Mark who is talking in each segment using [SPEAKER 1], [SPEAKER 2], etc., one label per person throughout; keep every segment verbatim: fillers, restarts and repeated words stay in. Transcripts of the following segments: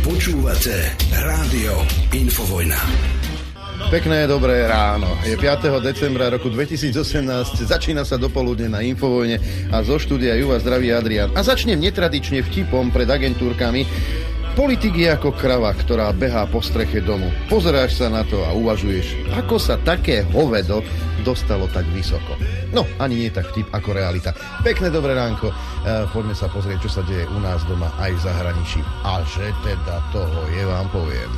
[SPEAKER 1] Počúvate Rádio Infovojna.
[SPEAKER 2] Pekné dobré ráno. Je piateho decembra roku dvetisícosemnásť, začína sa dopoludne na Infovojne a zo štúdia ju vás zdraví Adrián. A začnem netradične vtipom pred agentúrkami. Politik je ako krava, ktorá behá po streche domu. Pozeráš sa na to a uvažuješ, ako sa také hovedo dostalo tak vysoko. No, ani nie tak vtip ako realita. Pekné dobré ránko. E, poďme sa pozrieť, čo sa deje u nás doma aj v zahraničí. A že teda toho je, vám poviem.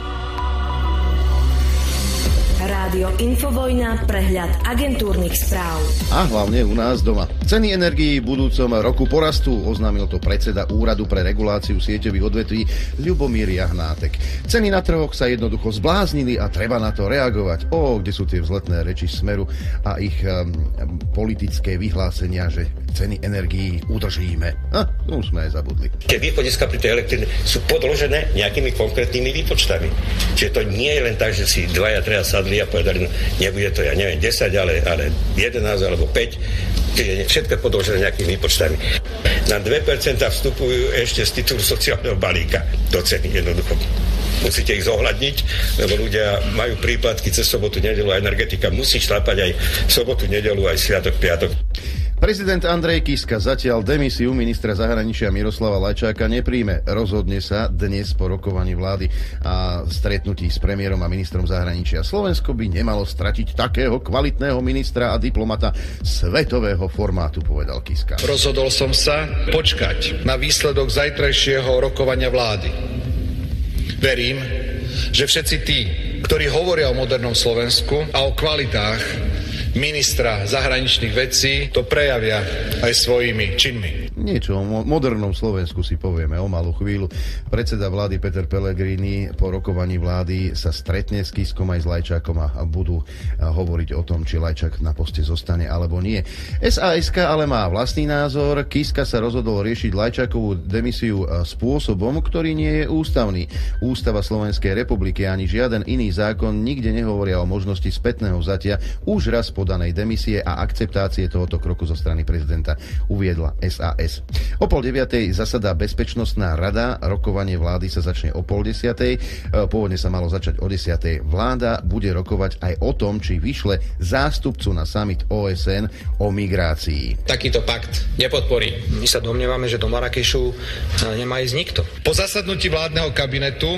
[SPEAKER 3] Rádio Infovojna, prehľad agentúrnych správ.
[SPEAKER 2] A hlavne u nás doma. Ceny energií v budúcom roku porastú, oznámil to predseda Úradu pre reguláciu sieťových odvetví Ľubomír Jahnátek. Ceny na trhoch sa jednoducho zbláznili a treba na to reagovať. Ó, kde sú tie vzletné reči Smeru a ich um, politické vyhlásenia, že ceny energií udržíme. A to už sme aj zabudli.
[SPEAKER 4] Tie východiska pri tej elektrine sú podložené nejakými konkrétnymi výpočtami. Čiže to nie je len tak, že si dvaja, treja sadli a povedali, no nebude to, ja neviem, desať, ale, ale jedenásť alebo päť. Čiže všetko je podložené nejakými výpočtami. Na dve percentá vstupujú ešte z titulu sociálneho balíka do ceny jednoducho. Musíte ich zohľadniť, lebo ľudia majú príplatky cez sobotu, nedeľu a energetika musí šlapať aj sobotu, nedeľu, aj sviatok, piatok.
[SPEAKER 2] Prezident Andrej Kiska zatiaľ demisiu ministra zahraničia Miroslava Lajčáka nepríjme. Rozhodne sa dnes po rokovaní vlády a stretnutí s premiérom a ministrom zahraničia. Slovensko by nemalo stratiť takého kvalitného ministra a diplomata svetového formátu, povedal Kiska.
[SPEAKER 5] Rozhodol som sa počkať na výsledok zajtrajšieho rokovania vlády. Verím, že všetci tí, ktorí hovoria o modernom Slovensku a o kvalitách ministra zahraničných vecí, to prejavia aj svojimi činmi.
[SPEAKER 2] Niečo o mo- modernom Slovensku si povieme o malú chvíľu. Predseda vlády Peter Pellegrini po rokovaní vlády sa stretne s Kiskom aj s Lajčákom a budú hovoriť o tom, či Lajčák na poste zostane alebo nie. es a es ká ale má vlastný názor. Kiska sa rozhodol riešiť Lajčákovú demisiu spôsobom, ktorý nie je ústavný. Ústava Slovenskej republiky ani žiaden iný zákon nikde nehovoria o možnosti spätného vzatia už raz podanej demisie a akceptácie tohoto kroku zo strany prezidenta, uviedla es a es. O pol deviatej zasadá Bezpečnostná rada, rokovanie vlády sa začne o pol desiatej, pôvodne sa malo začať o desiatej. Vláda bude rokovať aj o tom, či vyšle zástupcu na summit ó es en o migrácii.
[SPEAKER 6] Takýto pakt nepodporí. My sa domnievame, že do Marrakešu nemá ísť nikto.
[SPEAKER 5] Po zasadnutí vládneho kabinetu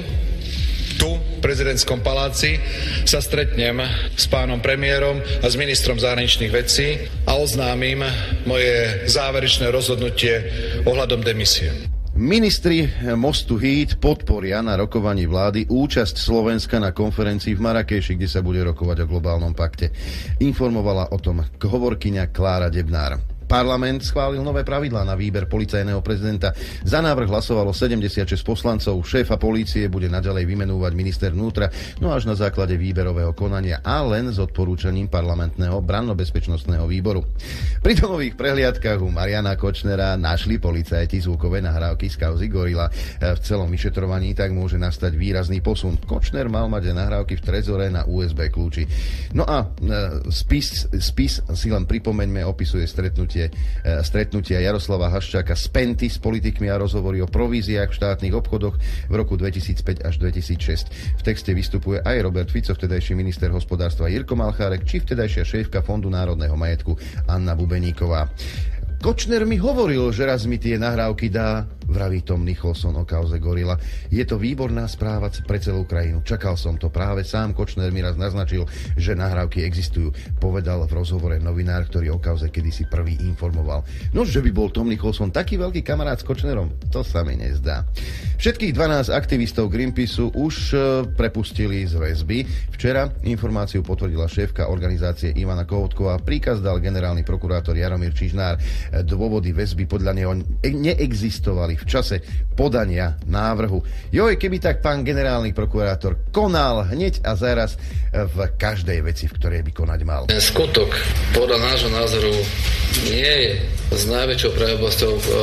[SPEAKER 5] tu, v prezidentskom paláci, sa stretnem s pánom premiérom a s ministrom zahraničných vecí a oznámim moje záverečné rozhodnutie ohľadom demisie.
[SPEAKER 2] Ministri Mostu Híd podporia na rokovaní vlády účasť Slovenska na konferencii v Marrakeši, kde sa bude rokovať o globálnom pakte. Informovala o tom hovorkyňa Klára Debnár. Parlament schválil nové pravidlá na výber policajného prezidenta. Za návrh hlasovalo sedemdesiatšesť poslancov. Šéfa polície bude naďalej vymenúvať minister vnútra, no až na základe výberového konania a len s odporúčaním parlamentného branno-bezpečnostného výboru. Pri domových prehliadkach u Mariana Kočnera našli policajti zvukové nahrávky z kauzy Gorila. V celom vyšetrovaní tak môže nastať výrazný posun. Kočner mal mať nahrávky v trezore na ú es bé kľúči. No a spis, spis si len pripomeňme, opisuje stretnutie stretnutia Jaroslava Haščáka z Penty s politikmi a rozhovory o províziách v štátnych obchodoch v roku dvetisícpäť až dvetisícšesť. V texte vystupuje aj Robert Fico, vtedajší minister hospodárstva Jirko Malchárek, či vtedajšia šéfka Fondu národného majetku Anna Bubeníková. Kočner mi hovoril, že raz mi tie nahrávky dá, vraví Tom Nicholson o kauze Gorila. Je to výborná správa pre celú krajinu. Čakal som to. Práve sám Kočner mi raz naznačil, že nahrávky existujú. Povedal v rozhovore novinár, ktorý o kauze kedysi prvý informoval. No, že by bol Tom Nicholson taký veľký kamarát s Kočnerom, to sa mi nezdá. Všetkých dvanásť aktivistov Greenpeaceu už prepustili z väzby. Včera informáciu potvrdila šéfka organizácie Ivana Kohutková. Príkaz dal generálny prokurátor Jaromír Čižnár. Dôvody väzby podľa neho neexistovali v čase podania návrhu. Joj, keby tak pán generálny prokurátor konal hneď a zaraz v každej veci, v ktorej by konať mal.
[SPEAKER 7] Ten skutok podľa nášho názoru nie je s najväčšou pravomocou e,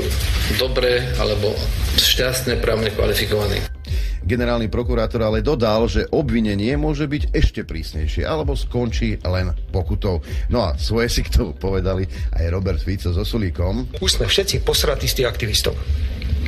[SPEAKER 7] dobre alebo šťastne právne kvalifikovaný.
[SPEAKER 2] Generálny prokurátor ale dodal, že obvinenie môže byť ešte prísnejšie alebo skončí len pokutou. No a svoje si k tomu povedali aj Robert Fico so Sulíkom.
[SPEAKER 6] Už sme všetci posratí z tých aktivistov.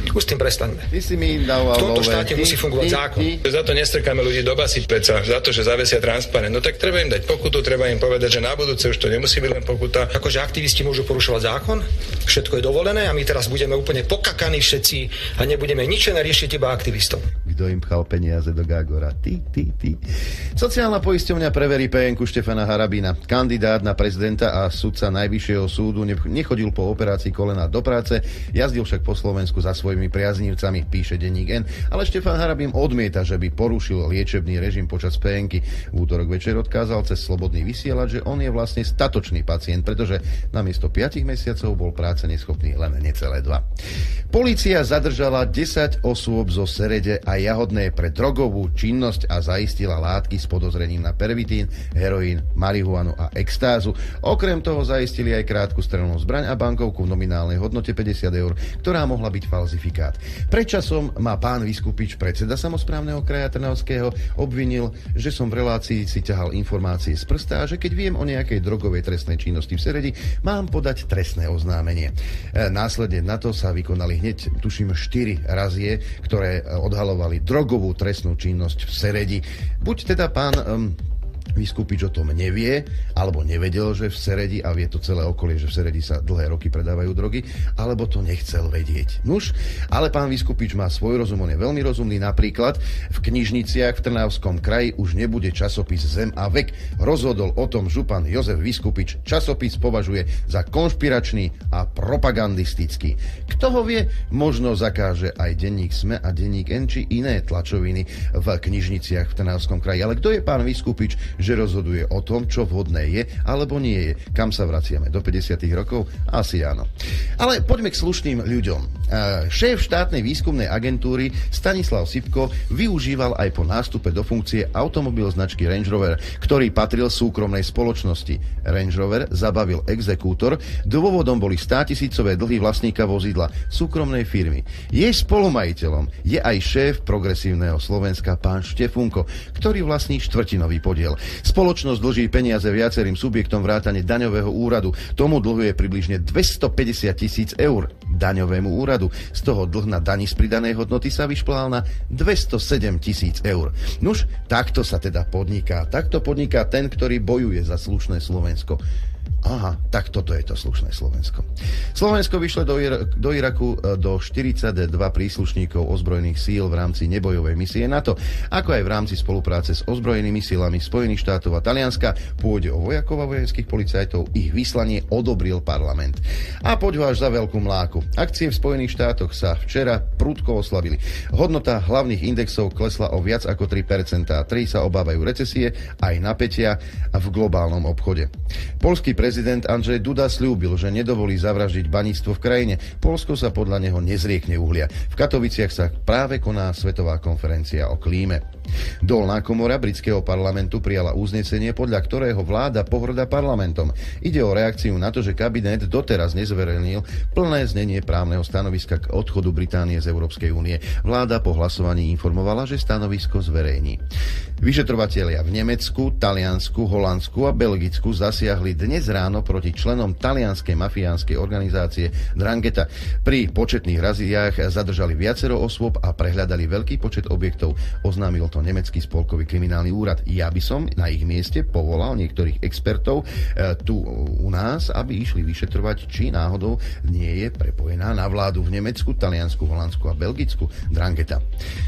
[SPEAKER 6] Už s tým prestaňme.
[SPEAKER 2] Ty si mi dával
[SPEAKER 6] v tomto
[SPEAKER 2] love.
[SPEAKER 6] štáte
[SPEAKER 2] ty,
[SPEAKER 6] musí fungovať
[SPEAKER 2] ty,
[SPEAKER 6] zákon.
[SPEAKER 2] Ty.
[SPEAKER 5] Za to nestrkáme ľudí do basy predsa, za to, že zavesia transparent. No tak treba im dať pokutu, treba im povedať, že na budúce už to nemusí byť len pokuta.
[SPEAKER 6] Akože aktivisti môžu porušovať zákon, všetko je dovolené a my teraz budeme úplne pokakaní všetci a nebudeme nič riešiť iba aktivistov.
[SPEAKER 2] Kto im pchal peniaze do Gágora? Ty, ty, ty. Sociálna poisťovňa preverí pé enku Štefana Harabina. Kandidát na prezidenta a sudca Najvyššieho súdu nechodil po operácii kolena do práce, jazdil však po Slovensku za svojimi priaznivcami, píše denník N. Ale Štefan Harabin odmieta, že by porušil liečebný režim počas pé enky. V útorok večer odkázal cez Slobodný vysielač, že on je vlastne statočný pacient, pretože namiesto piatich mesiacov bol práce neschopný len necelé dva. Polícia zadržala desať osôb zo Serede a Jahodné pre drogovú činnosť a zaistila látky s podozrením na pervitín, heroín, marihuanu a extázu. Okrem toho zaistili aj krátku strelnú zbraň a bankovku v nominálnej hodnote päťdesiat eur, ktorá mohla byť falzifikát. Predčasom ma pán Viskupič, predseda samosprávneho kraja Trnavského, obvinil, že som v relácii si ťahal informácie z prsta a že keď viem o nejakej drogovej trestnej činnosti v Seredi, mám podať trestné oznámenie. Následne na to sa vykonali hneď, tuším, štyri razie, ktoré odhalovali drogovú trestnú činnosť v Seredi. Buď teda pán um, Viskupič o tom nevie, alebo nevedel, že v Seredi, a vie to celé okolie, že v Seredi sa dlhé roky predávajú drogy, alebo to nechcel vedieť. Nuž, ale pán Viskupič má svoj rozum, on je veľmi rozumný. Napríklad v knižniciach v Trnavskom kraji už nebude časopis Zem a vek. Rozhodol o tom župan Jozef Viskupič. Časopis považuje za konšpiračný a propagandistický. Kto ho vie, možno zakáže aj denník Sme a denník N či iné tlačoviny v knižniciach v Trnavskom kraji. Ale kto je pán Viskupič, že rozhoduje o tom, čo vhodné je alebo nie je? Kam sa vraciame? Do päťdesiatych rokov? Asi áno. Ale poďme k slušným ľuďom. Šéf štátnej výskumnej agentúry Stanislav Sipko využíval aj po nástupe do funkcie automobil značky Range Rover, ktorý patril súkromnej spoločnosti. Range Rover zabavil exekútor, dôvodom boli státisícové dlhy vlastníka vozidla súkromnej firmy. Jej spolumajiteľom je aj šéf Progresívneho Slovenska pán Štefunko, ktorý vlastní štvrtinový podiel. Spoločnosť dlží peniaze viacerým subjektom vrátane daňového úradu. Tomu dlhuje približne dvestopäťdesiat tisíc eur daňovému úradu. Z toho dlh na dani z pridanej hodnoty sa vyšplhal na dvestosedem tisíc eur. Nuž, takto sa teda podniká. Takto podniká ten, ktorý bojuje za slušné Slovensko. Aha, tak toto je to slušné Slovensko. Slovensko vyšle do, Ir- do Iraku do štyridsaťdva príslušníkov ozbrojených síl v rámci nebojovej misie NATO, ako aj v rámci spolupráce s ozbrojenými silami Spojených štátov a Talianska. Pôjde o vojakov a vojenských policajtov, ich vyslanie odobril parlament. A poď ho až za veľkú mláku. Akcie v Spojených štátoch sa včera prudko oslabili. Hodnota hlavných indexov klesla o viac ako tri percentá. Trhy sa obávajú recesie aj napätia v globálnom obchode. Poľský prezident Andrzej Duda sľúbil, že nedovolí zavraždiť baníctvo v krajine. Poľsko sa podľa neho nezriekne uhlia. V Katoviciach sa práve koná svetová konferencia o klíme. Dolná komora britského parlamentu prijala uznesenie, podľa ktorého vláda pohŕda parlamentom. Ide o reakciu na to, že kabinet doteraz nezverejnil plné znenie právneho stanoviska k odchodu Británie z Európskej únie. Vláda po hlasovaní informovala, že stanovisko zverejní. Vyšetrovatelia v Nemecku, Taliansku, Holandsku a Belgicku zasiahli dnes ráno proti členom talianskej mafiánskej organizácie Drangheta. Pri početných raziách zadržali viacero osôb a prehľadali veľký počet objektov, oznámil to nemecký spolkový kriminálny úrad. Ja by som na ich mieste povolal niektorých expertov e, tu u nás, aby išli vyšetrovať, či náhodou nie je prepojená na vládu v Nemecku, Taliansku, Holandsku a Belgicku Drangheta.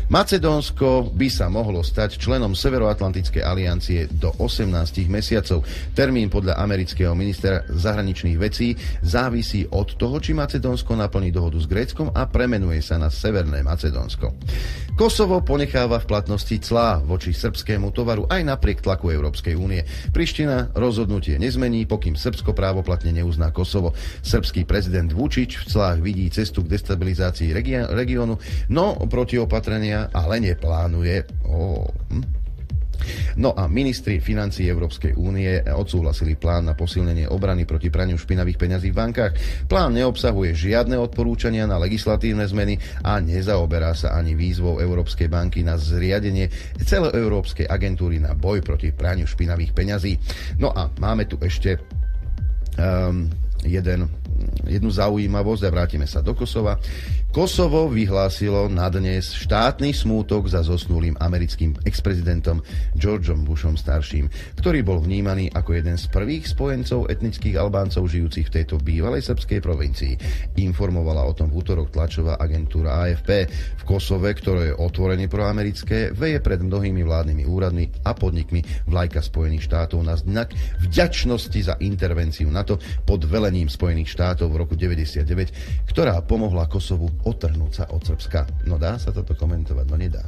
[SPEAKER 2] Macedónsko by sa mohlo stať členom Severoatlantickej aliancie do osemnásť mesiacov. Termín podľa amerického ministra zahraničných vecí závisí od toho, či Macedónsko naplní dohodu s Gréckom a premenuje sa na Severné Macedónsko. Kosovo ponecháva v platnosti clá voči srbskému tovaru aj napriek tlaku Európskej únie. Priština rozhodnutie nezmení, pokým Srbsko právoplatne neuzná Kosovo. Srbský prezident Vučić v clách vidí cestu k destabilizácii regi- regiónu, no protiopatrenia ale neplánuje. Oh, hm? No a ministri financií Európskej únie odsúhlasili plán na posilnenie obrany proti praniu špinavých peňazí v bankách. Plán neobsahuje žiadne odporúčania na legislatívne zmeny a nezaoberá sa ani výzvou Európskej banky na zriadenie celoeurópskej agentúry na boj proti praniu špinavých peňazí. No a máme tu ešte um, jeden jednu zaujímavosť a vrátime sa do Kosova. Kosovo vyhlásilo na dnes štátny smútok za zosnulým americkým exprezidentom Georgeom Bushom starším, ktorý bol vnímaný ako jeden z prvých spojencov etnických Albáncov žijúcich v tejto bývalej srbskej provincii. Informovala o tom v útorok tlačová agentúra á ef pé. V Kosove, ktoré je otvorene proamerické, veje pred mnohými vládnymi úradmi a podnikmi vlajka Spojených štátov na znak vďačnosti za intervenciu NATO pod velením Spojených štátov v roku deväťdesiatdeväť, ktorá pomohla Kosovu otrhnúť sa od Srbska. No dá sa toto komentovať? No nedá.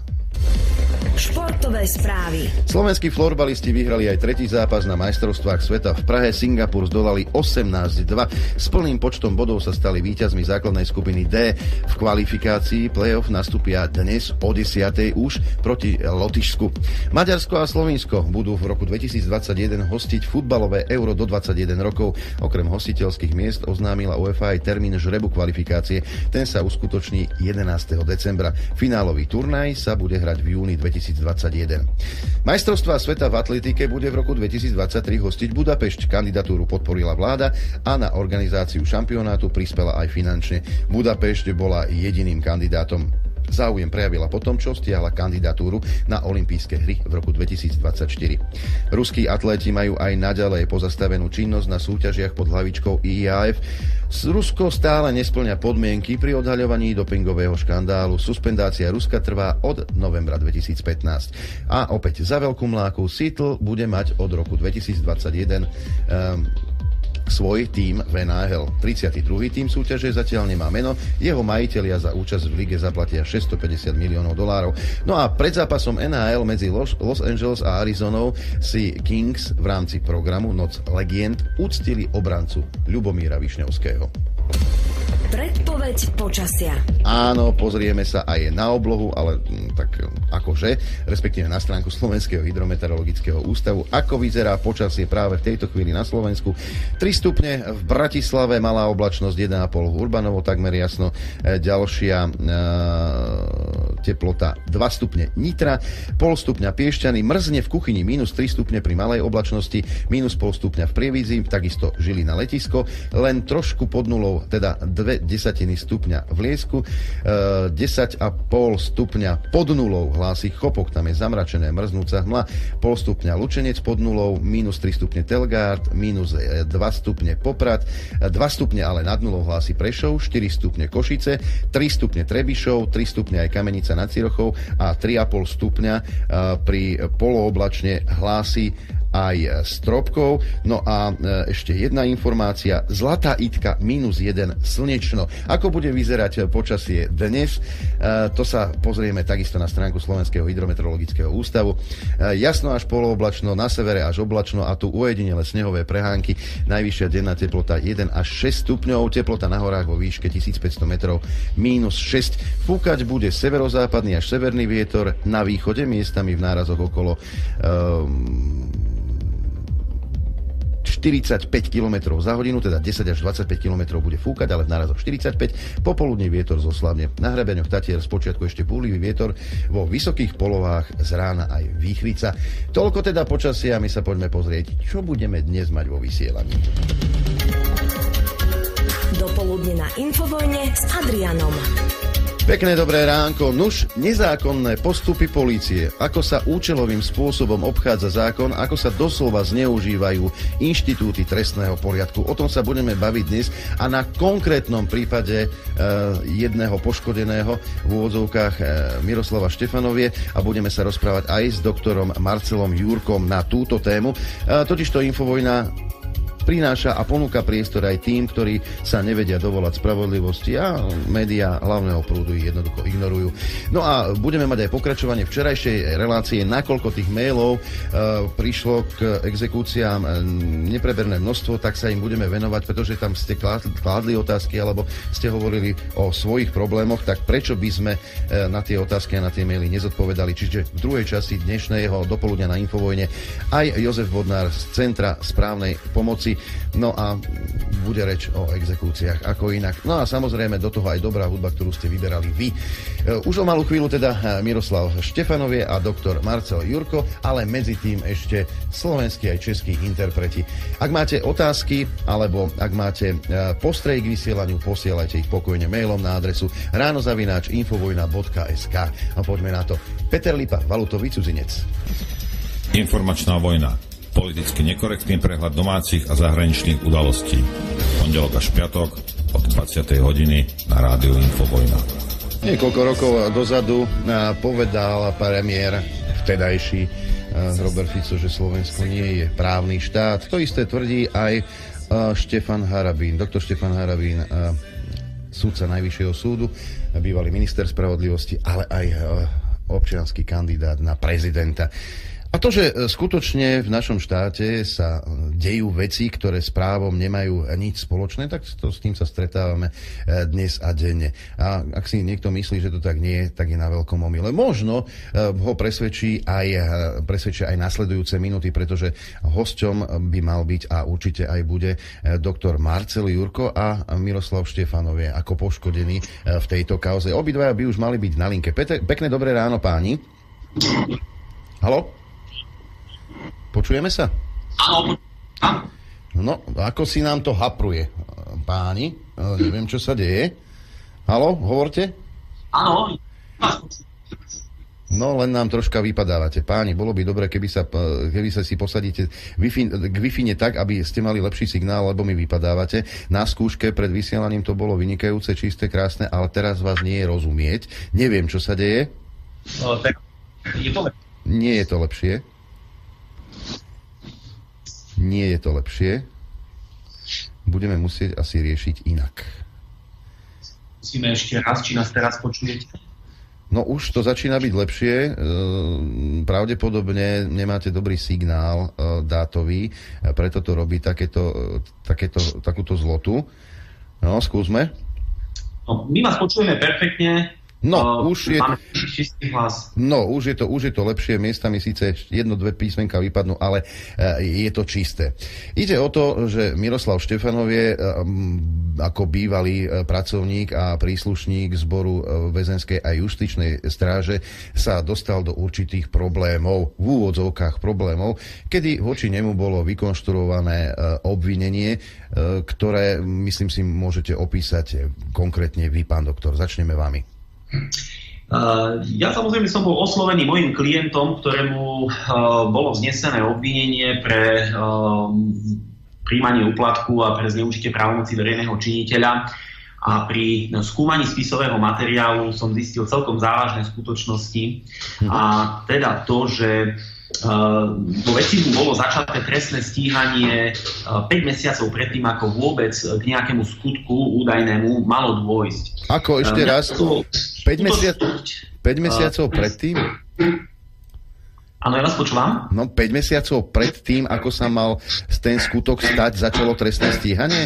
[SPEAKER 3] Športové správy.
[SPEAKER 2] Slovenskí florbalisti vyhrali aj tretí zápas na majstrovstvách sveta v Prahe. Singapur zdolali osemnásť dva. S plným počtom bodov sa stali víťazmi základnej skupiny D. V kvalifikácii play-off nastúpia dnes o desiatej už proti Lotyšsku. Maďarsko a Slovinsko budú v roku dvetisícdvadsaťjeden hostiť futbalové Euro do dvadsaťjeden rokov. Okrem hostiteľských miest oznámila UEFA aj termín žrebu kvalifikácie. Ten sa uskutoční jedenásteho decembra. Finálový turnaj sa bude hrať v júni dvetisícdvadsaťjeden. Majstrovstvá sveta v atletike bude v roku dvetisícdvadsaťtri hostiť Budapešť. Kandidatúru podporila vláda a na organizáciu šampionátu prispela aj finančne. Budapešť bola jediným kandidátom. Záujem prejavila potom, čo stiahla kandidatúru na olympijské hry v roku dvetisícdvadsaťštyri. Ruskí atléti majú aj naďalej pozastavenú činnosť na súťažiach pod hlavičkou í á ef. Rusko stále nespĺňa podmienky pri odhaľovaní dopingového škandálu. Suspendácia Ruska trvá od novembra dvetisícpätnásť. A opäť za veľkú mláku Seattle bude mať od roku dvetisícdvadsaťjeden um, svoj tím v en há el. tridsiaty druhý tím súťaže zatiaľ nemá meno. Jeho majitelia za účasť v lige zaplatia šesťstopäťdesiat miliónov dolárov. No a pred zápasom en há el medzi Los, Los Angeles a Arizonou si Kings v rámci programu Noc legend uctili obrancu Ľubomíra Višňovského.
[SPEAKER 3] Predpoveď počasia.
[SPEAKER 2] Áno, pozrieme sa aj na oblohu, ale m, tak akože, respektíve na stránku Slovenského hydrometeorologického ústavu. Ako vyzerá počasie práve v tejto chvíli na Slovensku? tri stupne v Bratislave, malá oblačnosť, jeden a pol v Urbanovo, takmer jasno. E, ďalšia e, teplota dva stupne Nitra, pol stupňa Piešťany, mrzne v Kuchyni, minus tri stupne pri malej oblačnosti, minus pol stupňa v Prievidzi, takisto Žilina letisko, len trošku pod nulou, teda dve desatiny stupňa v Liesku, e, desať a pol stupňa pod nulou hlási Chopok, tam je zamračené, mrznúca hmla, pol stupňa Lučenec pod nulou, minus tri stupne Telgárd, minus dva stupne Poprad, dva stupne ale nad nulou hlási Prešov, štyri stupne Košice, tri stupne Trebišov, tri stupne aj Kamenica nad Cirochou a tri a pol stupňa e, pri polooblačne hlási aj Stropkov. No a ešte jedna informácia. Zlatá Itka minus jeden slnečno. Ako bude vyzerať počasie dnes? To sa pozrieme takisto na stránku Slovenského hydrometeorologického ústavu. Jasno až polooblačno, na severe až oblačno a tu ujedinele snehové prehánky. Najvyššia denná teplota jeden až šesť stupňov. Teplota na horách vo výške tisícpäťsto metrov minus šesť. Fúkať bude severozápadný až severný vietor. Na východe miestami v nárazoch okolo um, štyridsaťpäť kilometrov za hodinu, teda desať až dvadsaťpäť kilometrov bude fúkať, ale v nárazoch štyridsaťpäť. Popoludní vietor zoslavne. Na hrebeňoch Tatier spočiatku ešte búrlivý vietor, vo vysokých polohách z rána aj výchrica. Toľko teda počasia, my sa poďme pozrieť, čo budeme dnes mať vo vysielaní.
[SPEAKER 3] Dopoludne na Infovojne s Adrianom.
[SPEAKER 2] Pekné dobré ránko. Nuž, nezákonné postupy polície. Ako sa účelovým spôsobom obchádza zákon, ako sa doslova zneužívajú inštitúty trestného poriadku. O tom sa budeme baviť dnes a na konkrétnom prípade e, jedného poškodeného v úvodzovkách e, Miroslava Štefanovie a budeme sa rozprávať aj s doktorom Marcelom Jurkom na túto tému. E, totižto Infovojna prináša a ponúka priestor aj tým, ktorí sa nevedia dovolať spravodlivosti a médiá hlavného prúdu ich jednoducho ignorujú. No a budeme mať aj pokračovanie včerajšej relácie, nakoľko tých mailov e, prišlo k exekúciám nepreberné množstvo, tak sa im budeme venovať, pretože tam ste kládli otázky alebo ste hovorili o svojich problémoch, tak prečo by sme e, na tie otázky a na tie maily nezodpovedali. Čiže v druhej časti dnešného dopoludňa na Infovojne aj Jozef Bodnár z Centra správnej pomoci. veci. No a bude reč o exekúciách, ako inak. No a samozrejme do toho aj dobrá hudba, ktorú ste vyberali vy. Už o malú chvíľu teda Miroslav Štefanovie a doktor Marcel Jurko, ale medzi tým ešte slovenskí aj českí interpreti. Ak máte otázky, alebo ak máte postrej k vysielaniu, posielajte ich pokojne mailom na adresu ráno zavináč infovojna bodka es ká. A poďme na to. Peter Lipa, valutový cudzinec.
[SPEAKER 8] Informačná vojna. Politicky nekorektný prehľad domácich a zahraničných udalostí. Pondelok až piatok od dvadsiatej hodiny na rádiu Infovojna.
[SPEAKER 2] Niekoľko rokov dozadu povedal premiér vtedajší Robert Fico, že Slovensko nie je právny štát. To isté tvrdí aj Štefan Harabín. Doktor Štefan Harabín, sudca Najvyššieho súdu, bývalý minister spravodlivosti, ale aj občiansky kandidát na prezidenta. A to, že skutočne v našom štáte sa dejú veci, ktoré s právom nemajú nič spoločné, tak to, s tým sa stretávame dnes a denne. A ak si niekto myslí, že to tak nie je, tak je na veľkom omyle. Možno ho presvedčí aj, presvedčia aj nasledujúce minúty, pretože hosťom by mal byť a určite aj bude doktor Marcel Jurko a Miroslav Štefanovie ako poškodení v tejto kauze. Obidvaja by už mali byť na linke. Pete, pekné dobré ráno, páni. Haló? Počujeme sa?
[SPEAKER 9] Áno.
[SPEAKER 2] No, ako si nám to hapruje, páni? Neviem, čo sa deje. Haló, hovorte?
[SPEAKER 9] Áno.
[SPEAKER 2] No, len nám troška vypadávate. Páni, bolo by dobre, keby sa, keby sa si posadíte Wi-Fi, k Wi-Fi tak, aby ste mali lepší signál, lebo mi vypadávate. Na skúške pred vysielaním to bolo vynikajúce, čisté, krásne, ale teraz vás nie je rozumieť. Neviem, čo sa deje.
[SPEAKER 9] No, tak je to lepšie.
[SPEAKER 2] Nie je to lepšie. Nie je to lepšie. Budeme musieť asi riešiť inak.
[SPEAKER 9] Musíme ešte raz, či nás teraz počujete?
[SPEAKER 2] No už to začína byť lepšie. Pravdepodobne nemáte dobrý signál dátový, preto to robí takéto, takéto, takúto zlotu. No, skúsme.
[SPEAKER 9] No, my vás počujeme perfektne.
[SPEAKER 2] No, uh, už je, no už, je to, už je to lepšie, miestami síce jedno, dve písmenka vypadnú, ale uh, je to čisté. Ide o to, že Miroslav Štefanovie uh, ako bývalý uh, pracovník a príslušník zboru uh, väzenskej a justičnej stráže sa dostal do určitých problémov, v úvodzovkách problémov, kedy voči nemu bolo vykonštruované uh, obvinenie, uh, ktoré, myslím si, môžete opísať konkrétne vy, pán doktor. Začneme vami.
[SPEAKER 9] Uh, ja samozrejme som bol oslovený mojim klientom, ktorému uh, bolo vznesené obvinenie pre uh, príjmanie úplatku a pre zneužitie právomoci verejného činiteľa. A pri skúmaní spisového materiálu som zistil celkom závažné skutočnosti. A teda to, že vo veci mu bolo začaté trestné stíhanie päť mesiacov predtým, ako vôbec k nejakému skutku údajnému malo dôjsť.
[SPEAKER 2] Ako ešte raz? päť, mesiac, päť mesiacov predtým?
[SPEAKER 9] Áno, ja vás počúvam.
[SPEAKER 2] No, päť mesiacov predtým, ako sa mal ten skutok stať, začalo trestné stíhanie?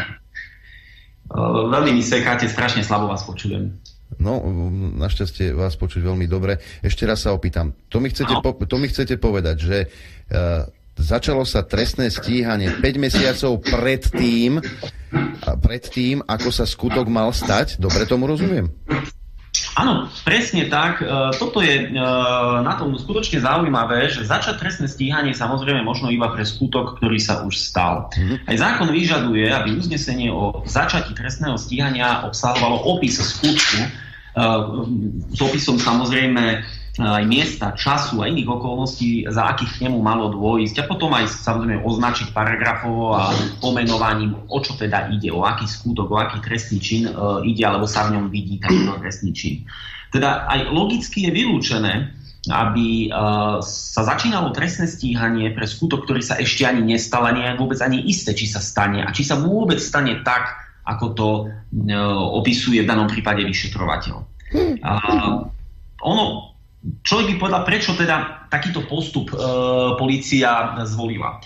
[SPEAKER 9] Veľmi mi sekáte, strašne slabo vás počujem.
[SPEAKER 2] No, našťastie vás počuť veľmi dobre. Ešte raz sa opýtam. To mi chcete, po, to mi chcete povedať, že uh, začalo sa trestné stíhanie päť mesiacov pred tým, pred tým, ako sa skutok mal stať? Dobre tomu rozumiem?
[SPEAKER 9] Áno, presne tak. Toto je na tom skutočne zaujímavé, že začať trestné stíhanie samozrejme možno iba pre skutok, ktorý sa už stal. Aj zákon vyžaduje, aby uznesenie o začatí trestného stíhania obsahovalo opis skutku, s opisom samozrejme aj miesta, času a iných okolností, za akých k nemu malo dôjsť. A potom aj samozrejme označiť paragrafovo a pomenovaním, o čo teda ide, o aký skutok, o aký trestný čin uh, ide, alebo sa v ňom vidí takýto trestný čin. Teda aj logicky je vylúčené, aby uh, sa začínalo trestné stíhanie pre skutok, ktorý sa ešte ani nestal, a nie je vôbec ani isté, či sa stane a či sa vôbec stane tak, ako to uh, opisuje v danom prípade vyšetrovateľ. Uh, ono Človek by povedal, prečo teda takýto postup e, polícia zvolila.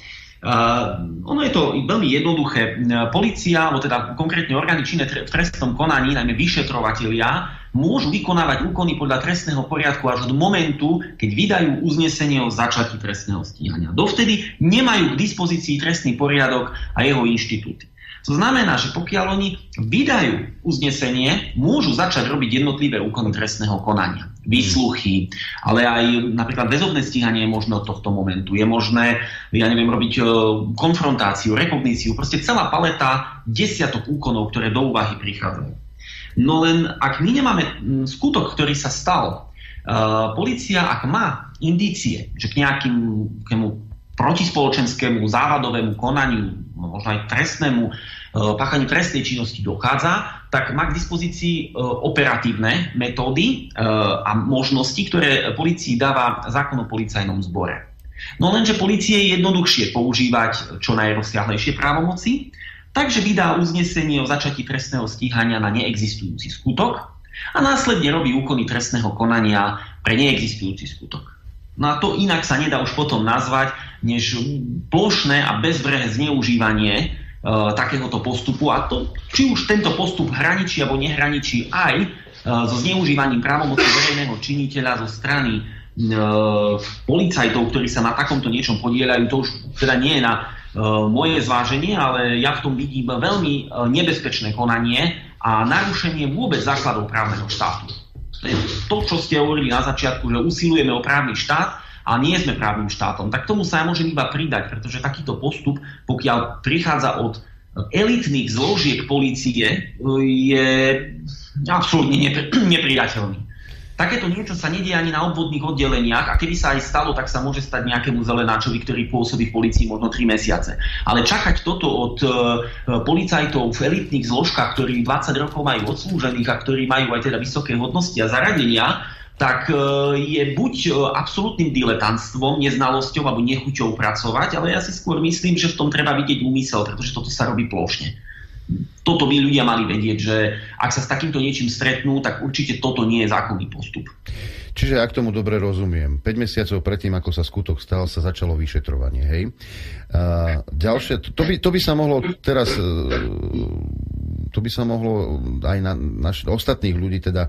[SPEAKER 9] Uh, ono je to veľmi jednoduché. Polícia, alebo teda konkrétne orgány činné v trestnom konaní, najmä vyšetrovatelia, môžu vykonávať úkony podľa trestného poriadku až od momentu, keď vydajú uznesenie o začatí trestného stíhania. Dovtedy nemajú k dispozícii trestný poriadok a jeho inštitúty. To znamená, že pokiaľ oni vydajú uznesenie, môžu začať robiť jednotlivé úkony trestného konania. Výsluchy, ale aj napríklad väzobné stíhanie je možné od tohto momentu. Je možné, ja neviem, robiť konfrontáciu, rekogníciu, proste celá paleta desiatok úkonov, ktoré do úvahy prichádzajú. No len ak my nemáme skutok, ktorý sa stal, uh, polícia, ak má indície, že k nejakému protispoločenskému závadovému konaniu, možno aj trestnému páchaniu trestnej činnosti dochádza, tak má k dispozícii operatívne metódy a možnosti, ktoré polícii dáva zákon o policajnom zbore. No lenže polície je jednoduchšie používať čo najrozsiahlejšie právomoci, takže vydá uznesenie o začatí trestného stíhania na neexistujúci skutok a následne robí úkony trestného konania pre neexistujúci skutok. No a to inak sa nedá už potom nazvať, než plošné a bezvrhé zneužívanie e, takéhoto postupu. A to, či už tento postup hraničí alebo nehraničí aj e, so zneužívaním právomoci verejného činiteľa zo strany e, policajtov, ktorí sa na takomto niečom podieľajú, to už teda nie je na e, moje zváženie, ale ja v tom vidím veľmi e, nebezpečné konanie a narušenie vôbec základov právneho štátu. To, čo ste hovorili na začiatku, že usilujeme o právny štát a nie sme právnym štátom, tak tomu sa ja môžem iba pridať, pretože takýto postup, pokiaľ prichádza od elitných zložiek polície, je absolútne nepr- nepriateľný. Takéto niečo sa nedieje ani na obvodných oddeleniach a keby sa aj stalo, tak sa môže stať nejakému zelenáčovi, ktorý pôsobí v polícii možno tri mesiace. Ale čakať toto od e, policajtov v elitných zložkách, ktorí dvadsať rokov majú odslúžených a ktorí majú aj teda vysoké hodnosti a zaradenia, tak e, je buď e, absolútnym diletantstvom, neznalosťou alebo nechuťou pracovať, ale ja si skôr myslím, že v tom treba vidieť úmysel, pretože toto sa robí plošne. Toto by ľudia mali vedieť, že ak sa s takýmto niečím stretnú, tak určite toto nie je zákonný postup.
[SPEAKER 2] Čiže ak tomu dobre rozumiem, päť mesiacov predtým, ako sa skutok stal, sa začalo vyšetrovanie, hej? A ďalšie, to, to, by, to by sa mohlo teraz, to by sa mohlo aj na naš, ostatných ľudí teda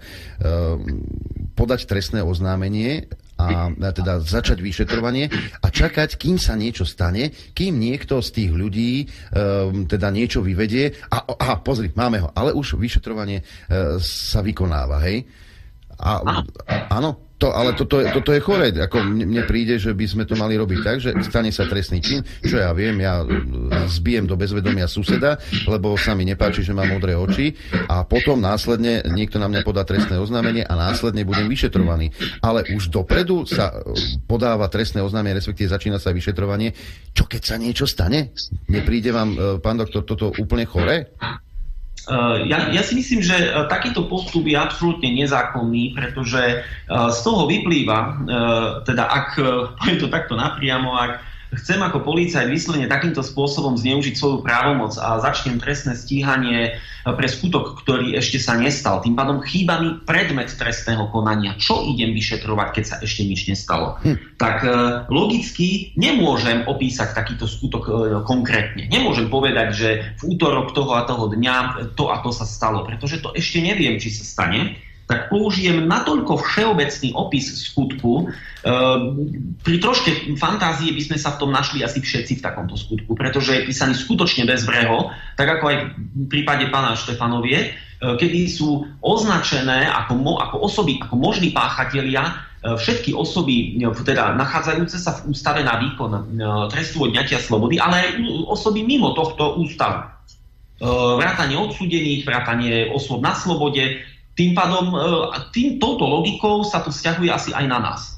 [SPEAKER 2] podať trestné oznámenie a teda začať vyšetrovanie a čakať, kým sa niečo stane, kým niekto z tých ľudí um, teda niečo vyvedie a aha, pozri, máme ho, ale už vyšetrovanie uh, sa vykonáva, hej? A, áno, to, ale toto je, toto je chore. Ako mne, mne príde, že by sme to mali robiť tak, že stane sa trestný čin, čo ja viem, ja zbijem do bezvedomia suseda, lebo sa mi nepáči, že má modré oči a potom následne niekto na mňa podá trestné oznámenie a následne budem vyšetrovaný. Ale už dopredu sa podáva trestné oznámenie, respektíve začína sa vyšetrovanie. Čo keď sa niečo stane? Nepríde vám, pán doktor, toto úplne chore?
[SPEAKER 9] Ja, ja si myslím, že takýto postup je absolútne nezákonný, pretože z toho vyplýva, teda ak poviem to takto napriamo, ak chcem ako policajt vyslovene takýmto spôsobom zneužiť svoju právomoc a začnem trestné stíhanie pre skutok, ktorý ešte sa nestal, tým pádom chýba mi predmet trestného konania. Čo idem vyšetrovať, keď sa ešte nič nestalo? Hm. Tak logicky nemôžem opísať takýto skutok konkrétne. Nemôžem povedať, že v útorok toho a toho dňa to a to sa stalo, pretože to ešte neviem, či sa stane. Tak použijem natoľko všeobecný opis skutku. Pri troške fantázie by sme sa v tom našli asi všetci v takomto skutku, pretože je písaný skutočne bezbreho, tak ako aj v prípade pána Štefanovie, kedy sú označené ako, mo, ako osoby, ako možní páchatelia, všetky osoby teda nachádzajúce sa v ústave na výkon trestu odňatia slobody, ale aj osoby mimo tohto ústavu. Vrátanie odsúdených, vrátanie osôb na slobode. Tým pádom, tým, touto logikou sa to vzťahuje asi aj na nás.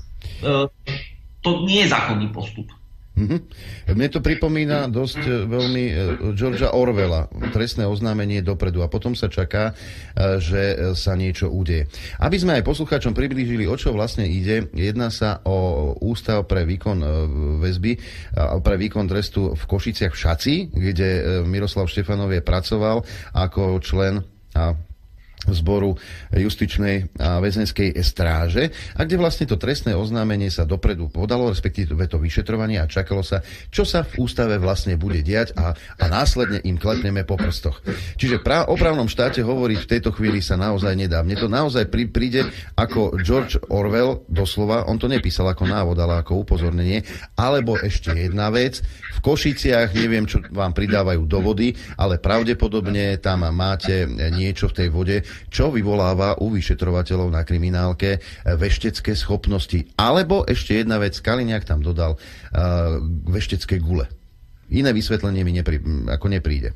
[SPEAKER 9] To nie je zákonný postup.
[SPEAKER 2] Mm-hmm. Mne to pripomína dosť veľmi Georgea Orwella, trestné oznámenie dopredu a potom sa čaká, že sa niečo udeje. Aby sme aj poslucháčom priblížili, o čo vlastne ide, jedná sa o ústav pre výkon väzby, pre výkon trestu v Košiciach v Šaci, kde Miroslav Štefanovie pracoval ako člen a zboru justičnej a väzenskej stráže, a kde vlastne to trestné oznámenie sa dopredu podalo, respektíve to vyšetrovanie, a čakalo sa, čo sa v ústave vlastne bude diať, a, a následne im klepneme po prstoch. Čiže pra, o právnom štáte hovoriť v tejto chvíli sa naozaj nedá. Mne to naozaj prí, príde ako George Orwell, doslova, on to nepísal ako návod, ale ako upozornenie. Alebo ešte jedna vec, v Košiciach, neviem, čo vám pridávajú do vody, ale pravdepodobne tam máte niečo v tej vode, čo vyvoláva u vyšetrovateľov na kriminálke veštecké schopnosti. Alebo ešte jedna vec, Kaliňák tam dodal uh, veštecké gule. Iné vysvetlenie mi neprí, ako nepríde.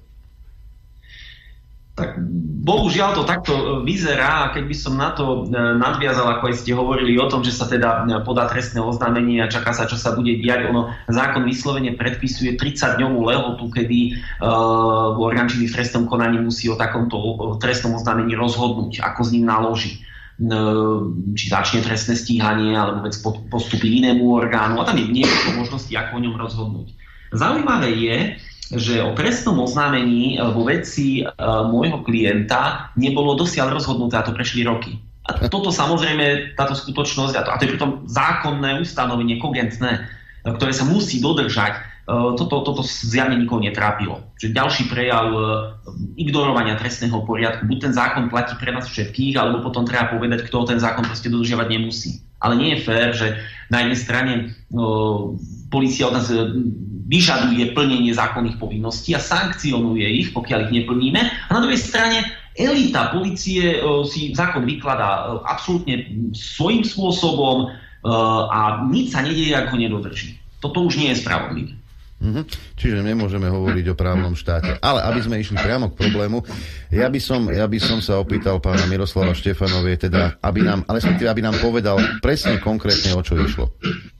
[SPEAKER 9] Tak bohužiaľ to takto vyzerá, a keď by som na to nadviazal, ako aj ste hovorili o tom, že sa teda podá trestné oznámenie a čaká sa, čo sa bude diať, ono zákon vyslovene predpisuje tridsaťdňovú lehotu, kedy uh, orgán činný v trestnom konaní musí o takomto trestnom oznámení rozhodnúť, ako s ním naloží. Či začne trestné stíhanie, alebo vec postupí inému orgánu, a tam je niekoľko možností, ako o ňom rozhodnúť. Zaujímavé je, že o trestnom oznámení vo veci môjho klienta nebolo dosiaľ rozhodnuté, a to prešli roky. A toto samozrejme, táto skutočnosť, a to, a to je pritom zákonné ustanovenie, kogentné, ktoré sa musí dodržať, toto, toto zjavne nikoho netrápilo. Že ďalší prejav ignorovania trestného poriadku, buď ten zákon platí pre nás všetkých, alebo potom treba povedať, kto ten zákon proste dodržiavať nemusí. Ale nie je fér, že na jednej strane no, polícia od nás vyžaduje plnenie zákonných povinností a sankcionuje ich, pokiaľ ich neplníme. A na druhej strane elita polície si zákon vykladá absolútne svojím spôsobom a nič sa nedieje, ak ho nedodrží. Toto už nie je spravodlivé.
[SPEAKER 2] Mhm. Čiže nemôžeme hovoriť o právnom štáte. Ale aby sme išli priamo k problému, ja by som, ja by som sa opýtal pána Miroslava Štefánovie, teda, aby nám, ale aby nám povedal presne konkrétne, o čo išlo.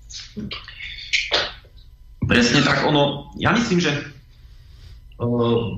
[SPEAKER 9] Presne tak, ono, ja myslím, že uh,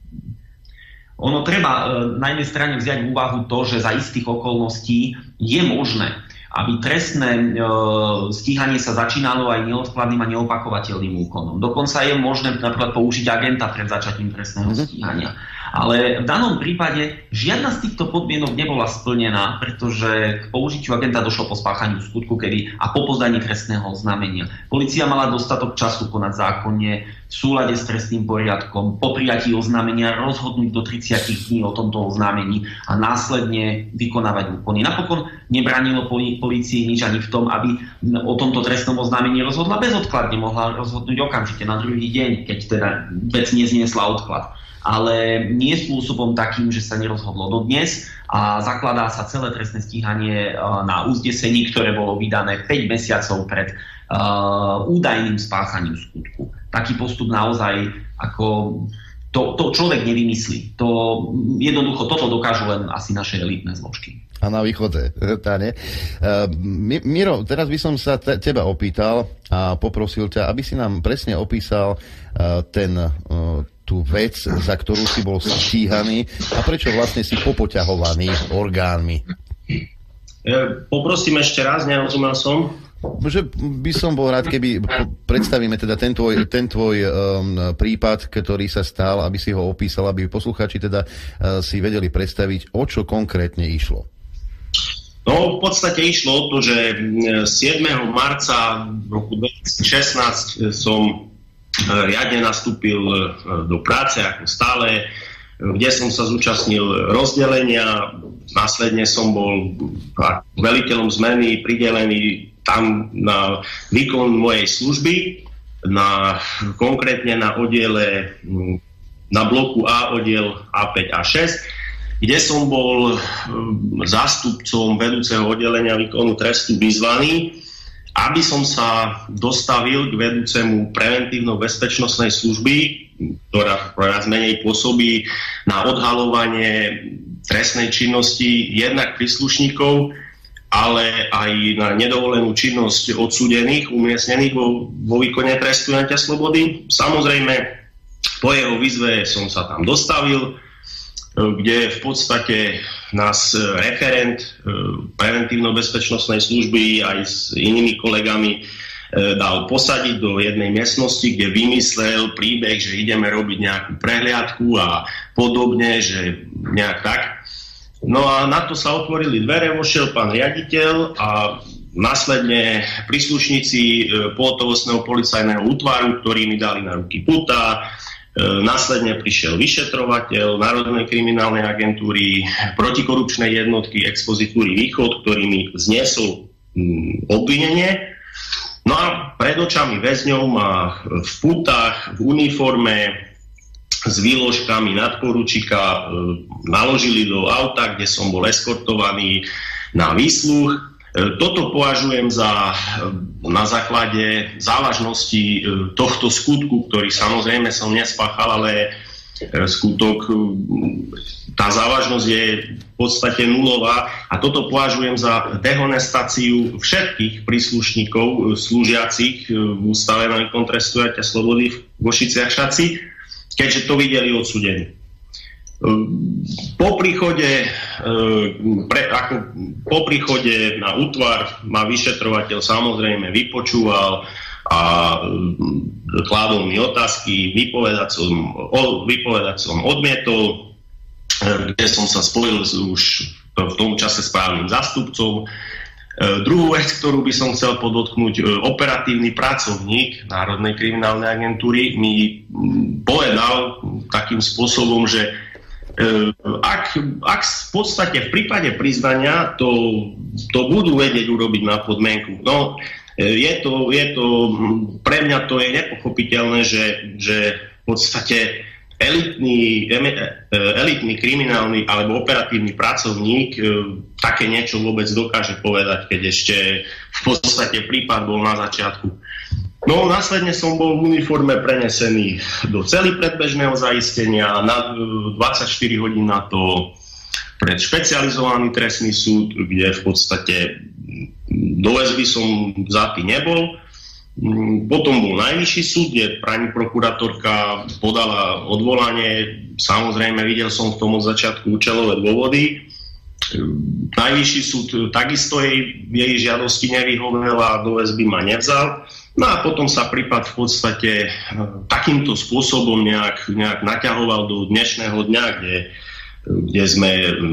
[SPEAKER 9] ono treba uh, na jednej strane vziať v úvahu to, že za istých okolností je možné, aby trestné uh, stíhanie sa začínalo aj neodkladným a neopakovateľným úkonom. Dokonca je možné napríklad použiť agenta pred začatím trestného stíhania. Ale v danom prípade žiadna z týchto podmienok nebola splnená, pretože k použitiu agenta došlo po spáchaniu skutku kedy a po podaní trestného oznámenia. Polícia mala dostatok času konať zákonne v súlade s trestným poriadkom, po prijatí oznámenia rozhodnúť do tridsať dní o tomto oznámení a následne vykonávať úkony. Napokon nebránilo polícii nič ani v tom, aby o tomto trestnom oznámení rozhodla bezodkladne, mohla rozhodnúť okamžite na druhý deň, keď teda vec nezniesla odklad. Ale nie spôsobom takým, že sa nerozhodlo dodnes, a zakladá sa celé trestné stíhanie na uznesení, ktoré bolo vydané päť mesiacov pred uh, údajným spáchaním skutku. Taký postup naozaj ako to, to človek nevymyslí. To, jednoducho toto dokážu len asi naše elitné zložky.
[SPEAKER 2] A na východe, Táne. Uh, Miro, teraz by som sa te, teba opýtal a poprosil ťa, aby si nám presne opísal uh, ten uh, tú vec, za ktorú si bol stíhaný a prečo vlastne si popoťahovaný orgánmi.
[SPEAKER 10] Poprosím ešte raz, nerozumel som.
[SPEAKER 2] Že by som bol rád, keby predstavíme teda ten tvoj, ten tvoj um, prípad, ktorý sa stal, aby si ho opísal, aby poslucháči teda uh, si vedeli predstaviť, o čo konkrétne išlo.
[SPEAKER 10] No, v podstate išlo o to, že siedmeho marca v roku dvetisícšestnásť som riadne nastúpil do práce ako stále, kde som sa zúčastnil rozdelenia, následne som bol veliteľom zmeny pridelený tam na výkon mojej služby, na, konkrétne na oddiele, na bloku A, oddiel á päť a šesť, kde som bol zástupcom vedúceho oddelenia výkonu trestu vyzvaný, aby som sa dostavil k vedúcemu preventívno-bezpečnostnej služby, ktorá viac menej pôsobí na odhaľovanie trestnej činnosti jednak príslušníkov, ale aj na nedovolenú činnosť odsúdených, umiestnených vo, vo výkone trestu odňatia slobody. Samozrejme, po jeho výzve som sa tam dostavil, kde v podstate nás referent preventívno-bezpečnostnej služby aj s inými kolegami dal posadiť do jednej miestnosti, kde vymyslel príbeh, že ideme robiť nejakú prehliadku a podobne, že nejak tak. No a na to sa otvorili dvere, vošiel pán riaditeľ a následne príslušníci pohotovostného policajného útvaru, ktorí mi dali na ruky puta, následne prišiel vyšetrovateľ Národnej kriminálnej agentúry, protikorupčnej jednotky Expozitúry Východ, ktorý mi zniesol obvinenie. No a pred očami väzňov ma v putách, v uniforme, s výložkami nadporučíka naložili do auta, kde som bol eskortovaný na výsluh. Toto považujem za na základe závažnosti tohto skutku, ktorý samozrejme som nespáchal, ale skutok, tá závažnosť je v podstate nulová a toto považujem za dehonestáciu všetkých príslušníkov slúžiacich v Ústave na výkon trestu odňatia slobody v Košiciach Šaci, keďže to videli odsúdení. Po príchode, pre, ako, po príchode na útvar ma vyšetrovateľ samozrejme vypočúval a kládol mi otázky, vypovedať som, vypovedať som odmietol, kde som sa spojil už v tom čase s právnym zástupcom. Druhú vec, ktorú by som chcel podotknúť, operatívny pracovník Národnej kriminálnej agentúry mi povedal takým spôsobom, že ak, ak v podstate v prípade priznania to, to budú vedieť urobiť na podmienku. No, je to, je to, pre mňa to je nepochopiteľné, že, že v podstate elitný, elitný kriminálny alebo operatívny pracovník také niečo vôbec dokáže povedať, keď ešte v podstate prípad bol na začiatku. No, následne som bol v uniforme prenesený do cely predbežného zaistenia, na dvadsaťštyri hodín na to pred špecializovaný trestný súd, kde v podstate do väzby som vzatý nebol. Potom bol najvyšší súd, kde pani prokurátorka podala odvolanie. Samozrejme, videl som v tom od začiatku účelové dôvody. Najvyšší súd takisto jej, jej žiadosti nevyhovel a do väzby ma nevzal. No a potom sa prípad v podstate takýmto spôsobom nejak, nejak naťahoval do dnešného dňa, kde, kde sme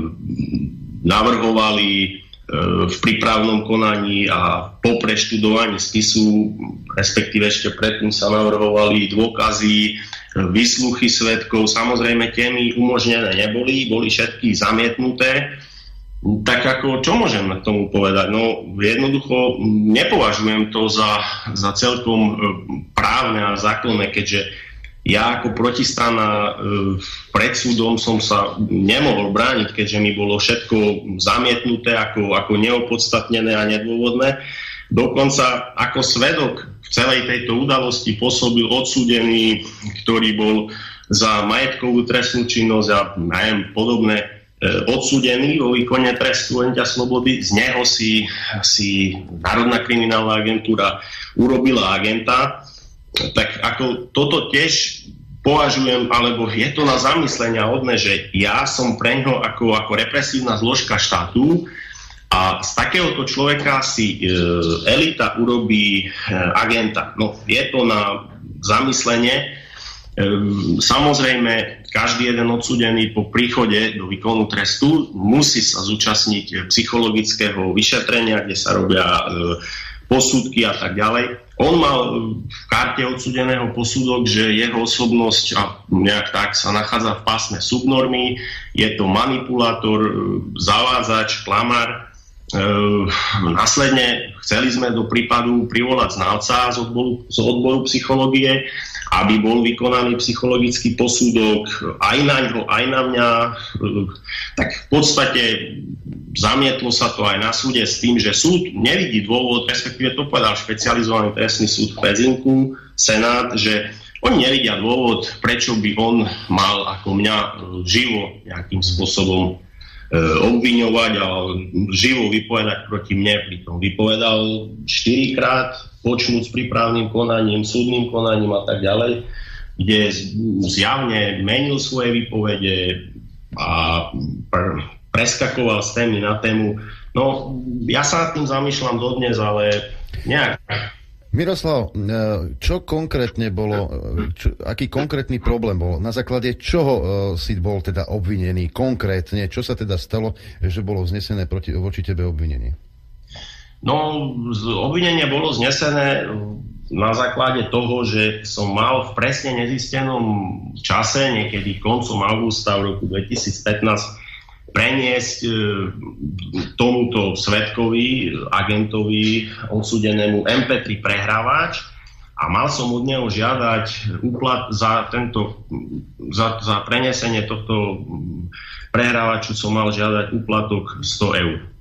[SPEAKER 10] navrhovali v prípravnom konaní a po preštudovaní spisu, respektíve ešte predtým sa navrhovali dôkazy, výsluchy svedkov. Samozrejme, tie mi umožnené neboli, boli všetky zamietnuté. Tak ako, čo môžem k tomu povedať? No, jednoducho nepovažujem to za, za celkom právne a zákonné, keďže ja ako protistrana pred súdom som sa nemohol brániť, keďže mi bolo všetko zamietnuté ako, ako neopodstatnené a nedôvodné. Dokonca ako svedok v celej tejto udalosti pôsobil odsúdený, ktorý bol za majetkovú trestnú činnosť a neviem, podobné odsúdený vo výkone trestu odňatia slobody. Z neho si, si Národná kriminálna agentúra urobila agenta. Tak ako toto tiež považujem, alebo je to na zamyslenia hodné, že ja som preňho ako, ako represívna zložka štátu a z takéhoto človeka si e, elita urobí e, agenta. No, je to na zamyslenie. E, samozrejme, každý jeden odsúdený po príchode do výkonu trestu musí sa zúčastniť psychologického vyšetrenia, kde sa robia e, posudky a tak ďalej. On mal v karte odsúdeného posudok, že jeho osobnosť a nejak tak sa nachádza v pásme subnormy, je to manipulátor, zavádzač, klamár. E, následne chceli sme do prípadu privolať znalca z odboru, z odboru psychológie, aby bol vykonaný psychologický posudok aj na ňo, aj na mňa. E, tak v podstate zamietlo sa to aj na súde s tým, že súd nevidí dôvod, respektíve to povedal špecializovaný trestný súd v Pezinku, Senát, že oni nevidia dôvod, prečo by on mal ako mňa živo nejakým spôsobom e, obviňovať a živo vypovedať proti mne. Pritom vypovedal štyrikrát, počnúť s prípravným konaním, súdnym konaním a tak ďalej, kde zjavne menil svoje výpovede a pr- preskakoval z témy na tému. No, ja sa nad tým zamýšľam dodnes, ale nejak
[SPEAKER 2] Miroslav, čo konkrétne bolo, čo, aký konkrétny problém bol? Na základe čoho si bol teda obvinený konkrétne? Čo sa teda stalo, že bolo vznesené proti, voči tebe obvinenie?
[SPEAKER 10] No, obvinenie bolo znesené na základe toho, že som mal v presne nezistenom čase, niekedy koncom augusta v roku dvetisícpätnásť, preniesť e, tomuto svedkovi, agentovi odsúdenému em pé tri prehrávač a mal som od neho žiadať úplat za, tento, za, za prenesenie tohto prehrávaču som mal žiadať úplatok sto eur. E,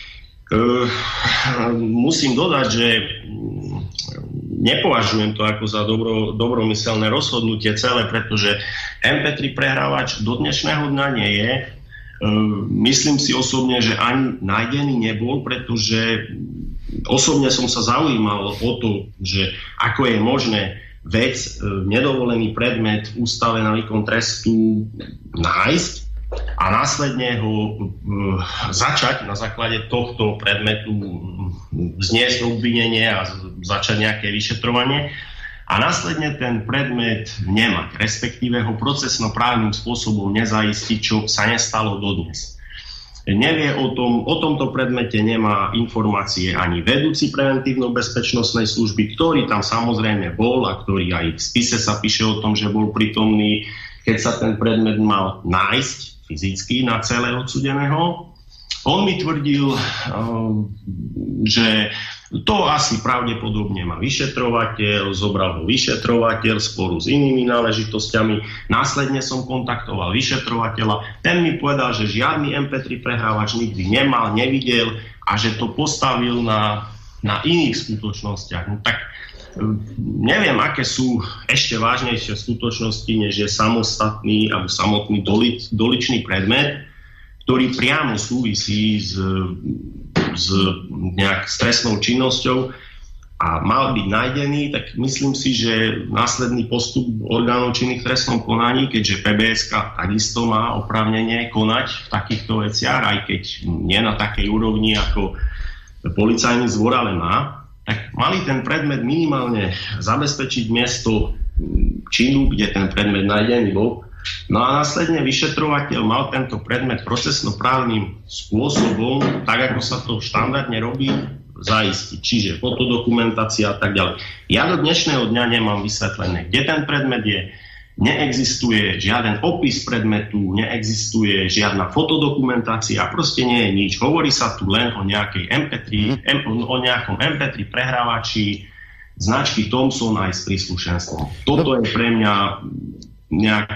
[SPEAKER 10] musím dodať, že nepovažujem to ako za dobro, dobromyselné rozhodnutie celé, pretože em pé tri prehrávač do dnešného dňa nie je. Myslím si osobne, že ani nájdený nebol, pretože osobne som sa zaujímal o to, že ako je možné vec, nedovolený predmet v ústave na výkon trestu nájsť a následne ho začať na základe tohto predmetu vzniesť obvinenie a začať nejaké vyšetrovanie. A následne ten predmet nemať, respektíve ho procesnoprávnym spôsobom nezaistiť, čo sa nestalo dodnes. Nevie o tom, o tomto predmete nemá informácie ani vedúci preventívno-bezpečnostnej služby, ktorý tam samozrejme bol a ktorý aj v spise sa píše o tom, že bol prítomný, keď sa ten predmet mal nájsť fyzicky na celé odsúdeného. On mi tvrdil, že to asi pravdepodobne má vyšetrovateľ, zobral ho vyšetrovateľ sporu s inými náležitosťami. Následne som kontaktoval vyšetrovateľa. Ten mi povedal, že žiadny em pé tri prehrávač nikdy nemal, nevidel a že to postavil na, na iných skutočnostiach. No tak neviem, aké sú ešte vážnejšie skutočnosti, než je samostatný alebo samotný doli, doličný predmet, ktorý priamo súvisí s, s nejak stresnou činnosťou a mal byť nájdený, tak myslím si, že následný postup orgánov činných v trestnom konaní, keďže pé bé es ká takisto má oprávnenie konať v takýchto veciach, aj keď nie na takej úrovni ako policajný zbor, ale má, tak mali ten predmet minimálne zabezpečiť miesto činu, kde ten predmet nájdený bol. No a následne vyšetrovateľ mal tento predmet procesnoprávnym spôsobom, tak ako sa to štandardne robí, zaistiť. Čiže fotodokumentácia a tak ďalej. Ja do dnešného dňa nemám vysvetlené, kde ten predmet je. Neexistuje žiaden opis predmetu, neexistuje žiadna fotodokumentácia, proste nie je nič. Hovorí sa tu len o nejakej em pé tri, o nejakom em pé tri prehrávači značky Thomson aj s príslušenstvom. Toto je pre mňa nejak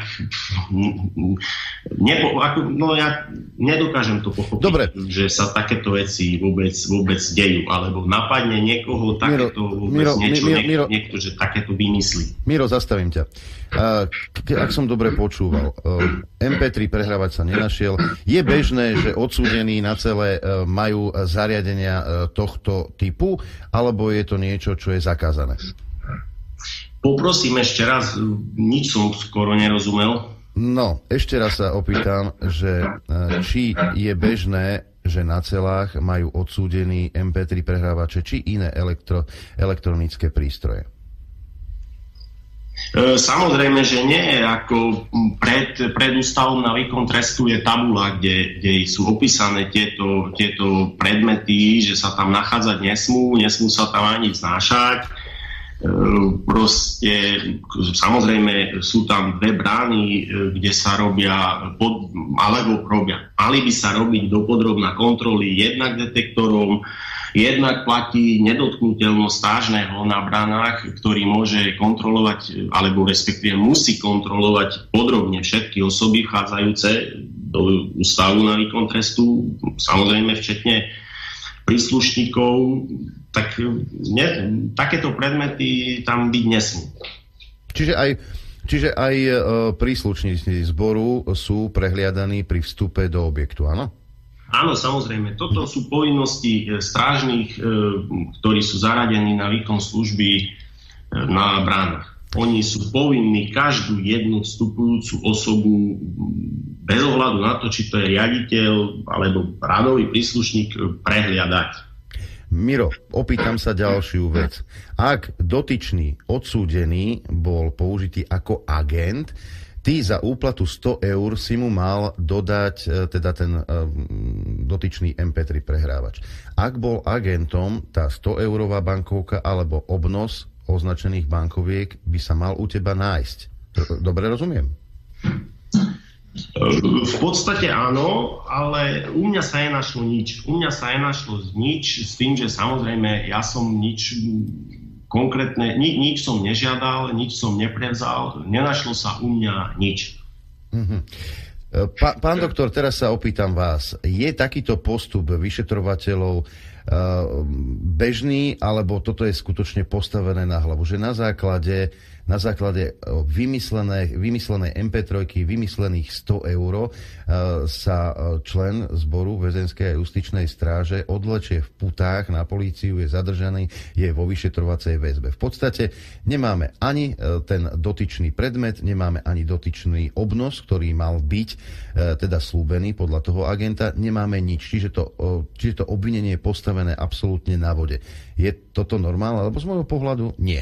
[SPEAKER 10] nepo, ako, no ja nedokážem to pochopiť. Dobre. Že sa takéto veci vôbec, vôbec dejú, alebo napadne niekoho takéto vôbec Miro, niečo, Miro, Miro, niekto, že takéto vymyslí.
[SPEAKER 2] Miro, zastavím ťa. Ak som dobre počúval, em pé tri prehrávať sa nenašiel. Je bežné, že odsúdení na celé majú zariadenia tohto typu, alebo je to niečo, čo je zakázané?
[SPEAKER 10] Poprosím ešte raz, nič som skoro nerozumel.
[SPEAKER 2] No, ešte raz sa opýtam, že či je bežné, že na celách majú odsúdení em pé tri prehrávače, či iné elektro, elektronické prístroje.
[SPEAKER 10] Samozrejme, že nie. Ako pred, pred ústavom na výkon trestu je tabula, kde, kde sú opísané tieto, tieto predmety, že sa tam nachádzať nesmú, nesmú sa tam ani vznášať. Proste, samozrejme sú tam dve brány, kde sa robia pod, alebo robia, mali by sa robiť dopodrobná kontroly jednak detektorom, jednak platí nedotknuteľnosť stážneho na bránach, ktorý môže kontrolovať, alebo respektíve musí kontrolovať podrobne všetky osoby vchádzajúce do ústavu na výkon trestu, samozrejme včetne príslušníkov, tak ne, takéto predmety tam byť nesmú.
[SPEAKER 2] Čiže aj, čiže aj e, príslušníci zboru sú prehliadaní pri vstupe do objektu, áno?
[SPEAKER 10] Áno, samozrejme. Toto sú povinnosti strážnych, e, ktorí sú zaradení na výkon služby e, na bránach. Oni sú povinní každú jednu vstupujúcu osobu bez ohľadu na to, či to je riaditeľ alebo radový príslušník, prehliadať.
[SPEAKER 2] Miro, opýtam sa ďalšiu vec. Ak dotyčný odsúdený bol použitý ako agent, ty za úplatu sto eur si mu mal dodať teda ten dotyčný em pé tri prehrávač. Ak bol agentom, tá sto eurová bankovka alebo obnos označených bankoviek by sa mal u teba nájsť. Dobre rozumiem?
[SPEAKER 10] V podstate áno, ale u mňa sa nenašlo nič. U mňa sa nenašlo nič s tým, že samozrejme ja som nič konkrétne, ni, nič som nežiadal, nič som neprevzal, nenašlo sa u mňa nič.
[SPEAKER 2] Mm-hmm. Pa, pán doktor, teraz sa opýtam vás. Je takýto postup vyšetrovateľov bežný, alebo toto je skutočne postavené na hlavu? Že na základe, na základe vymyslené, vymyslenej em pé tri, vymyslených sto eur sa člen zboru väzenskej a justičnej stráže odlečie v putách na políciu, je zadržaný, je vo vyšetrovacej väzbe. V podstate nemáme ani ten dotyčný predmet, nemáme ani dotyčný obnos, ktorý mal byť teda slúbený podľa toho agenta, nemáme nič. Čiže to, čiže to obvinenie je postavené absolútne na vode. Je toto normálne? Alebo z môjho pohľadu nie.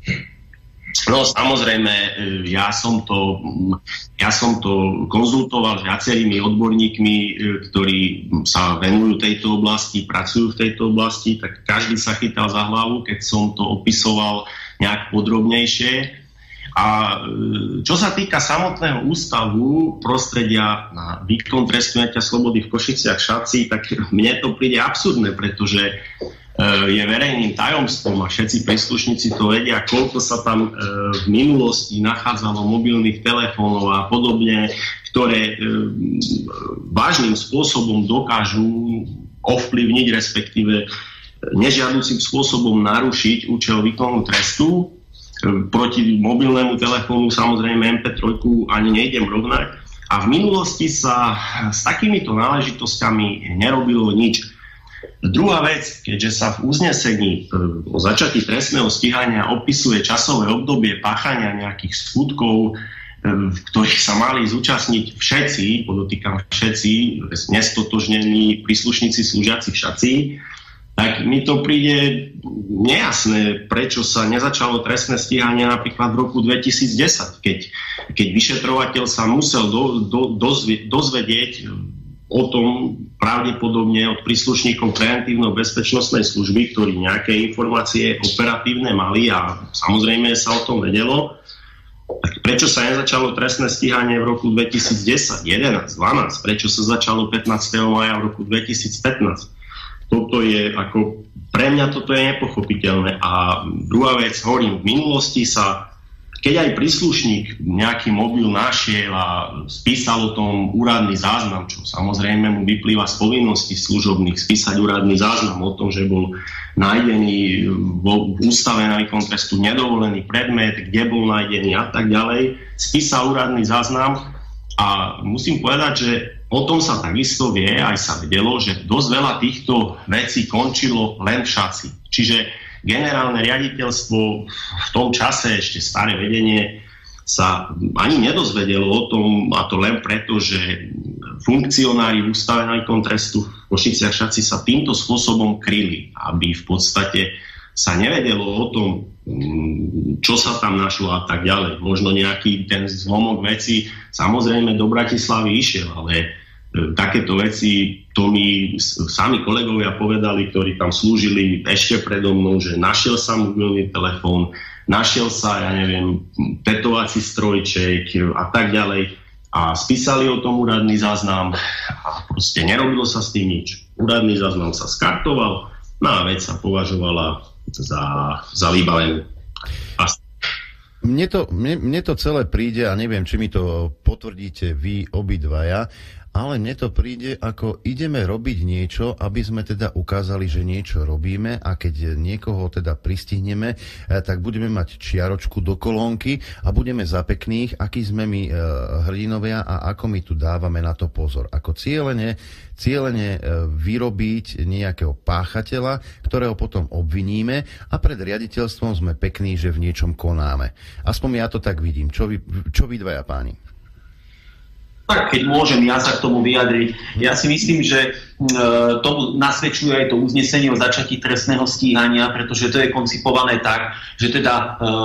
[SPEAKER 10] No samozrejme, ja som to, ja som to konzultoval s viacerými odborníkmi, ktorí sa venujú tejto oblasti, pracujú v tejto oblasti, tak každý sa chytal za hlavu, keď som to opisoval nejak podrobnejšie. A čo sa týka samotného ústavu prostredia na výkon trestu odňatia slobody v Košiciach Šatci, tak mne to príde absurdné, pretože je verejným tajomstvom a všetci príslušníci to vedia, koľko sa tam v minulosti nachádzalo mobilných telefónov a podobne, ktoré vážnym spôsobom dokážu ovplyvniť, respektíve nežiaducím spôsobom narušiť účel výkonu trestu. Proti mobilnému telefónu samozrejme em pé tri ani nejdem rovnať. A v minulosti sa s takýmito náležitosťami nerobilo nič. Druhá vec, keďže sa v uznesení o začatí trestného stíhania opisuje časové obdobie páchania nejakých skutkov, v ktorých sa mali zúčastniť všetci, podotýkam všetci, nestotožnení príslušníci slúžiaci v Šatci, tak mi to príde nejasné, prečo sa nezačalo trestné stíhanie napríklad v roku dvetisícdesať, keď, keď vyšetrovateľ sa musel do, do, dozvie, dozvedieť o tom pravdepodobne od príslušníkov preventívno-bezpečnostnej služby, ktorí nejaké informácie operatívne mali a samozrejme sa o tom vedelo. Tak prečo sa nezačalo trestné stíhanie v roku dvetisícdesať, jedenásť, dvanásť? Prečo sa začalo pätnásteho mája v roku dvetisícpätnásť? Toto je ako, pre mňa toto je nepochopiteľné. A druhá vec, hovorím, v minulosti sa, keď aj príslušník nejaký mobil našiel a spísal o tom úradný záznam, čo samozrejme mu vyplýva z povinností služobných spísať úradný záznam o tom, že bol nájdený v ústave na výkon trestu nedovolený predmet, kde bol nájdený a tak ďalej, spísal úradný záznam a musím povedať, že o tom sa takisto vie, aj sa vedelo, že dosť veľa týchto vecí končilo len v Šatci. Čiže generálne riaditeľstvo v tom čase, ešte staré vedenie, sa ani nedozvedelo o tom, a to len preto, že funkcionári v ústave na výkon trestu v Košiciach Šatci sa týmto spôsobom kryli, aby v podstate sa nevedelo o tom, čo sa tam našlo a tak ďalej. Možno nejaký ten zlomok veci samozrejme do Bratislavy išiel, ale takéto veci, to mi sami kolegovia povedali, ktorí tam slúžili ešte predo mnou, že našiel sa mobilný telefón, našiel sa, ja neviem, tetovací strojček a tak ďalej a spísali o tom úradný záznam a proste nerobilo sa s tým nič. Úradný záznam sa skartoval, no a vec sa považovala za, za vybavenú.
[SPEAKER 2] Mne to, mne, mne to celé príde, a neviem, či mi to potvrdíte vy obidvaja, ale mne to príde, ako ideme robiť niečo, aby sme teda ukázali, že niečo robíme a keď niekoho teda pristihneme, tak budeme mať čiaročku do kolónky a budeme za pekných, akí sme my hrdinovia a ako my tu dávame na to pozor. Ako cieľene, cieľene vyrobiť nejakého páchateľa, ktorého potom obviníme a pred riaditeľstvom sme pekní, že v niečom konáme. Aspoň ja to tak vidím. Čo vy, čo vy dvaja páni?
[SPEAKER 9] Tak, keď môžem ja sa k tomu vyjadriť. Ja si myslím, že e, tomu nasvedčuje aj to uznesenie o začatí trestného stíhania, pretože to je koncipované tak, že teda e,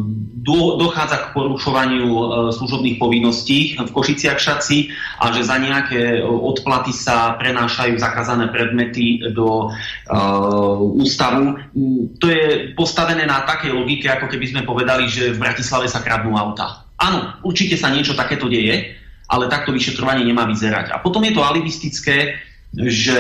[SPEAKER 9] do, dochádza k porušovaniu e, služobných povinností v Košiciach Šaci a že za nejaké odplaty sa prenášajú zakázané predmety do e, ústavu. To je postavené na takej logike, ako keby sme povedali, že v Bratislave sa kradnú auta. Áno, určite sa niečo takéto deje, ale takto vyšetrovanie nemá vyzerať. A potom je to alibistické, že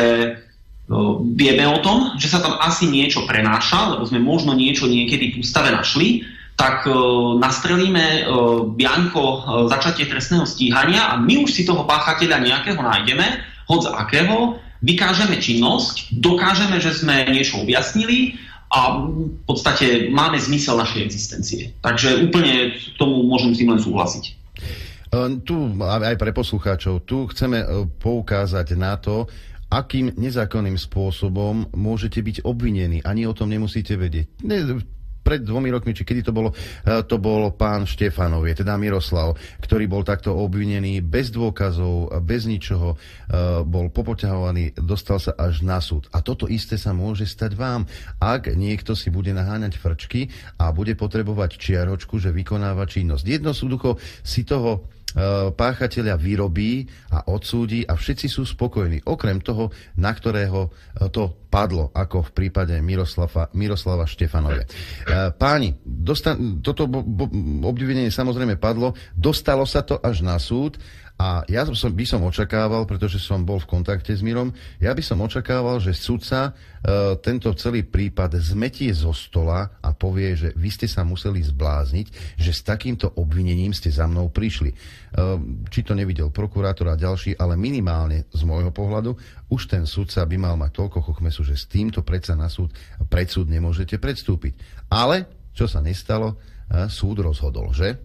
[SPEAKER 9] uh, vieme o tom, že sa tam asi niečo prenáša, lebo sme možno niečo niekedy v ústave našli, tak uh, nastrelíme uh, bianko uh, začatie trestného stíhania a my už si toho páchateľa nejakého nájdeme, hoď z akého, vykážeme činnosť, dokážeme, že sme niečo objasnili a v podstate máme zmysel našej existencie. Takže úplne k tomu môžem si len súhlasiť.
[SPEAKER 2] Tu aj pre poslucháčov, tu chceme poukázať na to, akým nezákonným spôsobom môžete byť obvinení. Ani o tom nemusíte vedieť. Pred dvomi rokmi, či kedy to bolo, to bol pán Štefanov, je teda Miroslav, ktorý bol takto obvinený bez dôkazov, bez ničoho, bol popoťahovaný, dostal sa až na súd. A toto isté sa môže stať vám, ak niekto si bude naháňať frčky a bude potrebovať čiaročku, že vykonáva činnosť. Jednoducho si toho páchateľa vyrobí a odsúdi a všetci sú spokojní. Okrem toho, na ktorého to padlo, ako v prípade Miroslava, Miroslava Štefanove. Páni, dostan- toto bo- bo- obvinenie samozrejme padlo, dostalo sa to až na súd a ja som, by som očakával, pretože som bol v kontakte s Mirom, ja by som očakával, že sudca e, tento celý prípad zmetie zo stola a povie, že vy ste sa museli zblázniť, že s takýmto obvinením ste za mnou prišli. E, či to nevidel prokurátor a ďalší, ale minimálne z môjho pohľadu už ten sudca by mal mať toľko chochmesu, že s týmto predsa na súd, pred súd nemôžete predstúpiť. Ale, čo sa nestalo, e, súd rozhodol, že?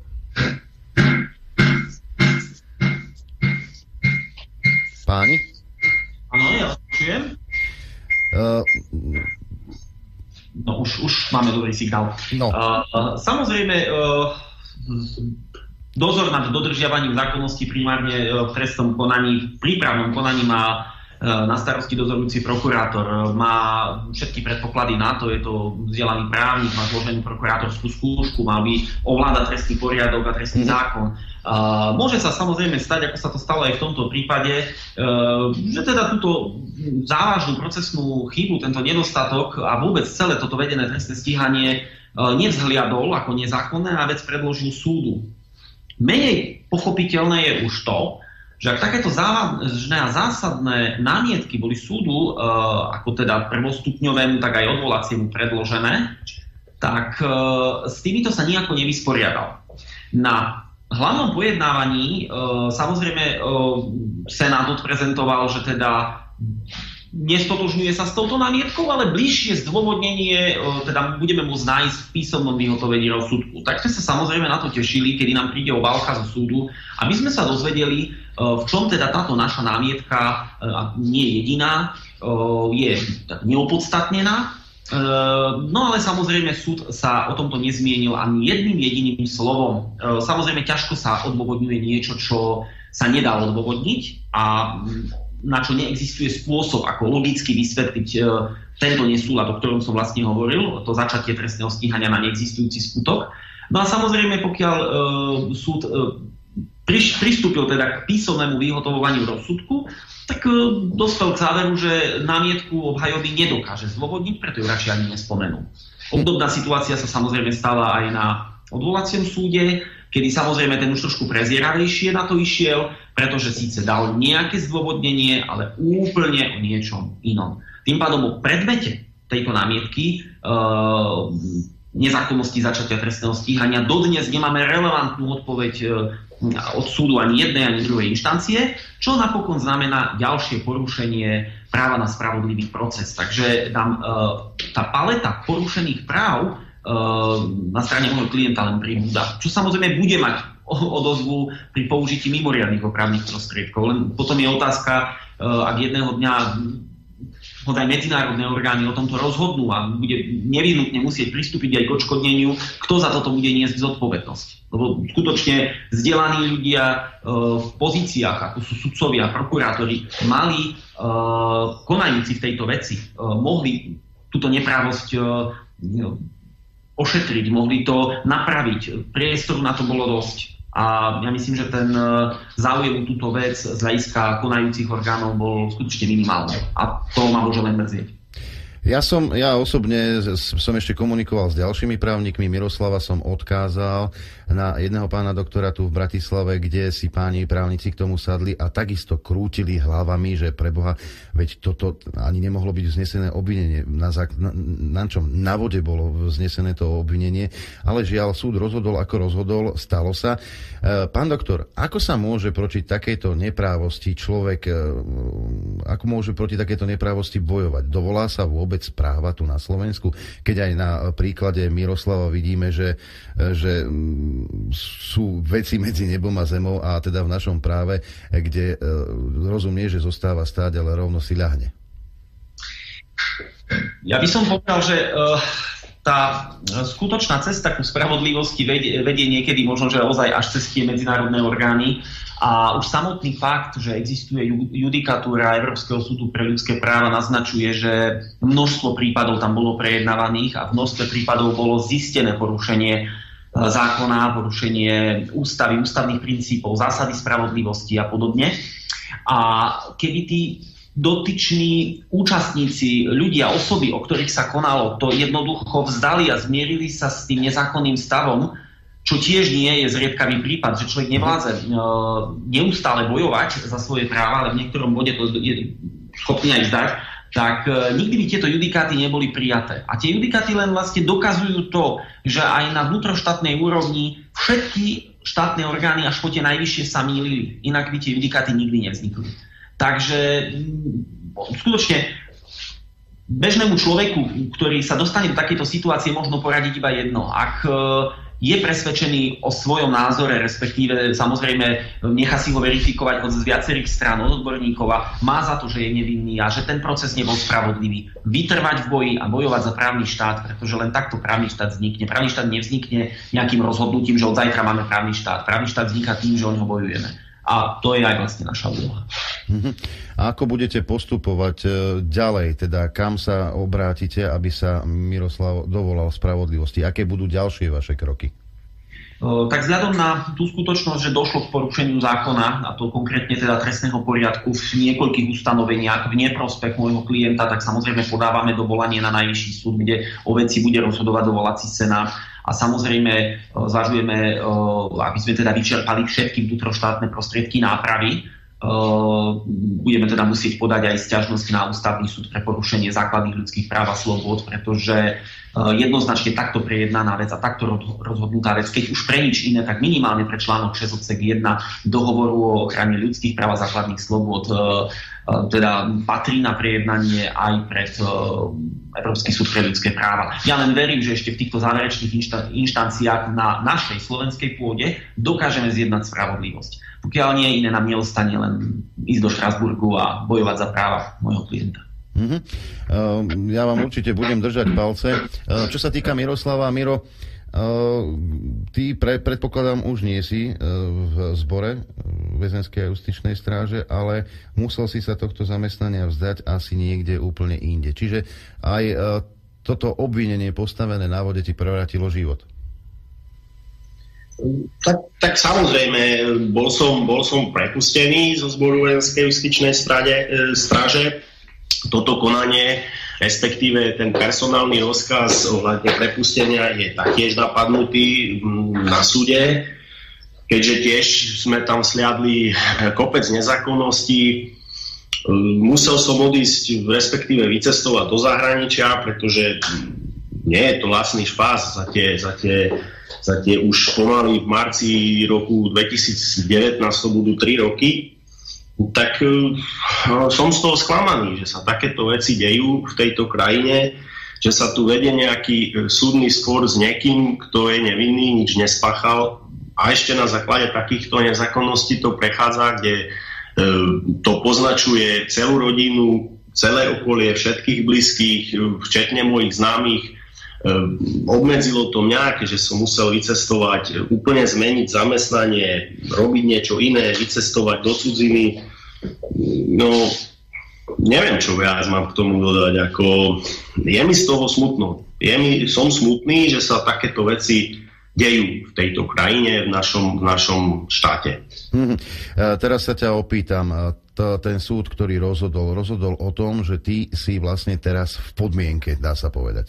[SPEAKER 2] Páni?
[SPEAKER 9] Áno, ja počujem.
[SPEAKER 2] Uh,
[SPEAKER 9] no už, už máme dobrý signál.
[SPEAKER 2] No.
[SPEAKER 9] Uh, samozrejme, uh, dozor nad dodržiavaním zákonnosti primárne v trestnom konaní, v prípravnom konaní má na starosti dozorujúci prokurátor. Má všetky predpoklady na to, je to vzdelaný právnik, má zloženú prokurátorskú skúšku, mal by ovládať trestný poriadok a trestný zákon. Uh, môže sa samozrejme stať, ako sa to stalo aj v tomto prípade, uh, že teda túto závažnú procesnú chybu, tento nedostatok a vôbec celé toto vedené trestné stíhanie uh, nevzhliadol ako nezákonné a vec predložil súdu. Menej pochopiteľné je už to, že ak takéto závažné a zásadné námietky boli súdu, uh, ako teda prvostupňovému, tak aj odvolaciemu predložené, tak uh, s týmito sa nejako nevysporiadal. Na hlavnom pojednávaní uh, samozrejme uh, Senát odprezentoval, že teda nestotožňuje sa s touto námietkou, ale bližšie zdôvodnenie uh, teda budeme môcť nájsť v písomnom vyhotovení rozsudku. Tak sme sa samozrejme na to tešili, kedy nám príde obálka zo súdu, aby sme sa dozvedeli, uh, v čom teda táto naša námietka uh, nie jediná, uh, je tak neopodstatnená. Uh, no ale samozrejme súd sa o tomto nezmienil ani jedným jediným slovom. Uh, samozrejme ťažko sa odôvodňuje niečo, čo sa nedá odôvodniť a na čo neexistuje spôsob, ako logicky vysvetliť e, tento nesúlad, o ktorom som vlastne hovoril, to začatie trestného stíhania na neexistujúci skutok. No a samozrejme, pokiaľ e, súd e, priš, pristúpil teda k písomnému vyhotovovaniu rozsudku, tak e, dospel k záveru, že námietku obhajoby nedokáže zdôvodniť, preto ju radšej ani nespomenul. Obdobná situácia sa samozrejme stala aj na odvolaciem súde, kedy samozrejme ten už trošku prezieravejšie na to išiel, pretože síce dal nejaké zdôvodnenie, ale úplne o niečom inom. Tým pádom o predmete tejto námietky e, nezákonnosti začatia trestného stíhania dodnes nemáme relevantnú odpoveď e, od súdu ani jednej, ani druhej inštancie, čo napokon znamená ďalšie porušenie práva na spravodlivý proces. Takže tam e, tá paleta porušených práv na strane môjho klienta len pribúda. Čo samozrejme bude mať odozvu pri použití mimoriadnych opravných prostriedkov. Len potom je otázka, ak jedného dňa hodaj medzinárodné orgány o tomto rozhodnú a bude nevyhnutne musieť pristúpiť aj k odškodneniu, kto za toto bude niesť zodpovednosť. Lebo skutočne vzdelaní ľudia e, v pozíciách, ako sú sudcovia, prokurátori, mali e, konajúci v tejto veci, e, mohli túto neprávosť e, ošetriť, mohli to napraviť. Priestoru na to bolo dosť. A ja myslím, že ten záujem túto vec z hľadiska konajúcich orgánov bol skutočne minimálny. A to ma môže len mrzieť.
[SPEAKER 2] Ja som, ja osobne som ešte komunikoval s ďalšími právnikmi. Miroslava som odkázal na jedného pána doktora tu v Bratislave, kde si páni právnici k tomu sadli a takisto krútili hlavami, že preboha, veď toto ani nemohlo byť vznesené obvinenie. Na, na, na čom? Na vode bolo vznesené to obvinenie, ale žiaľ, súd rozhodol, ako rozhodol, stalo sa. Pán doktor, ako sa môže proti takejto neprávosti človek, ako môže proti takejto neprávosti bojovať? Dovolá sa vôbec práva tu na Slovensku? Keď aj na príklade Miroslava vidíme, že, že sú veci medzi nebom a zemou a teda v našom práve, kde rozumie, že zostáva stáť, ale rovno si ľahne.
[SPEAKER 9] Ja by som povedal, že uh, tá skutočná cesta ku spravodlivosti vedie, vedie niekedy možno, že ozaj až cez tie medzinárodné orgány. A už samotný fakt, že existuje judikatúra Európskeho súdu pre ľudské práva, naznačuje, že množstvo prípadov tam bolo prejednávaných a v množstve prípadov bolo zistené porušenie zákona, porušenie ústavy, ústavných princípov, zásady spravodlivosti a podobne. A keby tí dotyční účastníci, ľudia, osoby, o ktorých sa konalo, to jednoducho vzdali a zmierili sa s tým nezákonným stavom, čo tiež nie je zriedkavý prípad, že človek nevládze neustále bojovať za svoje práva, ale v niektorom bode to je schopný aj vzdať, tak nikdy by tieto judikáty neboli prijaté. A tie judikáty len vlastne dokazujú to, že aj na vnútroštátnej úrovni všetky štátne orgány až po tie najvyššie sa mýlili. Inak by tie judikáty nikdy nevznikli. Takže skutočne bežnému človeku, ktorý sa dostane do takejto situácie, možno poradiť iba jedno. Ak je presvedčený o svojom názore, respektíve samozrejme nechá si ho verifikovať od z viacerých strán, od odborníkov a má za to, že je nevinný a že ten proces nebol spravodlivý. Vytrvať v boji a bojovať za právny štát, pretože len takto právny štát vznikne. Právny štát nevznikne nejakým rozhodnutím, že od zajtra máme právny štát. Právny štát vzniká tým, že o ňo bojujeme. A to je aj vlastne naša úloha.
[SPEAKER 2] A ako budete postupovať ďalej, teda kam sa obrátite, aby sa Miroslav dovolal spravodlivosti? Aké budú ďalšie vaše kroky?
[SPEAKER 9] Tak vzhľadom na tú skutočnosť, že došlo k porušeniu zákona, a to konkrétne teda trestného poriadku v niekoľkých ustanoveniach v neprospech môjho klienta, tak samozrejme podávame dovolanie na najvyšší súd, kde o veci bude rozhodovať dovolací senát. A samozrejme zvažujeme, aby sme teda vyčerpali všetky vnútroštátne prostriedky nápravy. Budeme teda musieť podať aj sťažnosť na ústavný súd pre porušenie základných ľudských práv a slobôd, pretože jednoznačne takto prejednaná vec a takto rozhodnutá vec, keď už pre nič iné, tak minimálne pre článok šesť odsek jeden dohovoru o ochrane ľudských práv a základných slobôd teda patrí na prejednanie aj pred Európsky súd pre ľudské práva. Ja len verím, že ešte v týchto záverečných inšta- inštanciách na našej slovenskej pôde dokážeme zjednať spravodlivosť. Pokiaľ nie iné, nám neostane len ísť do Štrasburgu a bojovať za práva môjho klienta.
[SPEAKER 2] Uh-huh. Uh, ja vám určite budem držať palce. Uh, čo sa týka Miroslava, Miro, uh, ty pre, predpokladám už nie si uh, v zbore väzenskej a justičnej stráže, ale musel si sa tohto zamestnania vzdať asi niekde úplne inde. Čiže aj uh, toto obvinenie postavené na vode ti prevrátilo život.
[SPEAKER 10] Tak, tak samozrejme, bol som, bol som prepustený zo zboru väzenskej justičnej stráže, stráže. Toto konanie, respektíve ten personálny rozkaz ohľadne prepustenia je taktiež napadnutý na súde, keďže tiež sme tam sliadli kopec nezákonností. Musel som odísť, respektíve vycestovať do zahraničia, pretože nie je to lacný špás za tie, za tie, za tie už pomaly v marci roku dvetisícdevätnásť, to budú tri roky. Tak uh, som z toho sklamaný, že sa takéto veci dejú v tejto krajine, že sa tu vedie nejaký uh, súdny spor s niekým, kto je nevinný, nič nespáchal a ešte na základe takýchto nezákonností to prechádza, kde uh, to poznačuje celú rodinu, celé okolie, všetkých blízkych, včetne mojich známych. Obmedzilo to mňa, keďže som musel vycestovať, úplne zmeniť zamestnanie, robiť niečo iné, vycestovať do cudziny. No, neviem, čo viac mám k tomu dodať. Ako, je mi z toho smutno. Je mi, som smutný, že sa takéto veci dejú v tejto krajine, v našom, v našom štáte.
[SPEAKER 2] Mm-hmm. Teraz sa ťa opýtam, t- ten súd, ktorý rozhodol, rozhodol o tom, že ty si vlastne teraz v podmienke, dá sa povedať.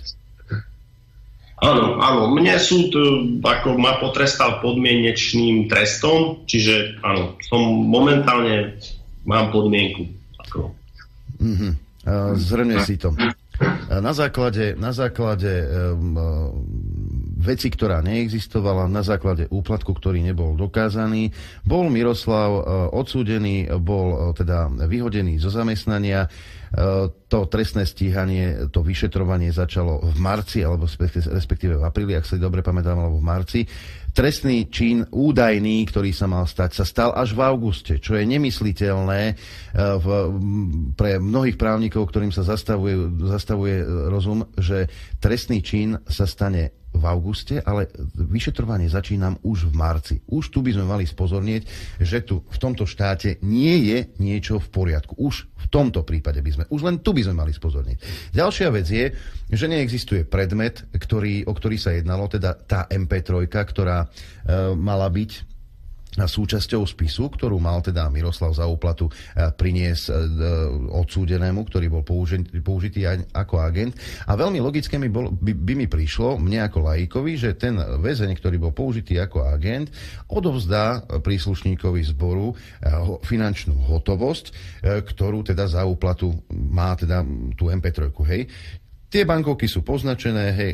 [SPEAKER 10] Áno, áno. Mne súd ako ma potrestal podmienečným trestom, čiže áno, som momentálne mám podmienku. Ako.
[SPEAKER 2] Mm-hmm. Zhrňme si to. Na základe, na základe um, veci, ktorá neexistovala, na základe úplatku, ktorý nebol dokázaný, bol Miroslav uh, odsúdený, bol uh, teda vyhodený zo zamestnania. Uh, to trestné stíhanie, to vyšetrovanie začalo v marci, alebo respektíve v apríli, ak sa dobre pamätám, alebo v marci. Trestný čin údajný, ktorý sa mal stať, sa stal až v auguste, čo je nemysliteľné v, pre mnohých právnikov, ktorým sa zastavuje, zastavuje rozum, že trestný čin sa stane v auguste, ale vyšetrovanie začínam už v marci. Už tu by sme mali spozornieť, že tu v tomto štáte nie je niečo v poriadku. Už v tomto prípade by sme, už len tu by sme mali spozornieť. Ďalšia vec je, že neexistuje predmet, ktorý, o ktorý sa jednalo, teda tá em pé tri, ktorá e, mala byť súčasťou spisu, ktorú mal teda Miroslav za úplatu priniesť odsúdenému, ktorý bol použitý, použitý ako agent. A veľmi logické mi bol, by, by mi prišlo, mne ako laikovi, že ten väzeň, ktorý bol použitý ako agent, odovzdá príslušníkovi zboru finančnú hotovosť, ktorú teda za úplatu má teda tú em pé tri, hej. Tie bankovky sú poznačené, hej,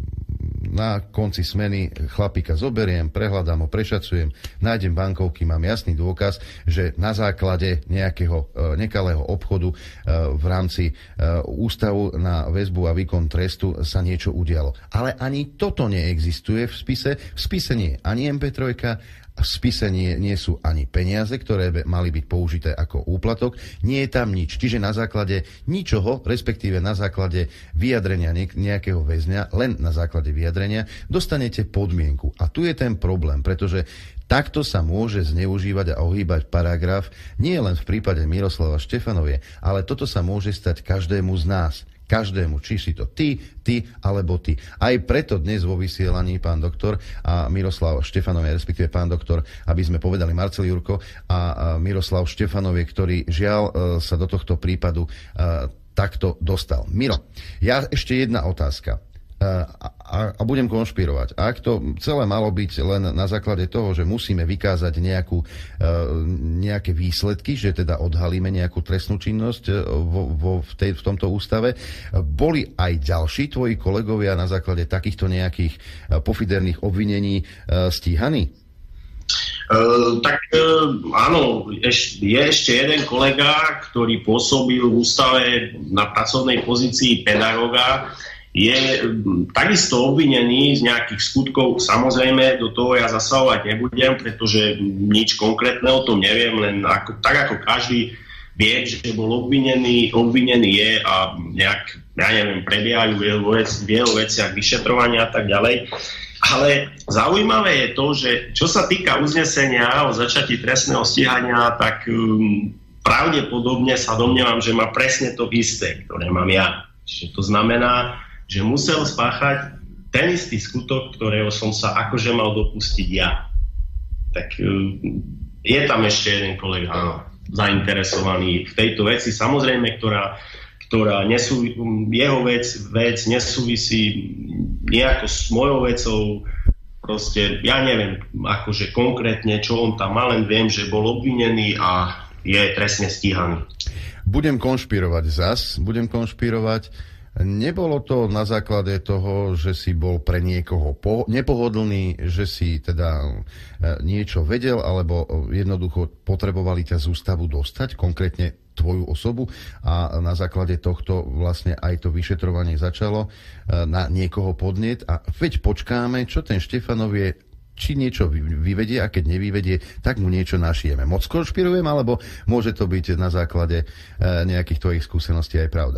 [SPEAKER 2] na konci smeny chlapíka zoberiem, prehľadám ho, prešacujem, nájdem bankovky, mám jasný dôkaz, že na základe nejakého e, nekalého obchodu e, v rámci e, ústavu na väzbu a výkon trestu sa niečo udialo. Ale ani toto neexistuje v spise. V spise nie je ani em pé tri, v spise nie, nie sú ani peniaze, ktoré by mali byť použité ako úplatok. Nie je tam nič. Čiže na základe ničoho, respektíve na základe vyjadrenia nejakého väzňa, len na základe vyjadrenia, dostanete podmienku. A tu je ten problém, pretože takto sa môže zneužívať a ohýbať paragraf nie len v prípade Miroslava Štefanovie, ale toto sa môže stať každému z nás. Každému, či si to ty, ty alebo ty. Aj preto dnes vo vysielaní pán doktor a Miroslav Štefanovie, respektíve pán doktor, aby sme povedali Marcel Jurko a Miroslav Štefanovie, ktorý žiaľ sa do tohto prípadu takto dostal. Miro, ja ešte jedna otázka. A, a, a budem konšpirovať. Ak to celé malo byť len na základe toho, že musíme vykázať nejakú, nejaké výsledky, že teda odhalíme nejakú trestnú činnosť vo, vo, v, tej, v tomto ústave, boli aj ďalší tvoji kolegovia na základe takýchto nejakých pofiderných obvinení stíhaní?
[SPEAKER 10] Uh, tak uh, áno, eš, je ešte jeden kolega, ktorý pôsobil v ústave na pracovnej pozícii pedagóga, je takisto obvinený z nejakých skutkov. Samozrejme, do toho ja zasahovať nebudem, pretože nič konkrétne o tom neviem, len ako, tak ako každý vie, že bol obvinený, obvinený je a nejak, ja neviem, prebiehajú v jeho, vec, v jeho veciach vyšetrovania a tak ďalej. Ale zaujímavé je to, že čo sa týka uznesenia o začatí trestného stíhania, tak um, pravdepodobne sa domnievam, že má presne to isté, ktoré mám ja. Čiže to znamená, že musel spáchať ten istý skutok, ktorého som sa akože mal dopustiť ja. Tak je tam ešte jeden kolega, áno, zainteresovaný v tejto veci, samozrejme, ktorá, ktorá nesú, jeho vec, vec nesúvisí nejako s mojou vecou. Proste ja neviem akože konkrétne, čo on tam má, len viem, že bol obvinený a je trestne stíhaný.
[SPEAKER 2] Budem konšpirovať zas, budem konšpirovať. Nebolo to na základe toho, že si bol pre niekoho po- nepohodlný, že si teda niečo vedel, alebo jednoducho potrebovali ťa z ústavu dostať, konkrétne tvoju osobu, a na základe tohto vlastne aj to vyšetrovanie začalo na niekoho podnieť. A veď počkáme, čo ten Štefanov je či niečo vyvedie a keď nevyvedie, tak mu niečo našijeme. Moc konšpirujem, alebo môže to byť na základe nejakých tvojich skúseností aj pravda?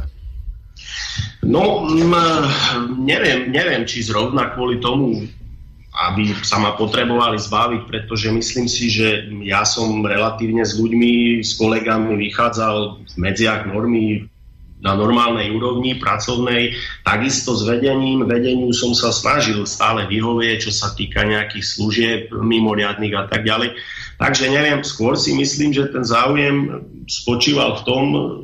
[SPEAKER 10] No, neviem, neviem, či zrovna kvôli tomu, aby sa ma potrebovali zbaviť, pretože myslím si, že ja som relatívne s ľuďmi, s kolegami vychádzal v medziach normy na normálnej úrovni pracovnej, takisto s vedením. Vedeniu som sa snažil stále vyhovieť, čo sa týka nejakých služieb mimoriadnych a tak ďalej. Takže neviem, skôr si myslím, že ten záujem spočíval v tom,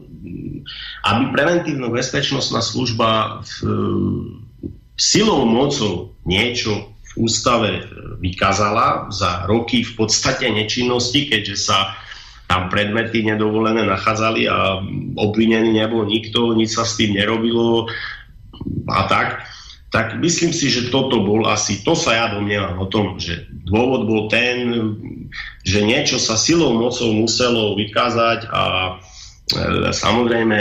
[SPEAKER 10] aby preventívno-bezpečnostná služba v, silou, mocou niečo v ústave vykázala za roky v podstate nečinnosti, keďže sa tam predmety nedovolené nachádzali a obvinený nebol nikto, nič sa s tým nerobilo a tak, tak myslím si, že toto bol asi, to sa ja domnievam o tom, že dôvod bol ten, že niečo sa silou, mocou muselo vykázať a e, samozrejme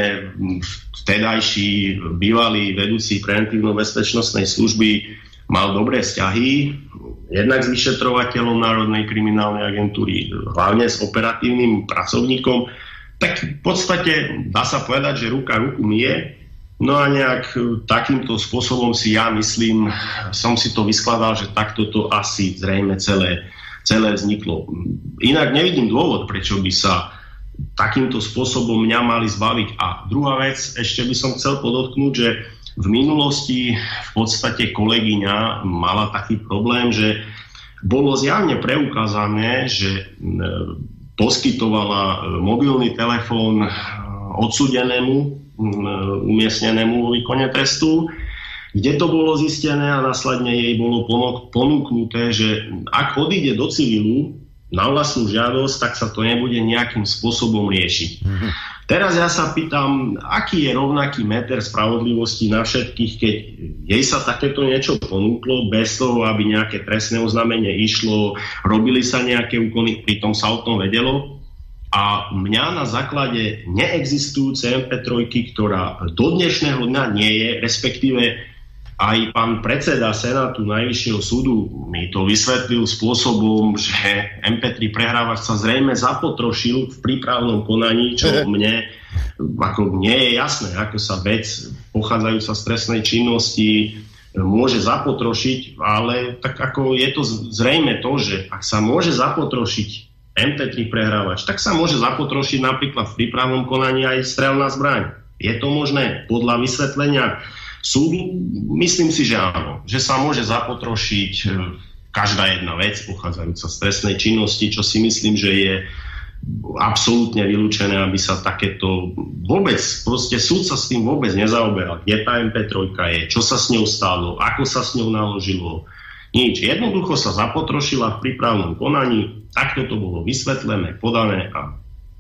[SPEAKER 10] vtedajší bývalý vedúci preventívno-bezpečnostnej služby mal dobré vzťahy, jednak s vyšetrovateľom Národnej kriminálnej agentúry, hlavne s operatívnym pracovníkom, tak v podstate dá sa povedať, že ruka ruku myje. No a nejak takýmto spôsobom si ja myslím, som si to vyskladal, že takto to asi zrejme celé, celé vzniklo. Inak nevidím dôvod, prečo by sa takýmto spôsobom mňa mali zbaviť. A druhá vec, ešte by som chcel podotknúť, že v minulosti v podstate kolegyňa mala taký problém, že bolo zjavne preukázané, že poskytovala mobilný telefón odsúdenému, umiestnenému vo výkone trestu, kde to bolo zistené a následne jej bolo ponúknuté, že ak odíde do civilu na vlastnú žiadosť, tak sa to nebude nejakým spôsobom riešiť. Mm-hmm. Teraz ja sa pýtam, aký je rovnaký meter spravodlivosti na všetkých, keď jej sa takéto niečo ponúklo, bez toho, aby nejaké trestné oznámenie išlo, robili sa nejaké úkony, pritom sa o tom vedelo. A mňa na základe neexistujúcej em pé tri, ktorá do dnešného dňa nie je, respektíve aj pán predseda Senátu Najvyššieho súdu mi to vysvetlil spôsobom, že em pé tri prehrávač sa zrejme zapotrošil v prípravnom konaní, čo mne ako nie je jasné, ako sa vec pochádzajúca z trestnej činnosti môže zapotrošiť, ale tak ako je to zrejme to, že ak sa môže zapotrošiť em pé tri prehrávač, tak sa môže zapotrošiť napríklad v prípravnom konaní aj strelná zbraň. Je to možné podľa vysvetlenia súdu? Myslím si, že áno. Že sa môže zapotrošiť každá jedna vec pochádzajúca z trestnej činnosti, čo si myslím, že je absolútne vylúčené, aby sa takéto vôbec, proste súd sa s tým vôbec nezaoberal. Kde tá em pé tri je, čo sa s ňou stalo, ako sa s ňou naložilo. Nič. Jednoducho sa zapotrošila v prípravnom konaní, takto to bolo vysvetlené, podané a,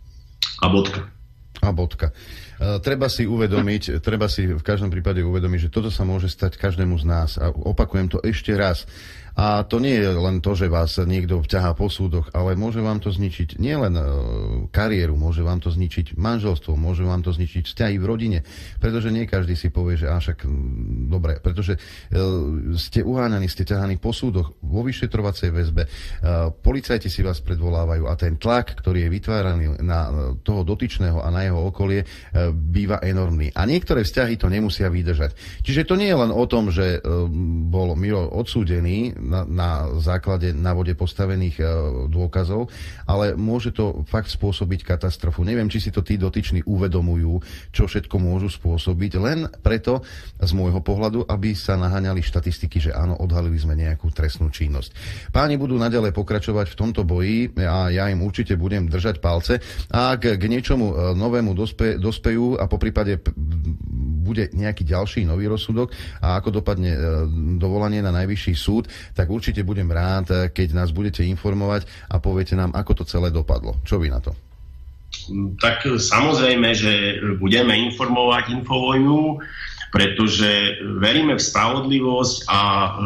[SPEAKER 10] a bodka.
[SPEAKER 2] A bodka. Treba si uvedomiť, treba si v každom prípade uvedomiť, že toto sa môže stať každému z nás. A opakujem to ešte raz. A to nie je len to, že vás niekto vťahá po súdoch, ale môže vám to zničiť nielen kariéru, môže vám to zničiť manželstvo, môže vám to zničiť vzťahy v rodine, pretože nie každý si povie, že až však dobre, pretože ste uháňaní, ste ťahaní po súdoch vo vyšetrovacej väzbe, policajti si vás predvolávajú a ten tlak, ktorý je vytváraný na toho dotyčného a na jeho okolie, býva enormný. A niektoré vzťahy to nemusia vydržať. Čiže to nie je len o tom, že bol Miro odsúdený Na, na základe na vode postavených e, dôkazov, ale môže to fakt spôsobiť katastrofu. Neviem, či si to tí dotyční uvedomujú, čo všetko môžu spôsobiť, len preto z môjho pohľadu, aby sa naháňali štatistiky, že áno, odhalili sme nejakú trestnú činnosť. Páni budú naďalej pokračovať v tomto boji a ja im určite budem držať palce. A ak k niečomu novému dospe, dospejú a poprípade bude nejaký ďalší nový rozsudok a ako dopadne dovolanie na najvyšší súd, tak určite budem rád, keď nás budete informovať a poviete nám, ako to celé dopadlo. Čo vy na to?
[SPEAKER 10] Tak samozrejme, že budeme informovať Infovojnu, pretože veríme v spravodlivosť a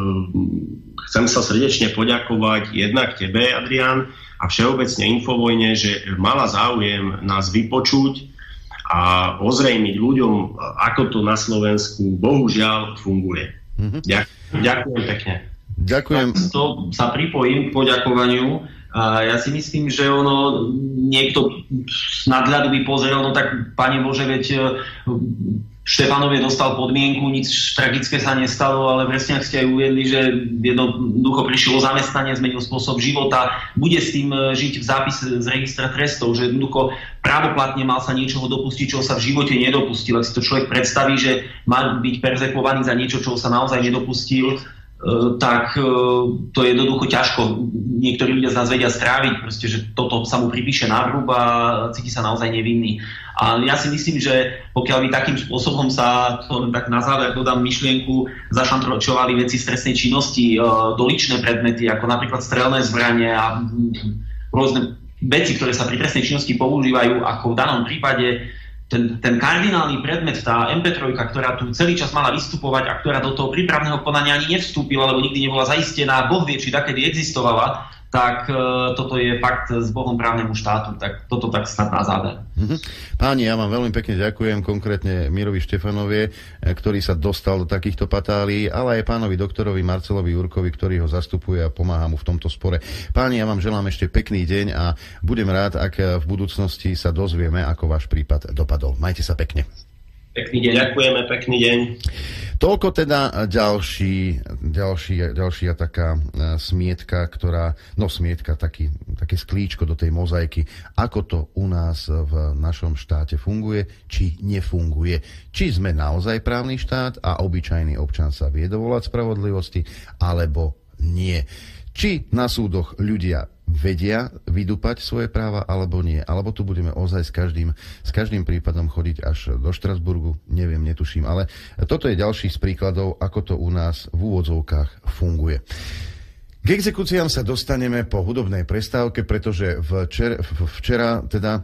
[SPEAKER 10] chcem sa srdečne poďakovať jednak tebe, Adrián, a všeobecne Infovojne, že mala záujem nás vypočuť a ozrejmiť ľuďom, ako to na Slovensku bohužiaľ funguje. Mm-hmm. Ďakujem, ďakujem pekne.
[SPEAKER 2] Ďakujem.
[SPEAKER 9] To sa pripojím k poďakovaniu. A ja si myslím, že ono, niekto z nadhľadu by pozrel, no tak Pane Bože, veď Štefanovi dostal podmienku, nič tragické sa nestalo, ale presne ak ste aj uviedli, že jednoducho prišiel o zamestnanie, zmenil spôsob života, bude s tým žiť v zápise z registra trestov, že jednoducho právoplatne mal sa niečoho dopustiť, čoho sa v živote nedopustil. Ak si to človek predstaví, že má byť perzekvovaný za niečo, čoho sa naozaj nedopustil, tak to je jednoducho ťažko. Niektorí ľudia z nás vedia stráviť, proste, že toto sa mu pripíše na vrúb a cíti sa naozaj nevinný. A ja si myslím, že pokiaľ by takým spôsobom sa, to tak na záver dodám myšlienku, zašantročovali veci z trestnej činnosti, doličné predmety, ako napríklad strelné zbranie a rôzne veci, ktoré sa pri trestnej činnosti používajú, ako v danom prípade Ten, ten kardinálny predmet, tá em pé tri, ktorá tu celý čas mala vystupovať a ktorá do toho prípravného konania ani nevstúpila, lebo nikdy nebola zaistená, Boh vie, či takedy existovala, tak e, toto je fakt s Bohom právnemu štátu. Tak toto tak snad na záver. Mm-hmm.
[SPEAKER 2] Páni, ja vám veľmi pekne ďakujem, konkrétne Mirovi Štefanovi, ktorý sa dostal do takýchto patálií, ale aj pánovi doktorovi Marcelovi Jurkovi, ktorý ho zastupuje a pomáha mu v tomto spore. Páni, ja vám želám ešte pekný deň a budem rád, ak v budúcnosti sa dozvieme, ako váš prípad dopadol. Majte sa pekne.
[SPEAKER 10] Pekný deň. Ďakujeme, pekný deň.
[SPEAKER 2] Toľko teda ďalší, ďalší, ďalšia taká smietka, ktorá, no smietka, taký, také sklíčko do tej mozaiky, ako to u nás v našom štáte funguje, či nefunguje. Či sme naozaj právny štát a obyčajný občan sa vie dovolať spravodlivosti, alebo nie. Či na súdoch ľudia vedia vydúpať svoje práva, alebo nie. Alebo tu budeme ozaj s každým, s každým prípadom chodiť až do Štrasburgu. Neviem, netuším. Ale toto je ďalší z príkladov, ako to u nás v úvodzovkách funguje. K exekúciám sa dostaneme po hudobnej prestávke, pretože včera, včera teda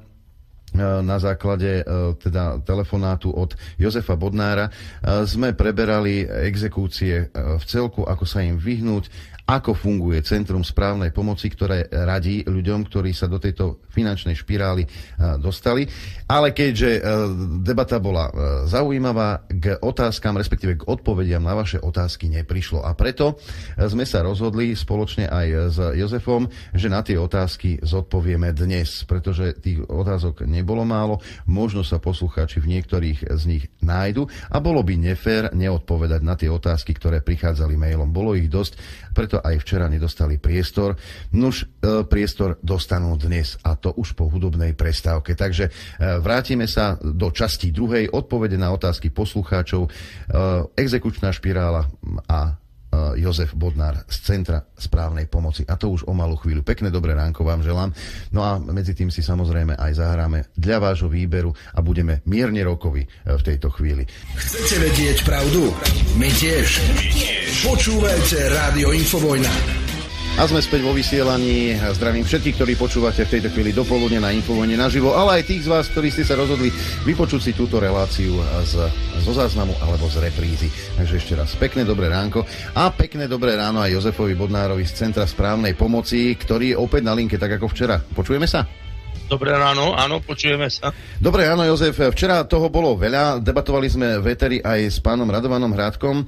[SPEAKER 2] na základe teda telefonátu od Jozefa Bodnára sme preberali exekúcie v celku, ako sa im vyhnúť, ako funguje Centrum správnej pomoci, ktoré radí ľuďom, ktorí sa do tejto finančnej špirály dostali. Ale keďže debata bola zaujímavá, k otázkam, respektíve k odpovediam na vaše otázky neprišlo. A preto sme sa rozhodli spoločne aj s Jozefom, že na tie otázky zodpovieme dnes, pretože tých otázok nebolo málo, možno sa poslucháči v niektorých z nich nájdu a bolo by nefér neodpovedať na tie otázky, ktoré prichádzali mailom. Bolo ich dosť, preto aj včera nedostali priestor. Nuž, e, priestor dostanú dnes a to už po hudobnej prestávke. Takže e, vrátime sa do časti druhej, odpovede na otázky poslucháčov, e, exekučná špirála a e, Jozef Bodnár z Centra správnej pomoci. A to už o malú chvíľu. Pekné dobré ránko vám želám. No a medzi tým si samozrejme aj zahráme dla vášho výberu a budeme mierne rokovi v tejto chvíli.
[SPEAKER 1] Chcete vedieť pravdu? My tiež. My tiež. Počúvajte Rádio Infovojna.
[SPEAKER 2] A sme späť vo vysielaní. Zdravím všetkých, ktorí počúvate v tejto chvíli dopoludne na Infovojne naživo, ale aj tých z vás, ktorí ste sa rozhodli vypočuť si túto reláciu z, zo záznamu alebo z reprízy. Takže ešte raz pekné dobré ránko a pekné dobré ráno aj Jozefovi Bodnárovi z Centra správnej pomoci, ktorý je opäť na linke, tak ako včera. Počujeme sa?
[SPEAKER 11] Dobré ráno, áno, počujeme sa.
[SPEAKER 2] Dobré ráno, Jozef. Včera toho bolo veľa. Debatovali sme v éteri aj s pánom Radovanom Hrádkom.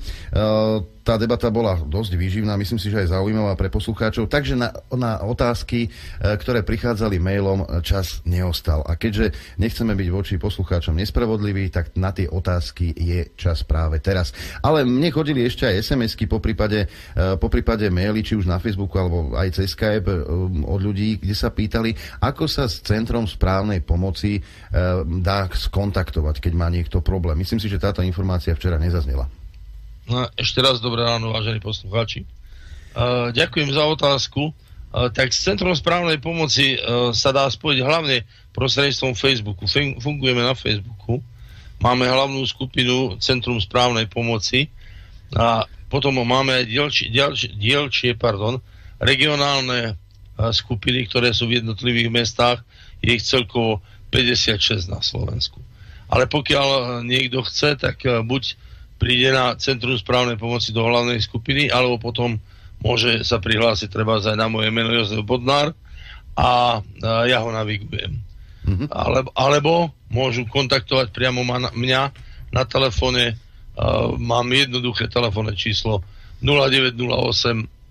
[SPEAKER 2] Tá debata bola dosť výživná, myslím si, že aj zaujímavá pre poslucháčov. Takže na, na otázky, ktoré prichádzali mailom, čas neostal. A keďže nechceme byť voči poslucháčom nespravodliví, tak na tie otázky je čas práve teraz. Ale mne chodili ešte aj es em esky, po prípade, po prípade maily, či už na Facebooku, alebo aj cez Skype od ľudí, kde sa pýtali, ako sa s Centrom správnej pomoci dá skontaktovať, keď má niekto problém. Myslím si, že táto informácia včera nezaznela.
[SPEAKER 11] No, ešte raz dobré ráno, vážení poslucháči. Uh, ďakujem za otázku. Uh, tak s Centrom správnej pomoci uh, sa dá spojiť hlavne prostredníctvom Facebooku. Fun- fungujeme na Facebooku. Máme hlavnú skupinu Centrum správnej pomoci a potom máme aj dielči, dielči, dielčie pardon, regionálne uh, skupiny, ktoré sú v jednotlivých mestách. Je ich celkovo päťdesiatšesť na Slovensku. Ale pokiaľ niekto chce, tak uh, buď príde na Centrum správnej pomoci do hlavnej skupiny, alebo potom môže sa prihlásiť treba aj na moje meno Jozef Bodnár a, a ja ho navigujem. Mm-hmm. Alebo, alebo môžu kontaktovať priamo ma, mňa na telefóne. Uh, mám jednoduché telefónne číslo nula deväť nula osem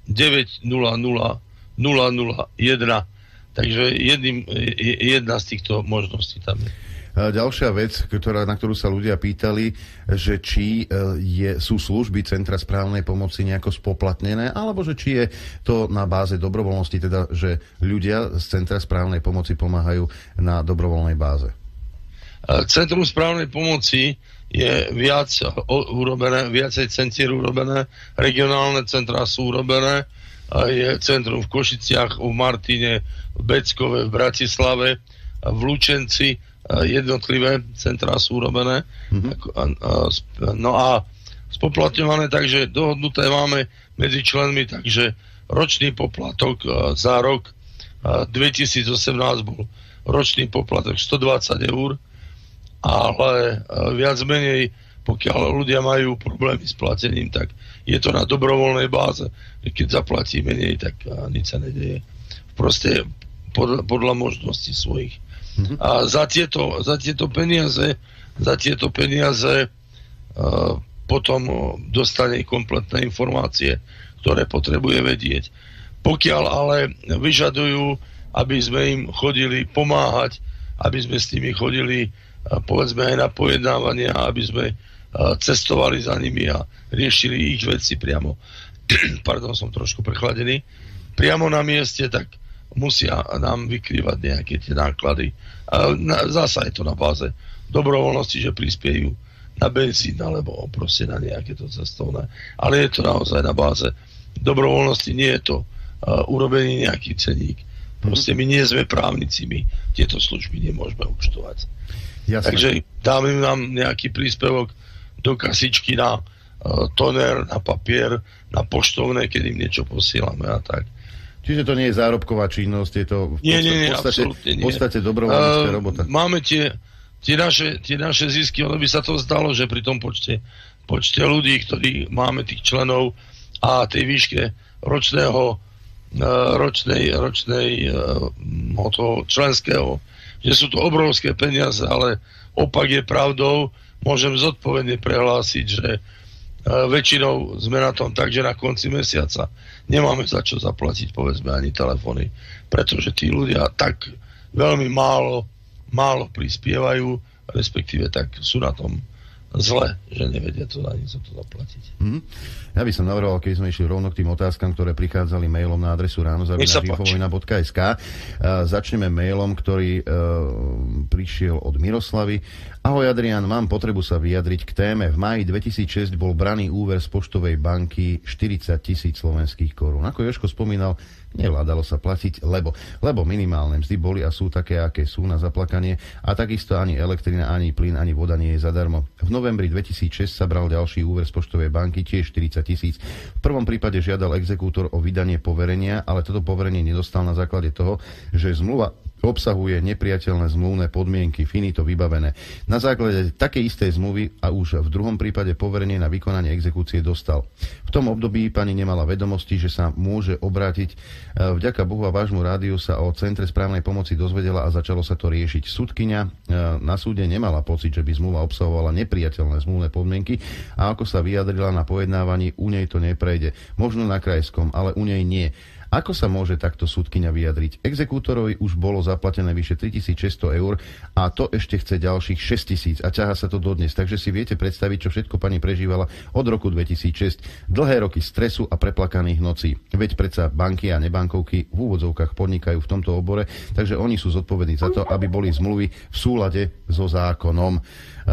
[SPEAKER 11] deväť nula nula nula nula jeden. Takže jedným, jedna z týchto možností tam je.
[SPEAKER 2] Ďalšia vec, ktorá, na ktorú sa ľudia pýtali, že či je, sú služby Centra správnej pomoci nejako spoplatnené, alebo že či je to na báze dobrovoľnosti, teda že ľudia z Centra správnej pomoci pomáhajú na dobrovoľnej báze.
[SPEAKER 11] Centrum správnej pomoci je viac urobené, viacej centier urobené, regionálne centrá sú urobené, je centrum v Košiciach, v Martine, v Beckove, v Bratislave, v Lučenci, jednotlivé centrá sú urobené. Mm-hmm. No a spoplatňované, takže dohodnuté máme medzi členmi, takže ročný poplatok za rok dvetisícosemnásť bol ročný poplatok stodvadsať eur, ale viac menej, pokiaľ ľudia majú problémy s platením, tak je to na dobrovoľnej báze. Keď zaplatí menej, tak nič sa nedeje. Proste podľa, podľa možností svojich. Mm-hmm. A za tieto, za tieto peniaze za tieto peniaze uh, potom dostane kompletné informácie, ktoré potrebuje vedieť. Pokiaľ ale vyžadujú, aby sme im chodili pomáhať, aby sme s nimi chodili uh, povedzme aj na pojednávanie, aby sme uh, cestovali za nimi a riešili ich veci priamo. Pardon, som trošku prechladený. Priamo na mieste, tak musia nám vykrývať nejaké tie náklady. A na, zasa je to na báze dobrovoľnosti, že prispiejú na benzín alebo proste na nejaké to cestovné. Ale je to naozaj na báze dobrovoľnosti, nie je to uh, urobený nejaký ceník. Proste my nie sme právnici, my tieto služby nemôžeme účtovať. Jasne. Takže dáme nám nejaký príspevok do kasičky na uh, toner, na papier, na poštovné, keď im niečo posielame a tak.
[SPEAKER 2] Čiže to nie je zárobková činnosť, je to v podstate, nie, nie, nie, v podstate dobrovoľnícka uh, robota.
[SPEAKER 11] Máme tie, tie, naše, tie naše zisky, ono by sa to zdalo, že pri tom počte, počte ľudí, ktorí máme tých členov a tej výške ročného, uh, ročnej, ročnej uh, toho členského, že sú to obrovské peniaze, ale opak je pravdou. Môžem zodpovedne prehlásiť, že uh, väčšinou sme na tom tak, že na konci mesiaca nemáme za čo zaplatiť, povedzme, ani telefóny, pretože tí ľudia tak veľmi málo, málo prispievajú, respektíve tak sú na tom zle, že nevedia to ani za to zaplatiť. Mm. Ja by som navrhoval, keď sme išli rovno k tým otázkam, ktoré prichádzali mailom na adresu ráno zavináč infovojna bodka es ká. Uh, začneme mailom, ktorý uh, prišiel od Miroslavy. Ahoj Adrián, mám potrebu sa vyjadriť k téme. V máji dvetisícšesť bol braný úver z poštovej banky štyridsať tisíc slovenských korún. Ako Jožko spomínal, nevládalo sa platiť, lebo, lebo minimálne mzdy boli a sú také, aké sú na zaplakanie a takisto ani elektrina, ani plyn, ani voda nie je zadarmo. V novembri dvetisícšesť sa bral ďalší úver z poštovej banky, tiež štyridsať tisíc. V prvom prípade žiadal exekútor o vydanie poverenia, ale toto poverenie nedostal na základe toho, že zmluva obsahuje nepriateľné zmluvné podmienky, finito vybavené. Na základe takej istej zmluvy a už v druhom prípade poverenie na vykonanie exekúcie dostal. V tom období pani nemala vedomosti, že sa môže obrátiť. Vďaka Bohu a vášmu rádiu sa o Centre správnej pomoci dozvedela a začalo sa to riešiť. Sudkyňa na súde nemala pocit, že by zmluva obsahovala nepriateľné zmluvné podmienky a ako sa vyjadrila na pojednávaní, u nej to neprejde. Možno na krajskom, ale u nej nie. Ako sa môže takto súdkyňa vyjadriť? Exekútorovi už bolo zaplatené vyše tritisícšesťsto eur a to ešte chce ďalších šesťtisíc a ťahá sa to dodnes. Takže si viete predstaviť, čo všetko pani prežívala od roku dvetisícšesť. Dlhé roky stresu a preplakaných nocí. Veď predsa banky a nebankovky v úvodzovkách podnikajú v tomto obore, takže oni sú zodpovední za to, aby boli zmluvy v súlade so zákonom.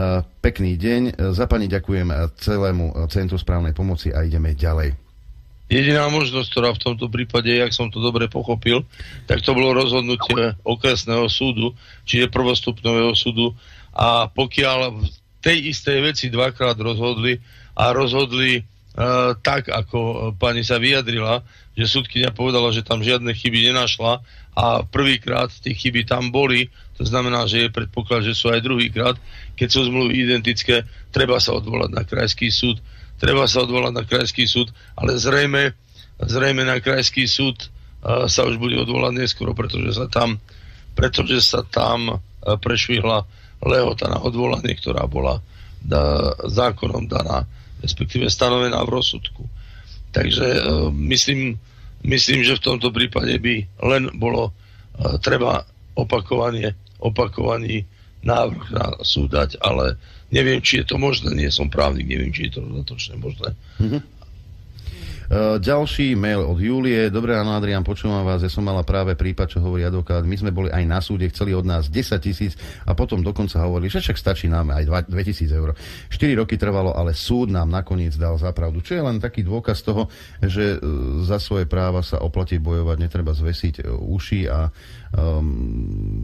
[SPEAKER 11] Pekný deň. Za pani ďakujem celému Centru správnej pomoci a ideme ďalej. Jediná možnosť, ktorá v tomto prípade, jak som to dobre pochopil, tak to bolo rozhodnutie okresného súdu, čiže prvostupňového súdu a pokiaľ v tej istej veci dvakrát rozhodli a rozhodli e, tak, ako pani sa vyjadrila, že súdkyňa povedala, že tam žiadne chyby nenašla a prvýkrát tie chyby tam boli, to znamená, že je predpoklad, že sú aj druhýkrát, keď sú zmluvy identické, treba sa odvolať na krajský súd. Treba sa odvolať na krajský súd, ale zrejme, zrejme na krajský súd uh, sa už bude odvolať neskoro, pretože sa tam, pretože sa tam uh, prešvihla lehota na odvolanie, ktorá bola da, zákonom daná, respektíve stanovená v rozsudku. Takže uh, myslím, myslím, že v tomto prípade by len bolo uh, treba opakovanie, opakovaný návrh na súd dať, ale neviem, či je to možné, nie som právnik, neviem, či je to dostatočne možné. Mm-hmm.
[SPEAKER 2] Uh, ďalší mail od Julie. Dobré ráno, Adrián, počúvam vás. Ja som mala práve prípad, čo hovorí advokát. My sme boli aj na súde, chceli od nás desať tisíc a potom dokonca hovorili, že však stačí nám aj dvetisíc eur. štyri roky trvalo, ale súd nám nakoniec dal za pravdu. Čo je len taký dôkaz toho, že uh, za svoje práva sa oplatí bojovať, netreba zvesiť uh, uši a um,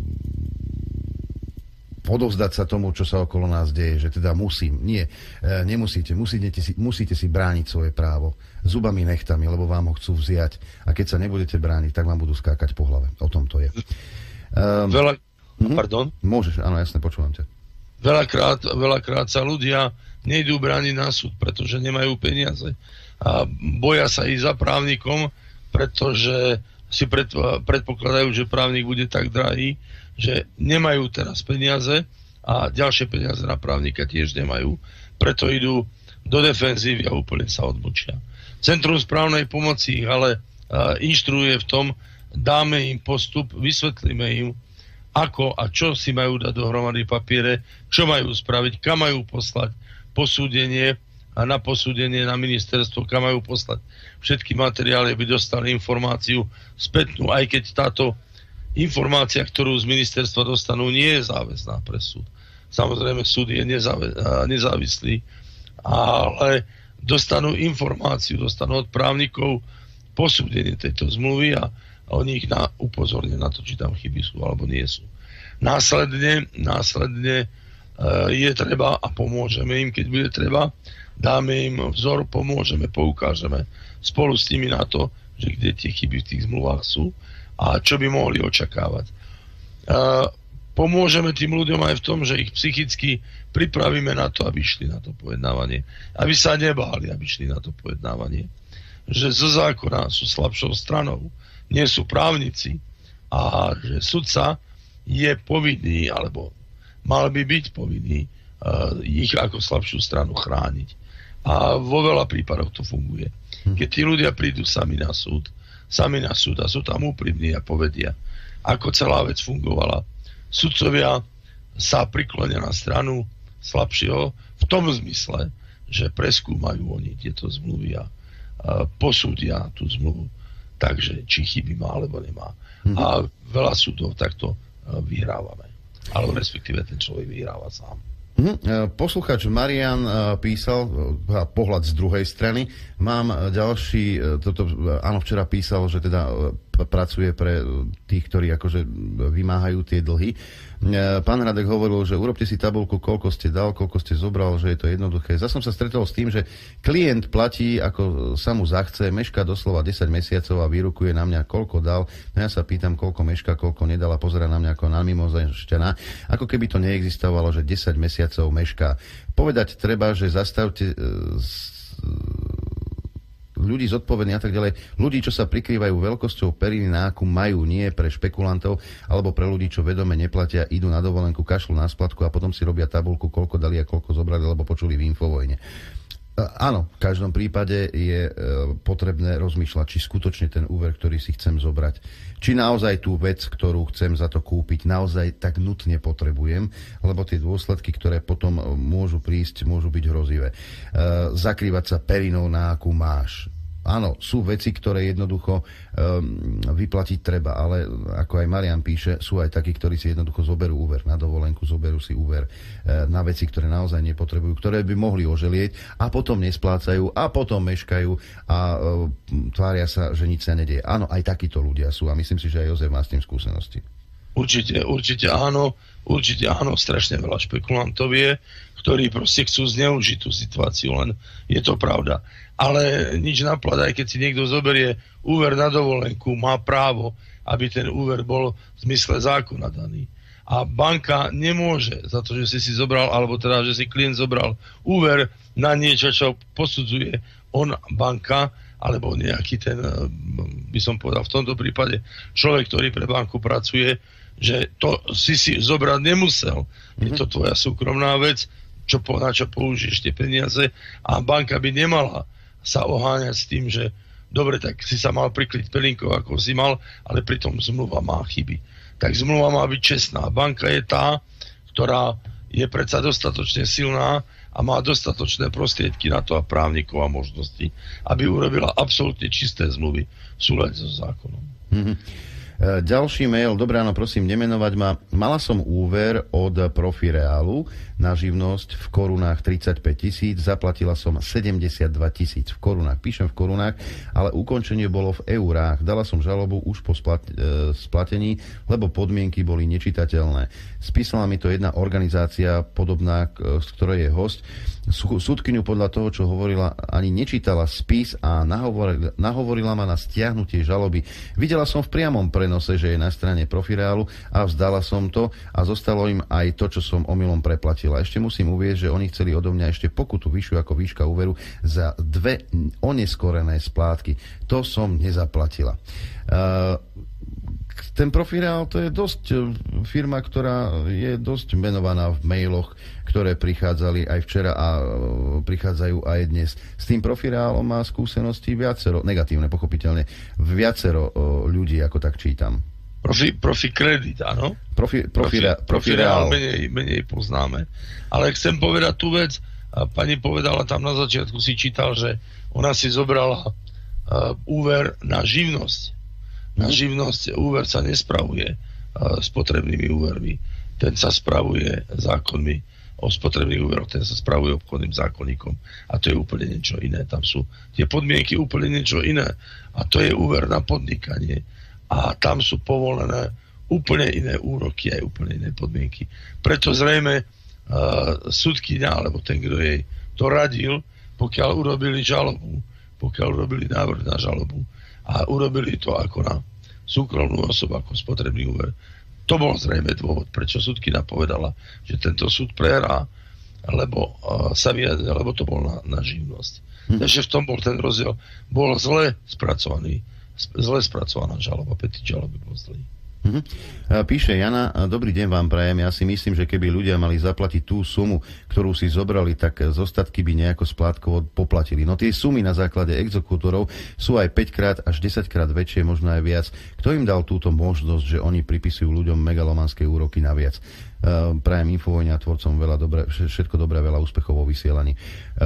[SPEAKER 2] odovzdať sa tomu, čo sa okolo nás deje, že teda musím. Nie, nemusíte. Musíte si, musíte si brániť svoje právo zubami, nechtami, lebo vám ho chcú vziať. A keď sa nebudete brániť, tak vám budú skákať po hlave. O tom to je. Um,
[SPEAKER 11] Veľa...
[SPEAKER 2] uh-huh.
[SPEAKER 11] Pardon?
[SPEAKER 2] Môžeš, áno, jasne, počúvam ťa.
[SPEAKER 11] Veľakrát, veľakrát sa ľudia nejdú brániť na súd, pretože nemajú peniaze. A boja sa ísť za právnikom, pretože si pred, predpokladajú, že právnik bude tak drahý, že nemajú teraz peniaze a ďalšie peniaze na právnika tiež nemajú, preto idú do defenzívy a úplne sa odbočia. Centrum správnej pomoci ich ale uh, inštruuje v tom, dáme im postup, vysvetlíme im, ako a čo si majú dať dohromady papiere, čo majú spraviť, kam majú poslať posúdenie a na posúdenie na ministerstvo, kam majú poslať všetky materiály, aby dostali informáciu spätnú, aj keď táto informácia, ktorú z ministerstva dostanú, nie je záväzná pre súd. Samozrejme, súd je nezáve- nezávislý, ale dostanú informáciu, dostanú od právnikov posúdenie tejto zmluvy a oni ich na, upozornia na to, či tam chyby sú alebo nie sú. Následne, následne e, je treba a pomôžeme im, keď bude treba, dáme im vzor, pomôžeme, poukážeme spolu s nimi na to, že kde tie chyby v tých zmluvách sú a čo by mohli očakávať. Uh, pomôžeme tým ľuďom aj v tom, že ich psychicky pripravíme na to, aby šli na to pojednávanie. Aby sa nebáli, aby šli na to pojednávanie. Že zo zákona sú slabšou stranou, nie sú právnici a že sudca je povinný, alebo mal by byť povinný uh, ich ako slabšiu stranu chrániť. A vo veľa prípadoch to funguje. Keď tí ľudia prídu sami na súd, sami na súd a sú tam úprimní a povedia, ako celá vec fungovala. Sudcovia sa priklonia na stranu slabšieho v tom zmysle, že preskúmajú oni tieto zmluvy a posúdia tú zmluvu. Takže či chyby má alebo nemá. Mm-hmm. A veľa súdov takto vyhrávame. Alebo respektíve ten človek vyhráva sám.
[SPEAKER 2] Mm-hmm. Posluchač Marian písal pohľad z druhej strany. Mám ďalší, toto, áno, včera písal, že teda pracuje pre tých, ktorí akože vymáhajú tie dlhy. Pán Radek hovoril, že urobte si tabuľku, koľko ste dal, koľko ste zobral, že je to jednoduché. Zas som sa stretol s tým, že klient platí, ako sa mu zachce, meška doslova desať mesiacov a vyrukuje na mňa, koľko dal. No ja sa pýtam, koľko meška, koľko nedal a pozerá na mňa ako na mimozemšťana. Ako keby to neexistovalo, že desať mesiacov meška. Povedať treba, že zastavte ľudí zodpovední a tak ďalej. Ľudí, čo sa prikrývajú veľkosťou periny, na akú majú, nie pre špekulantov, alebo pre ľudí, čo vedome neplatia, idú na dovolenku, kašľú na splatku a potom si robia tabuľku, koľko dali a koľko zobrali, lebo počuli v Infovojne. Áno, v každom prípade je potrebné rozmýšľať, či skutočne ten úver, ktorý si chcem zobrať, či naozaj tú vec, ktorú chcem za to kúpiť, naozaj tak nutne potrebujem, lebo tie dôsledky, ktoré potom môžu prísť, môžu byť hrozivé. Zakrývať sa perinou, na akú máš. Áno, sú veci, ktoré jednoducho um, vyplatiť treba, ale ako aj Marian píše, sú aj takí, ktorí si jednoducho zoberú úver na dovolenku, zoberú si úver uh, na veci, ktoré naozaj nepotrebujú, ktoré by mohli oželieť a potom nesplácajú a potom meškajú a uh, tvária sa, že nič sa nedieje. Áno, aj takíto ľudia sú a myslím si, že aj Jozef má s tým skúsenosti.
[SPEAKER 11] Určite, určite áno, určite áno, strašne veľa špekulantov je, ktorí proste chcú zneužiť tú situáciu, len je to pravda. Ale nič napľad, aj keď si niekto zoberie úver na dovolenku, má právo, aby ten úver bol v zmysle zákona daný. A banka nemôže za to, že si si zobral, alebo teda, že si klient zobral úver na niečo, čo posudzuje on, banka, alebo nejaký ten, by som povedal v tomto prípade, človek, ktorý pre banku pracuje, že to si si zobrať nemusel. Je to tvoja súkromná vec, čo, na čo použiješ tie peniaze a banka by nemala sa oháňať s tým, že dobre, tak si sa mal prikryť pelinkou, ako si mal, ale pritom zmluva má chyby. Tak zmluva má byť čestná. Banka je tá, ktorá je predsa dostatočne silná a má dostatočné prostriedky na to a právnikov a možnosti, aby urobila absolútne čisté zmluvy v súlade so zákonom.
[SPEAKER 2] Mm-hmm. Ďalší mail, dobré ráno, prosím, nemenovať ma. Mala som úver od Profireálu na živnosť v korunách tridsaťpäť tisíc, zaplatila som sedemdesiatdva tisíc v korunách. Píšem v korunách, ale ukončenie bolo v eurách. Dala som žalobu už po splat, e, splatení, lebo podmienky boli nečitateľné. Spísala mi to jedna organizácia podobná, z ktorej je host. Súdkyňu podľa toho, čo hovorila, ani nečítala spis a nahovorila, nahovorila ma na stiahnutie žaloby. Videla som v priamom prenose, že je na strane Profireálu a vzdala som to a zostalo im aj to, čo som omylom preplatila. Ešte musím uvieť, že oni chceli odo mňa ešte pokutu vyššiu ako výška úveru za dve oneskorené splátky. To som nezaplatila. Uh, ten Profireál to je dosť firma, ktorá je dosť menovaná v mailoch, ktoré prichádzali aj včera a prichádzajú aj dnes. S tým Profireálom má skúsenosti viacero, negatívne pochopiteľne, viacero ľudí, ako tak čítam.
[SPEAKER 11] Profi, profi kredit, áno?
[SPEAKER 2] Profi, profi, profi,
[SPEAKER 11] Profireál menej, menej poznáme. Ale chcem povedať tú vec, pani povedala tam na začiatku, si čítal, že ona si zobrala uh, úver na živnosť. Na živnosť úver sa nespravuje uh, spotrebnými úvermi. Ten sa spravuje zákonmi o spotrebných úveroch, ten sa spravuje obchodným zákonníkom. A to je úplne niečo iné. Tam sú tie podmienky úplne niečo iné. A to je úver na podnikanie. A tam sú povolené úplne iné úroky, aj úplne iné podmienky. Preto zrejme uh, sudkyňa, alebo ten, kto jej to radil, pokiaľ urobili žalobu, pokiaľ urobili návrh na žalobu, a urobili to ako na súkromnú osobu, ako spotrebný úver. To bol zrejme dôvod, prečo súdkyňa povedala, že tento súd prehrá, lebo, uh, sa vyjadril, lebo to bol na, na živnosť. Hm. Takže v tom bol ten rozdiel. Bol zle spracovaný, zle spracovaná žaloba, petič žaloby bol zlý.
[SPEAKER 2] Mhm. Píše Jana, dobrý deň vám prajem, ja si myslím, že keby ľudia mali zaplatiť tú sumu, ktorú si zobrali, tak zostatky by nejako splátkovo poplatili. No tie sumy na základe exekútorov sú aj päťkrát až desaťkrát väčšie, možno aj viac. Kto im dal túto možnosť, že oni pripisujú ľuďom megalomanské úroky naviac? Prajem Infovojne a tvorcom veľa dobré, všetko dobré, veľa úspechov vo vysielaní.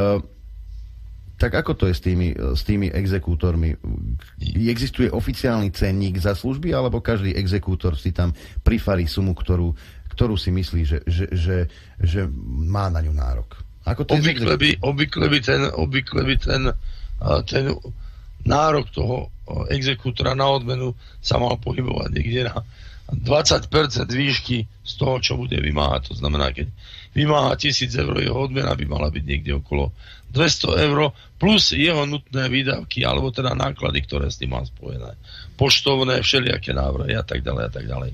[SPEAKER 2] Tak ako to je s tými, s tými exekútormi? Existuje oficiálny cenník za služby, alebo každý exekútor si tam prifarí sumu, ktorú, ktorú si myslí, že, že, že, že má na ňu nárok? Ako to
[SPEAKER 11] obvykle, by, obvykle by ten, obvykle by ten, ten nárok toho exekútora na odmenu sa mal pohybovať niekde na dvadsať percent výšky z toho, čo bude vymáhať. To znamená, keď vymáha tisíc eur, jeho odmena by mala byť niekde okolo dvesto eur plus jeho nutné výdavky, alebo teda náklady, ktoré s tým má spojené. Poštovné, všelijaké návrhy a tak ďalej a tak ďalej.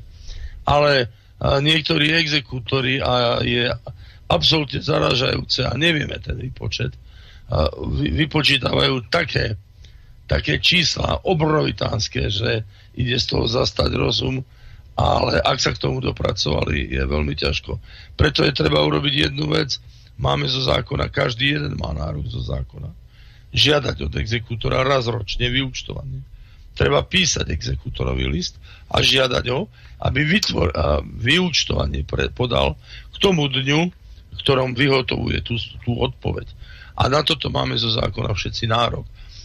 [SPEAKER 11] Ale a niektorí exekútori, a je absolútne zaražajúce, a nevieme ten výpočet, a vy, vypočítavajú také, také čísla obrovitánske, že ide z toho zastať rozum, ale ak sa k tomu dopracovali, je veľmi ťažko. Preto je treba urobiť jednu vec. Máme zo zákona, každý jeden má nárok zo zákona. Žiadať od exekútora raz ročne vyúčtovanie. Treba písať exekútorový list a žiadať ho, aby vytvor, a vyúčtovanie pre, podal k tomu dňu, v ktorom vyhotovuje tú, tú odpoveď. A na toto máme zo zákona všetci nárok.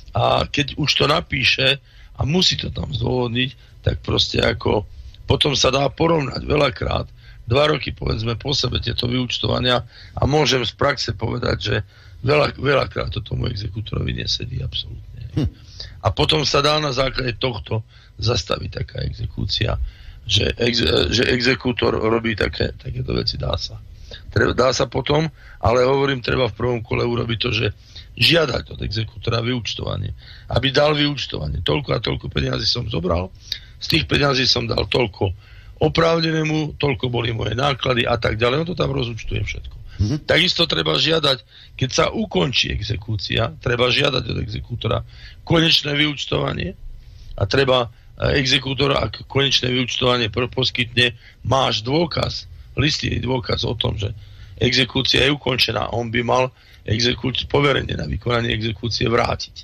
[SPEAKER 11] A keď už to napíše a musí to tam zdôvodniť, tak proste ako potom sa dá porovnať veľakrát, dva roky povedzme po sebe tieto vyúčtovania a môžem z praxe povedať, že veľa, veľakrát to tomu exekútorovi nesedí absolútne. Hm. A potom sa dá na základe tohto zastaviť taká exekúcia, že, ex, že exekútor robí také, takéto veci, dá sa. Treba, dá sa potom, ale hovorím, treba v prvom kole urobiť to, že žiadať od exekútora vyúčtovanie. Aby dal vyúčtovanie. Toľko a toľko peniazy som zobral, z tých peňazí som dal toľko oprávnenému, toľko boli moje náklady a tak ďalej. On to tam rozúčtuje všetko. Mm-hmm. Takisto treba žiadať, keď sa ukončí exekúcia, treba žiadať od exekútora konečné vyúčtovanie a treba exekútora, ak konečné vyúčtovanie poskytne, máš dôkaz, listinný dôkaz o tom, že exekúcia je ukončená. On by mal exekúciu, poverenie na vykonanie exekúcie vrátiť.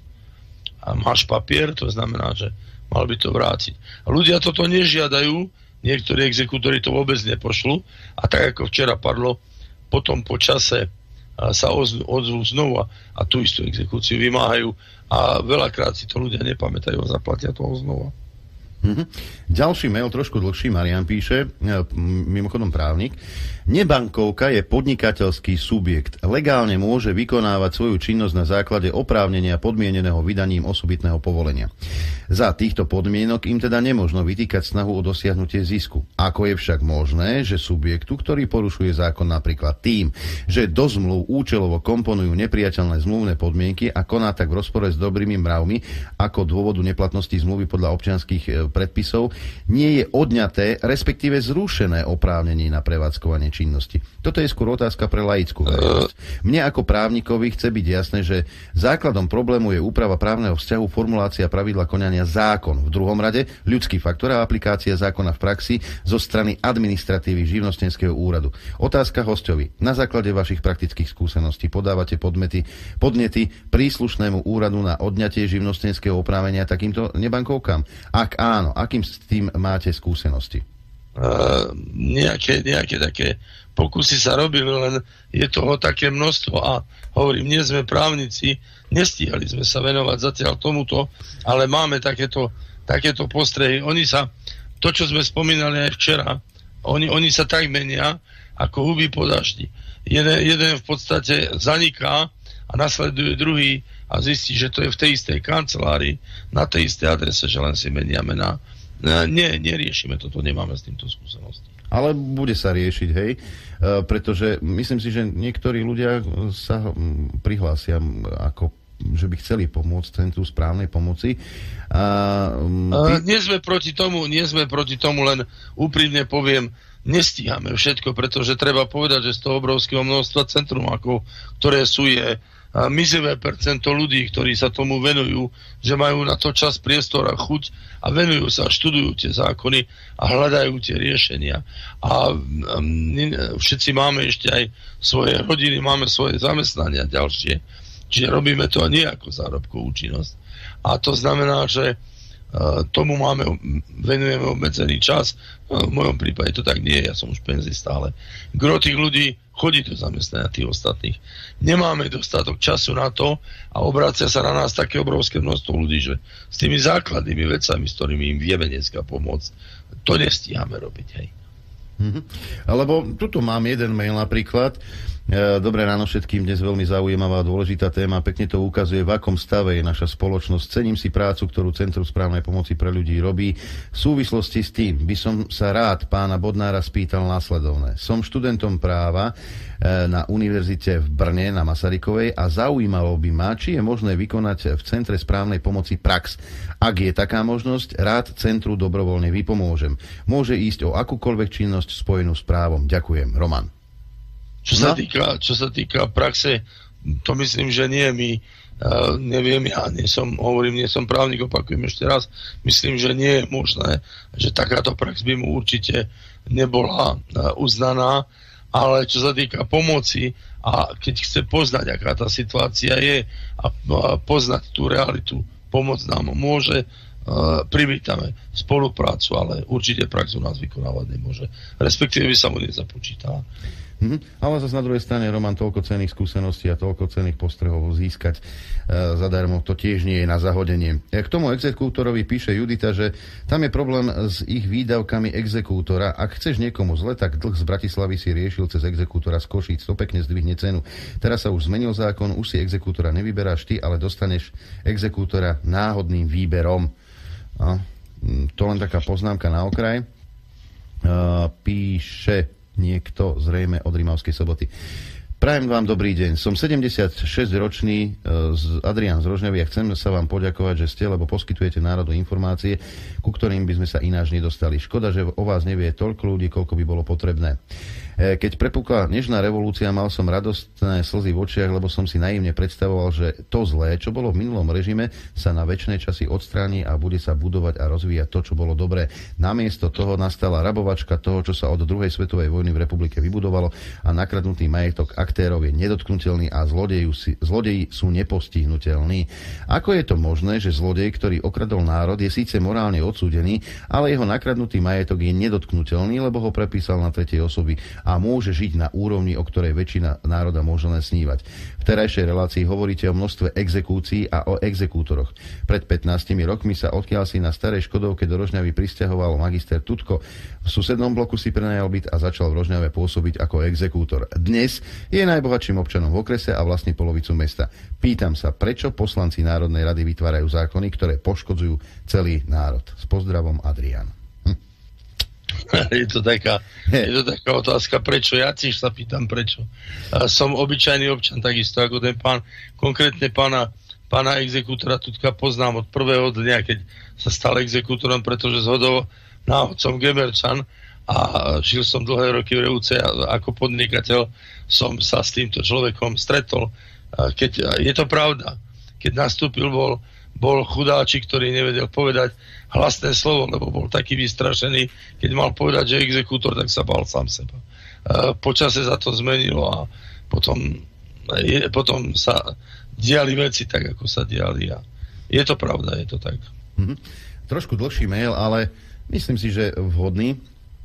[SPEAKER 11] A máš papier, to znamená, že mal by to vrátiť. A ľudia toto nežiadajú, niektorí exekútori to vôbec nepošlu a tak ako včera padlo, potom po čase sa odzvú znova a tú istú exekúciu vymáhajú a veľakrát si to ľudia nepamätajú a zaplatia toho znova.
[SPEAKER 2] Mm-hmm. Ďalší mail, trošku dlhší, Marian píše, mimochodom právnik. Nebankovka je podnikateľský subjekt. Legálne môže vykonávať svoju činnosť na základe oprávnenia podmieneného vydaním osobitného povolenia. Za týchto podmienok im teda nemožno vytýkať snahu o dosiahnutie zisku. Ako je však možné, že subjektu, ktorý porušuje zákon napríklad tým, že do zmluv účelovo komponujú nepriateľné zmluvné podmienky a koná tak v rozpore s dobrými mravmi, ako dôvodu neplatnosti zmluvy podľa občianskych predpisov, nie je odňaté, respektíve zrušené oprávnenie na prevádzkovanie činnosti. Toto je skôr otázka pre laickú verejnosť. Mne ako právnikovi chce byť jasné, že základom problému je úprava právneho vzťahu, formulácia pravidla konania zákon. V druhom rade ľudský faktor a aplikácia zákona v praxi zo strany administratívy živnostenského úradu. Otázka hostovi. Na základe vašich praktických skúseností podávate podmety, podnety príslušnému úradu na odňatie živnostenského oprávnenia takýmto nebankovkám? Ak áno, akým s tým máte skúsenosti?
[SPEAKER 11] Uh, nejaké, nejaké také pokusy sa robili, len je toho také množstvo a hovorím, nie sme právnici, nestíhali sme sa venovať zatiaľ tomuto, ale máme takéto, takéto postrehy. Oni sa, to čo sme spomínali aj včera, oni, oni sa tak menia, ako huby po daždi. Jeden, jeden v podstate zaniká a nasleduje druhý a zistí, že to je v tej istej kancelárii, na tej istej adrese, že len si menia mená. Nie, neriešime toto, nemáme s týmto skúsenosti.
[SPEAKER 2] Ale bude sa riešiť, hej, e, pretože myslím si, že niektorí ľudia sa prihlásia ako, že by chceli pomôcť Centru správnej pomoci. A,
[SPEAKER 11] ty... Nie sme proti tomu, nie sme proti tomu, len úprimne poviem, nestíhame všetko, pretože treba povedať, že z toho obrovského množstva centrumákov, ktoré sú, je a mizivé percento ľudí, ktorí sa tomu venujú, že majú na to čas, priestor a chuť a venujú sa, študujú tie zákony a hľadajú tie riešenia. A všetci máme ešte aj svoje rodiny, máme svoje zamestnania ďalšie. Čiže robíme to nie ako zárobkovú činnosť. A to znamená, že tomu máme, venujeme obmedzený čas. V mojom prípade to tak nie je, ja som už penzista, ale gro tých ľudí chodí do zamestnania tých ostatných. Nemáme dostatok času na to a obrácia sa na nás také obrovské množstvo ľudí, že s tými základnými vecami, s ktorými im vieme dneska pomôcť, to nestíhame robiť, hej.
[SPEAKER 2] Mm-hmm. Lebo tuto mám jeden mail napríklad. Dobré ráno všetkým, dnes veľmi zaujímavá a dôležitá téma, pekne to ukazuje, v akom stave je naša spoločnosť. Cením si prácu, ktorú Centrum správnej pomoci pre ľudí robí. V súvislosti s tým by som sa rád pána Bodnára spýtal následovné. Som študentom práva na univerzite v Brne na Masarykovej a zaujímalo by ma, či je možné vykonať v Centre správnej pomoci prax. Ak je taká možnosť, rád centru dobrovoľne vypomôžem. Môže ísť o akúkoľvek činnosť spojenú s právom. Ďakujem. Roman.
[SPEAKER 11] Čo sa, no? týka, čo sa týka praxe, to myslím, že nie. My uh, neviem, ja nie som, hovorím, nie som právnik, opakujem ešte raz, myslím, že nie je možné, že takáto prax by mu určite nebola uh, uznaná, ale čo sa týka pomoci a keď chce poznať, aká tá situácia je a, a poznať tú realitu, pomoc nám môže, uh, privítame spoluprácu, ale určite prax u nás vykonávať nemôže. Respektíve by sa mu nezapočítala.
[SPEAKER 2] Mm-hmm. Ale zase na druhej strane, Roman, toľko cenných skúseností a toľko cenných postrehov získať e, zadarmo, to tiež nie je na zahodenie. E, k tomu exekútorovi píše Judita, že tam je problém s ich výdavkami exekútora. Ak chceš niekomu zle, tak dlh z Bratislavy si riešil cez exekútora z Košíc, to pekne zdvihne cenu. Teraz sa už zmenil zákon, už si exekútora nevyberáš ty, ale dostaneš exekútora náhodným výberom. No, to len taká poznámka na okraj. E, píše niekto zrejme od Rimavskej Soboty. Prajem vám dobrý deň. Som sedemdesiatšesťročný Adrián z Rožňavy a chcem sa vám poďakovať, že ste, lebo poskytujete národu informácie, ku ktorým by sme sa ináč nedostali. Škoda, že o vás nevie toľko ľudí, koľko by bolo potrebné. Keď prepukla nežná revolúcia, mal som radostné slzy v očiach, lebo som si naivne predstavoval, že to zlé, čo bolo v minulom režime, sa na večné časy odstráni a bude sa budovať a rozvíjať to, čo bolo dobré. Namiesto toho nastala rabovačka toho, čo sa od druhej svetovej vojny v republike vybudovalo a nakradnutý majetok aktérov je nedotknutelný a zlodeji, zlodeji sú nepostihnutelní. Ako je to možné, že zlodej, ktorý okradol národ, je síce morálne odsúdený, ale jeho nakradnutý majetok je nedotknutelný, lebo ho prepísal na tretej osoby a môže žiť na úrovni, o ktorej väčšina národa môže len snívať. V terajšej relácii hovoríte o množstve exekúcií a o exekútoroch. Pred pätnástimi rokmi sa odkiaľ si na starej Škodovke do Rožňavy prisťahoval magister Tutko. V susednom bloku si prenajal byt a začal v Rožňave pôsobiť ako exekútor. Dnes je najbohatším občanom v okrese a vlastní polovicu mesta. Pýtam sa, prečo poslanci Národnej rady vytvárajú zákony, ktoré poškodzujú celý národ. S pozdravom, Adrián.
[SPEAKER 11] Je to taká, je to taká otázka, prečo? Ja tiež sa pýtam, prečo. Som obyčajný občan, takisto ako ten pán, konkrétne pána, pána exekútora Tutka poznám od prvého dňa, keď sa stal exekútorom, pretože zhodou náhod som Gemerčan a žil som dlhé roky v Revúce a ako podnikateľ som sa s týmto človekom stretol. Keď, je to pravda, keď nastúpil, bol bol chudáčik, ktorý nevedel povedať hlasné slovo, lebo bol taký vystrašený. Keď mal povedať, že exekútor, tak sa bál sám seba. Počasie sa to zmenilo a potom, je, potom sa diali veci tak, ako sa diali. A je to pravda, je to tak.
[SPEAKER 2] Mm-hmm. Trošku dlhší mail, ale myslím si, že vhodný,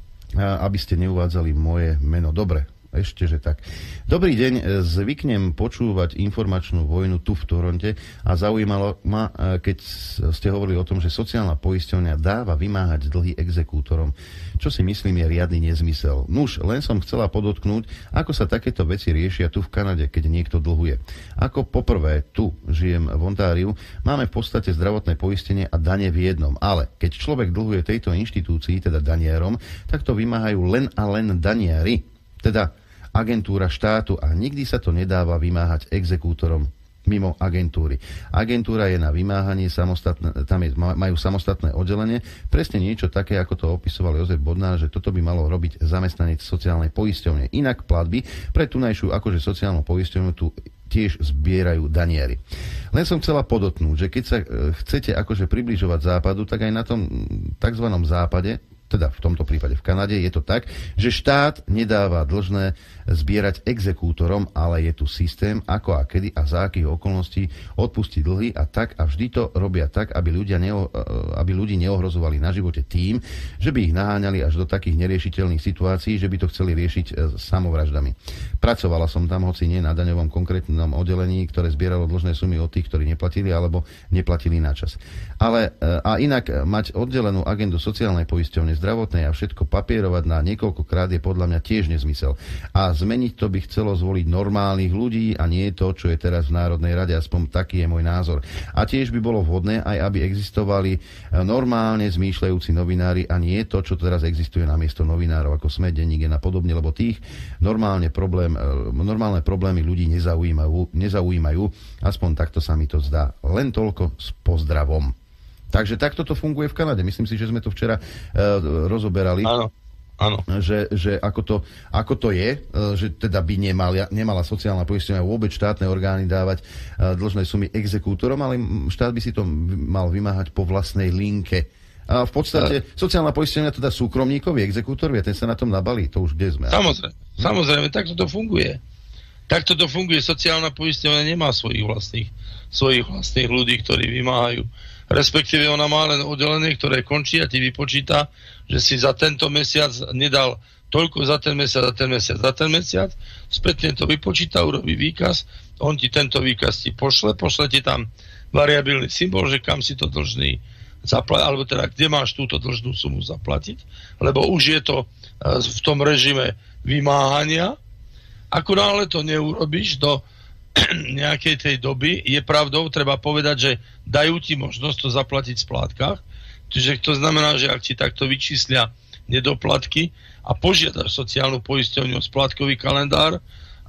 [SPEAKER 2] aby ste neuvádzali moje meno. Dobre. Ešte, že tak. Dobrý deň, zvyknem počúvať informačnú vojnu tu v Toronte a zaujímalo ma, keď ste hovorili o tom, že sociálna poisťovňa dáva vymáhať dlhy exekútorom, čo si myslím je riadny nezmysel. Nuž, len som chcela podotknúť, ako sa takéto veci riešia tu v Kanade, keď niekto dlhuje. Ako poprvé, tu žijem v Ontáriu, máme v podstate zdravotné poistenie a dane v jednom, ale keď človek dlhuje tejto inštitúcii, teda danierom, tak to vymáhajú len a len daniari, teda agentúra štátu a nikdy sa to nedáva vymáhať exekútorom mimo agentúry. Agentúra je na vymáhanie samostatné, tam je, majú samostatné oddelenie, presne niečo také, ako to opisoval Jozef Bodnár, že toto by malo robiť zamestnanec sociálnej poisťovne. Inak platby pre tunajšiu akože sociálnu poisťovňu tu tiež zbierajú danieri. Len som chcela podotknúť, že keď sa chcete akože približovať západu, tak aj na tom takzvanom západe, teda v tomto prípade v Kanade, je to tak, že štát nedáva dlžné zbierať exekútorom, ale je tu systém, ako a kedy a za akých okolností odpustiť dlhy a tak a vždy to robia tak, aby, ľudia neo, aby ľudí neohrozovali na živote tým, že by ich naháňali až do takých neriešiteľných situácií, že by to chceli riešiť samovraždami. Pracovala som tam, hoci nie na daňovom konkrétnom oddelení, ktoré zbieralo dlžné sumy od tých, ktorí neplatili alebo neplatili na čas. Ale a inak mať oddelenú agendu sociálnej poisťovne, zdravotnej a všetko papierovať na niekoľkokrát je podľa mňa tiež nezmysel. A zmeniť to by chcelo zvoliť normálnych ľudí a nie to, čo je teraz v Národnej rade, aspoň taký je môj názor. A tiež by bolo vhodné aj, aby existovali normálne zmýšľajúci novinári a nie to, čo teraz existuje namiesto novinárov, ako Sme, Denník a podobne, lebo tých normálne, problém, normálne problémy ľudí nezaujímajú, nezaujímajú, aspoň takto sa mi to zdá. Len toľko s pozdravom. Takže takto to funguje v Kanade. Myslím si, že sme to včera uh, rozoberali.
[SPEAKER 11] Áno, áno.
[SPEAKER 2] Že, že ako, to, ako to je, uh, že teda by nemala, nemala sociálna poisťovňa vôbec štátne orgány dávať uh, dlžné sumy exekútorom, ale štát by si to mal vymáhať po vlastnej linke. A v podstate uh, sociálna poisťovňa teda súkromníkovi, exekútorovi, a ten sa na tom nabalí. To už kde sme.
[SPEAKER 11] Samozrejme, hm? samozrejme, takto to funguje. Takto to funguje. Sociálna poisťovňa nemá svojich vlastných, svojich vlastných ľudí, ktorí vymáhajú. Respektíve ona má len oddelenie, ktoré končí a ti vypočíta, že si za tento mesiac nedal toľko za ten mesiac, za ten mesiac, za ten mesiac, spätne to vypočíta, urobí výkaz, on ti tento výkaz ti pošle, pošle ti tam variabilný symbol, že kam si to dlžný zaplatiť, alebo teda kde máš túto dlžnú sumu zaplatiť, lebo už je to v tom režime vymáhania. Ako náhle to neurobíš do nejakej tej doby, je pravdou, treba povedať, že dajú ti možnosť to zaplatiť v splátkach, čiže to znamená, že ak ti takto vyčíslia nedoplatky a požiadaš sociálnu poisťovňu o splátkový kalendár,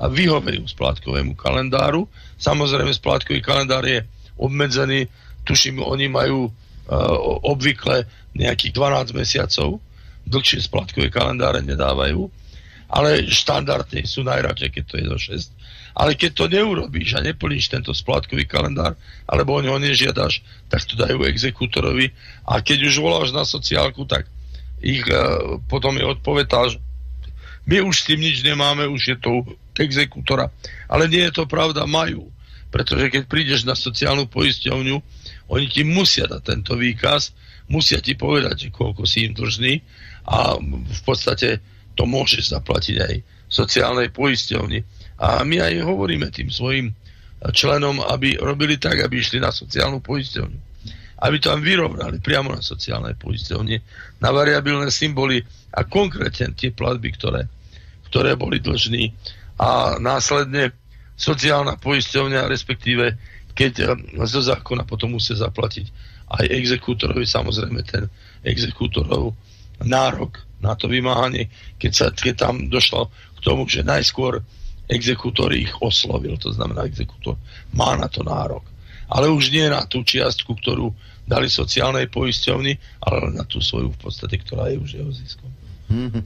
[SPEAKER 11] a vyhovejú splátkovému kalendáru. Samozrejme, splátkový kalendár je obmedzený, tuším, oni majú uh, obvykle nejakých dvanásť mesiacov, dlhšie splátkové kalendáre nedávajú, ale štandardne sú najradšej, keď to je do šesť. Ale keď to neurobíš a neplníš tento splátkový kalendár, alebo o neho nežiadaš, tak to dajú exekútorovi. A keď už voláš na sociálku, tak ich uh, potom je odpoveď, že my už s tým nič nemáme, už je to exekútora. Ale nie je to pravda, majú. Pretože keď prídeš na sociálnu poisťovňu, oni ti musia dať tento výkaz, musia ti povedať, že koľko si im dlžný a v podstate to môžeš zaplatiť aj sociálnej poisťovni. A my aj hovoríme tým svojim členom, aby robili tak, aby išli na sociálnu poisťovňu. Aby tam vyrovnali priamo na sociálnej poisťovni, na variabilné symboly a konkrétne tie platby, ktoré, ktoré boli dlžní. A následne sociálna poisťovňa, respektíve keď zo zákona potom musia zaplatiť aj exekútorovi, samozrejme ten exekútorov nárok na to vymáhanie, keď, sa, keď tam došlo k tomu, že najskôr exekútor ich oslovil, to znamená exekútor má na to nárok. Ale už nie na tú čiastku, ktorú dali sociálnej poisťovni, ale na tú svoju v podstate, ktorá je už jeho ziskom.
[SPEAKER 2] Mm-hmm.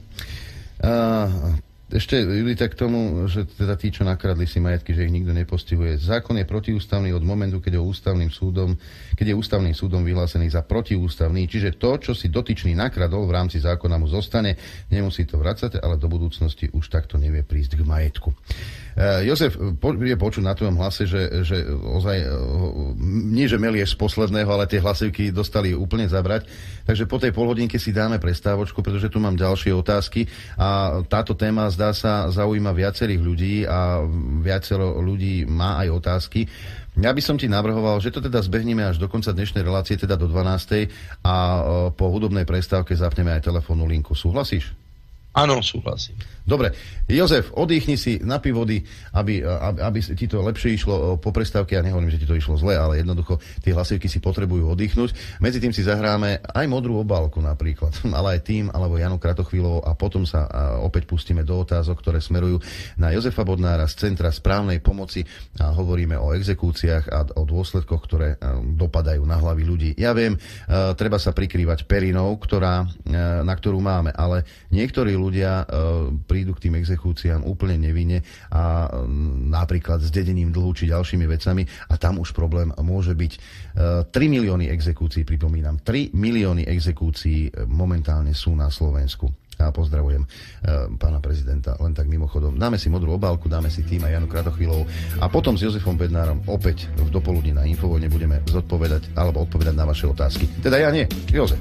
[SPEAKER 2] Uh, ešte, Julita, k tomu, že teda tí, čo nakradli si majetky, že ich nikto nepostihuje. Zákon je protiústavný od momentu, keď je ústavným súdom, keď je ústavným súdom vyhlásený za protiústavný. Čiže to, čo si dotyčný nakradol, v rámci zákona mu zostane, nemusí to vracať, ale do budúcnosti už takto nevie prísť k majetku. Uh, Jozef, po, je počuť na tvojom hlase, že, že ozaj, uh, nie že melieš z posledného, ale tie hlasivky dostali úplne zabrať. Takže po tej polhodinke si dáme prestávočku, pretože tu mám ďalšie otázky a táto téma zdá sa zaujíma viacerých ľudí a viacero ľudí má aj otázky. Ja by som ti navrhoval, že to teda zbehneme až do konca dnešnej relácie, teda do dvanástej a uh, po hudobnej prestávke zapneme aj telefónnu linku. Súhlasíš?
[SPEAKER 11] Áno, súhlasím.
[SPEAKER 2] Dobre. Jozef, oddychni si, napij vody, aby, aby, aby ti to lepšie išlo po prestávke. Ja nehovorím, že ti to išlo zle, ale jednoducho tie hlasivky si potrebujú oddychnúť. Medzi tým si zahráme aj Modrú obálku napríklad, ale aj tým, alebo Janu Kratochvílovou a potom sa opäť pustíme do otázok, ktoré smerujú na Jozefa Bodnára z Centra správnej pomoci a hovoríme o exekúciách a o dôsledkoch, ktoré dopadajú na hlavy ľudí. Ja viem, treba sa prikrývať perinou, ktorá, na ktorú máme, ale niektorí ľudia prídu k tým exekúciám úplne nevinne a napríklad s dedením dlhu či ďalšími vecami a tam už problém môže byť. tri milióny exekúcií, pripomínam, tri milióny exekúcií momentálne sú na Slovensku. Ja pozdravujem pána prezidenta, len tak mimochodom. Dáme si Modrú obálku, dáme si tým aj Janu Kratochvílovú a potom s Jozefom Bednárom opäť v dopoludní na Infovojne budeme zodpovedať alebo odpovedať na vaše otázky. Teda ja nie, Jozef.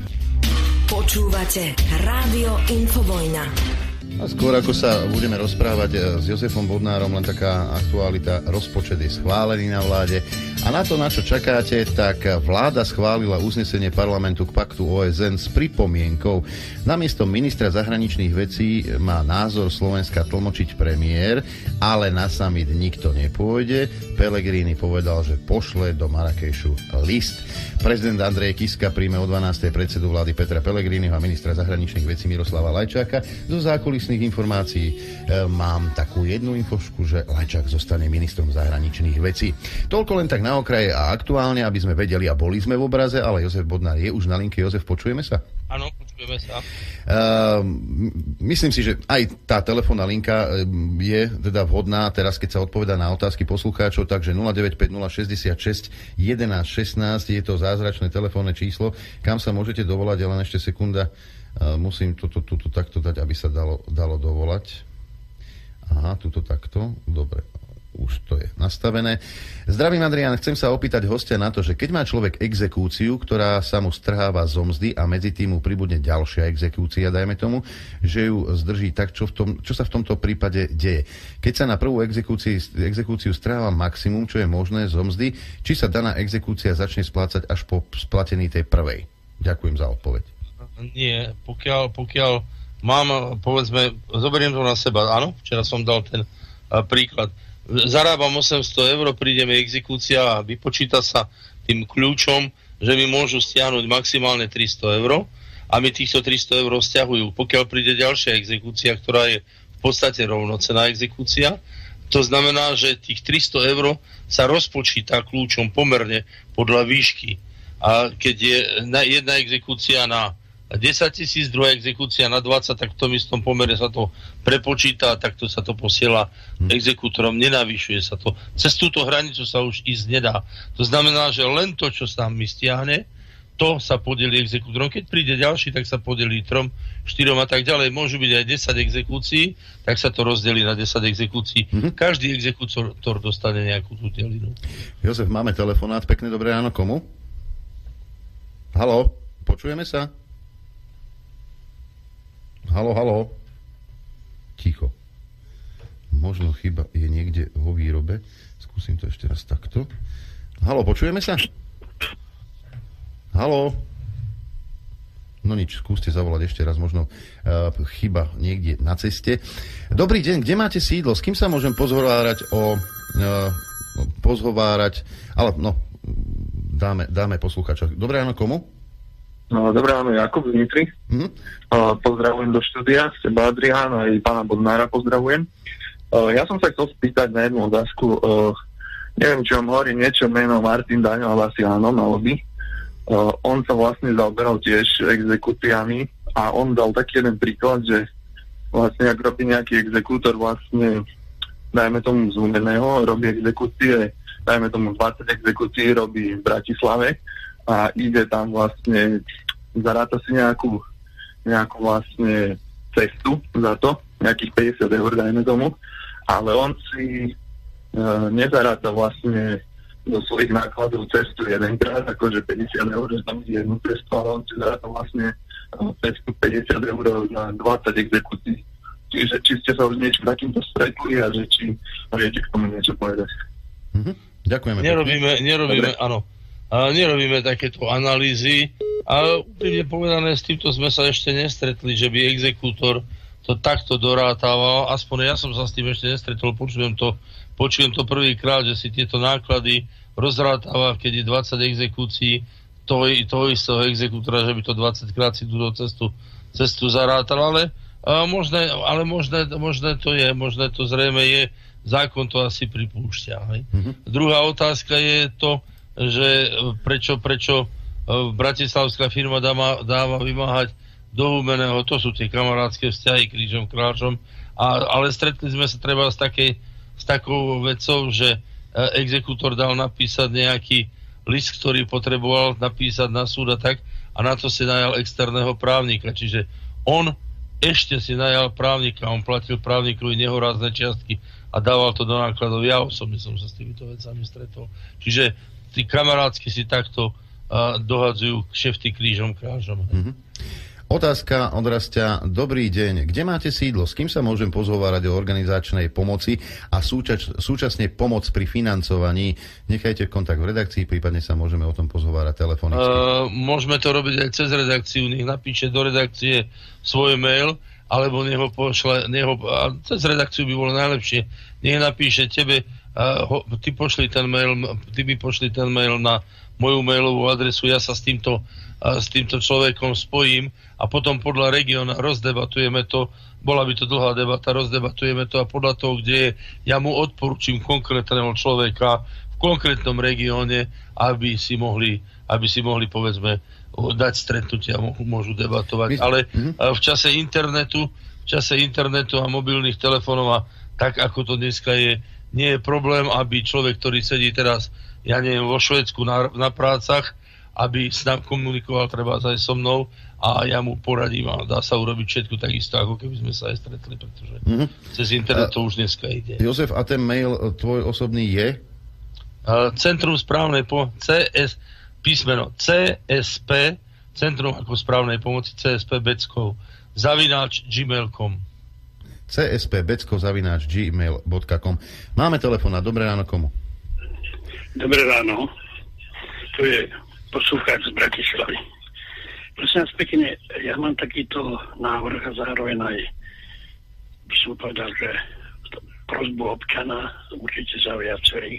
[SPEAKER 3] Počúvate Rádio Infovojna.
[SPEAKER 2] A skôr ako sa budeme rozprávať s Jozefom Bodnárom, len taká aktualita, rozpočet je schválený na vláde a na to, na čo čakáte, tak vláda schválila uznesenie parlamentu k paktu ó es en s pripomienkou. Namiesto ministra zahraničných vecí má názor Slovenska tlmočiť premiér, ale na summit nikto nepôjde. Pellegrini povedal, že pošle do Marrakešu list. Prezident Andrej Kiska príjme o dvanástej predsedu vlády Petra Pellegriniho a ministra zahraničných vecí Miroslava Lajčáka. Zo zákulisných informácií e, mám takú jednu infošku, že Lajčák zostane ministrom zahraničných vecí. Toľko len tak na okraje a aktuálne, aby sme vedeli a boli sme v obraze, ale Jozef Bodnár je už na linke. Jozef, počujeme sa?
[SPEAKER 11] Áno, počujeme sa.
[SPEAKER 2] Uh, myslím si, že aj tá telefónna linka je teda vhodná teraz, keď sa odpovedá na otázky poslucháčov, takže nula deväť päť nula šesťdesiatšesť jedenásť šestnásť je to zázračné telefónne číslo, kam sa môžete dovolať, ale ešte sekunda, uh, musím toto tuto takto dať, aby sa dalo, dalo dovolať. Aha, tuto takto, dobre. Už to je nastavené. Zdravím, Adrián, chcem sa opýtať hostia na to, že keď má človek exekúciu, ktorá sa mu strháva zo mzdy a medzi tým mu pribudne ďalšia exekúcia, dajme tomu, že ju zdrží, tak čo, v tom, čo sa v tomto prípade deje? Keď sa na prvú exekúciu, exekúciu strháva maximum, čo je možné zo mzdy, či sa daná exekúcia začne splácať až po splatení tej prvej? Ďakujem za odpoveď.
[SPEAKER 11] Nie, pokiaľ, pokiaľ mám, povedzme, zoberiem to na seba, áno, včera som dal ten uh, príklad, zarábam osemsto eur, príde mi exekúcia a vypočíta sa tým kľúčom, že mi môžu stiahnuť maximálne tristo eur a mi týchto tristo eur stiahujú. Pokiaľ príde ďalšia exekúcia, ktorá je v podstate rovnocenná exekúcia, To znamená, že tých tristo eur sa rozpočíta kľúčom pomerne podľa výšky. A keď je jedna exekúcia na desať tisíc, druhá exekúcia na dvadsať, tak v tom istom pomere sa to prepočíta, takto sa to posiela exekútorom, nenavyšuje sa to. Cez túto hranicu sa už ísť nedá. To znamená, že len to, čo sa mi stiahne, to sa podelí exekútorom. Keď príde ďalší, tak sa podelí trom, štyrom a tak ďalej. Môžu byť aj desať exekúcií, tak sa to rozdelí na desať exekúcií. Mm-hmm. Každý exekútor dostane nejakú tú delinu.
[SPEAKER 2] Jozef, máme telefonát. Pekné dobré ráno. Komu? Haló, počujeme sa? Haló, haló. Ticho. Možno chyba je niekde vo výrobe. Skúsim to ešte raz takto. Haló, počujeme sa? Haló? No nič, skúste zavolať ešte raz, možno uh, chyba niekde na ceste. Dobrý deň, kde máte sídlo? S kým sa môžem pozhovárať o... Uh, pozhovárať... Ale no, dáme, dáme posluchača. Dobré ráno, komu?
[SPEAKER 12] No, dobré ráno, Jakub z Nitry. Mm-hmm. Uh, pozdravujem do štúdia, seba Adrián, aj pána Bodnára pozdravujem. Uh, ja som sa chcel spýtať na jednu otázku. Uh, neviem, či vám hovorí niečo meno Martin Daňo, ale asi áno, malo by. Uh, on sa vlastne zaoberal tiež exekúciami a on dal taký jeden príklad, že vlastne ak robí nejaký exekútor vlastne, dajme tomu z Úmeného, robí exekúcie, dajme tomu dvadsať exekúcií robí v Bratislave a ide tam vlastne, zaráta si nejakú, nejakú vlastne cestu za to, nejakých päťdesiat eur, dajme tomu, ale on si uh, nezaráta vlastne do svojich nákladov cestu jedenkrát, akože päťdesiat eur, že tam ide jednu cestu, ale on si zaráta vlastne cestu päťdesiat eur na dvadsať exekúcií. Čiže či ste sa už niečo takýmto stretli a že či viete k tomu niečo povedať.
[SPEAKER 2] Mm-hmm. Ďakujeme.
[SPEAKER 11] Nerobíme, nerobíme, áno. A nerobíme takéto analýzy, ale úprimne povedané, s týmto sme sa ešte nestretli, že by exekútor to takto dorátával. Aspoň ja som sa s tým ešte nestretol, počujem to Počujem to prvýkrát, že si tieto náklady rozrátáva, keď je dvadsať exekúcií toho, toho istého exekútora, že by to dvadsať krát si túto cestu, cestu zarátal, ale, a možné, ale možné, možné to je, možné to zrejme je, zákon to asi pripúšťa. Mm-hmm. Druhá otázka je to, že prečo, prečo bratislavská firma dáva, dáva vymáhať do Humeného, to sú tie kamarátske vzťahy krížom kráčom, a, ale stretli sme sa treba z takej s takou vecou, že exekútor dal napísať nejaký list, ktorý potreboval napísať na súd a tak, a na to si najal externého právnika. Čiže on ešte si najal právnika, on platil právnikovi nehorázne čiastky a dával to do nákladov. Ja osobne som sa s týmito vecami stretol. Čiže tí kamarátsky si takto uh, dohadzujú kšefty krížom krážom.
[SPEAKER 2] Mm-hmm. Otázka od Rastia. Dobrý deň. Kde máte sídlo? S kým sa môžem pozhovárať o organizačnej pomoci a súčas, súčasne pomoc pri financovaní? Nechajte kontakt v redakcii, prípadne sa môžeme o tom pozhovárať telefonicky. Uh,
[SPEAKER 11] môžeme to robiť aj cez redakciu. Nech napíše do redakcie svoj mail, alebo nech ho pošle, nech ho, cez redakciu by bolo najlepšie. Nech napíše tebe, uh, ho, ty pošli ten mail, ty by pošli ten mail na moju mailovú adresu, ja sa s týmto, uh, s týmto človekom spojím a potom podľa regióna rozdebatujeme to, bola by to dlhá debata, rozdebatujeme to a podľa toho, kde je, ja mu odporúčim konkrétneho človeka v konkrétnom regióne, aby si mohli, aby si mohli povedzme dať stretnutia, môžu debatovať. Ale v čase internetu, v čase internetu a mobilných telefónov a tak, ako to dneska je, nie je problém, aby človek, ktorý sedí teraz, ja neviem, vo Švédsku na, na prácach, aby s nám komunikoval treba aj so mnou a ja mu poradím a dá sa urobiť všetko takisto, ako keby sme sa aj stretli, pretože mm-hmm. cez internet to už dneska ide.
[SPEAKER 2] Jozef, a ten mail tvoj osobný je?
[SPEAKER 11] Centrum správnej po C S písmeno C S P, Centrum ako správnej pomoci C S P Beckov, zavináč gmail bodka com.
[SPEAKER 2] C S P Beckov zavináč gmail bodka com. Máme telefón. Dobré ráno, komu?
[SPEAKER 13] Dobré ráno. Tu je poslúchač z Bratislavy. Prosím vás pekne, ja mám takýto návrh a zároveň aj by som povedal, že prosbu občana, určite za viacerých,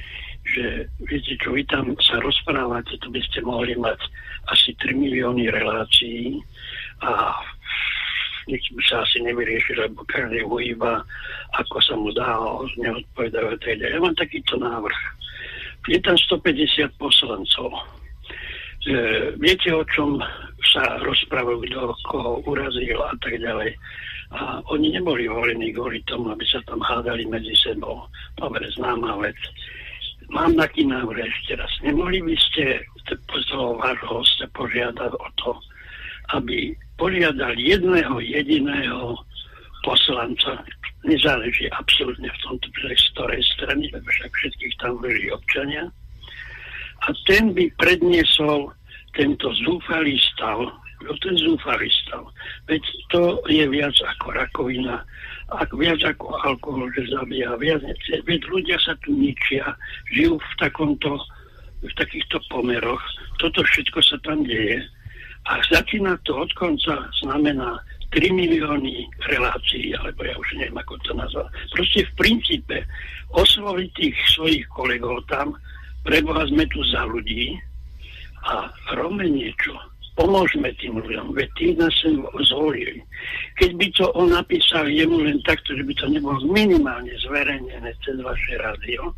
[SPEAKER 13] že viete čo, vy tam sa rozprávate, to by ste mohli mať asi tri milióny relácií a v nič by sa asi nevyriešil, lebo každý uhýba, ako sa mu dá, neodpovedajú teda. Ja mám takýto návrh. Je tam stopäťdesiat poslancov. E, viete, o čom sa rozprávajú, kto koho urazil a tak ďalej. A oni neboli volení kvôli tomu, aby sa tam hádali medzi sebou. Dobre, známa vec. Mám taký návrh ešte raz. Nemohli by ste toho vášho hostia požiadať o to, aby požiadal jedného jediného poslanca, nezáleží absolútne v tomto z ktorej strany, lebo však všetkých tam volili občania, a ten by predniesol tento zúfalý stav, no ten zúfalý stav. Veď to je viac ako rakovina, ako viac ako alkohol, že zabíja, viac nechce. Veď ľudia sa tu ničia, žijú v takomto, v takýchto pomeroch. Toto všetko sa tam deje. A začína to od konca, znamená tri milióny relácií, alebo ja už neviem, ako to nazvať. Proste v princípe osloviť tých svojich kolegov tam, preboha sme tu za ľudí a robme niečo. Pomôžme tým ľuďom, veď tí nás sem zvolili. Keď by to on napísal jemu len takto, že by to nebolo minimálne zverejnené cez vaše rádio,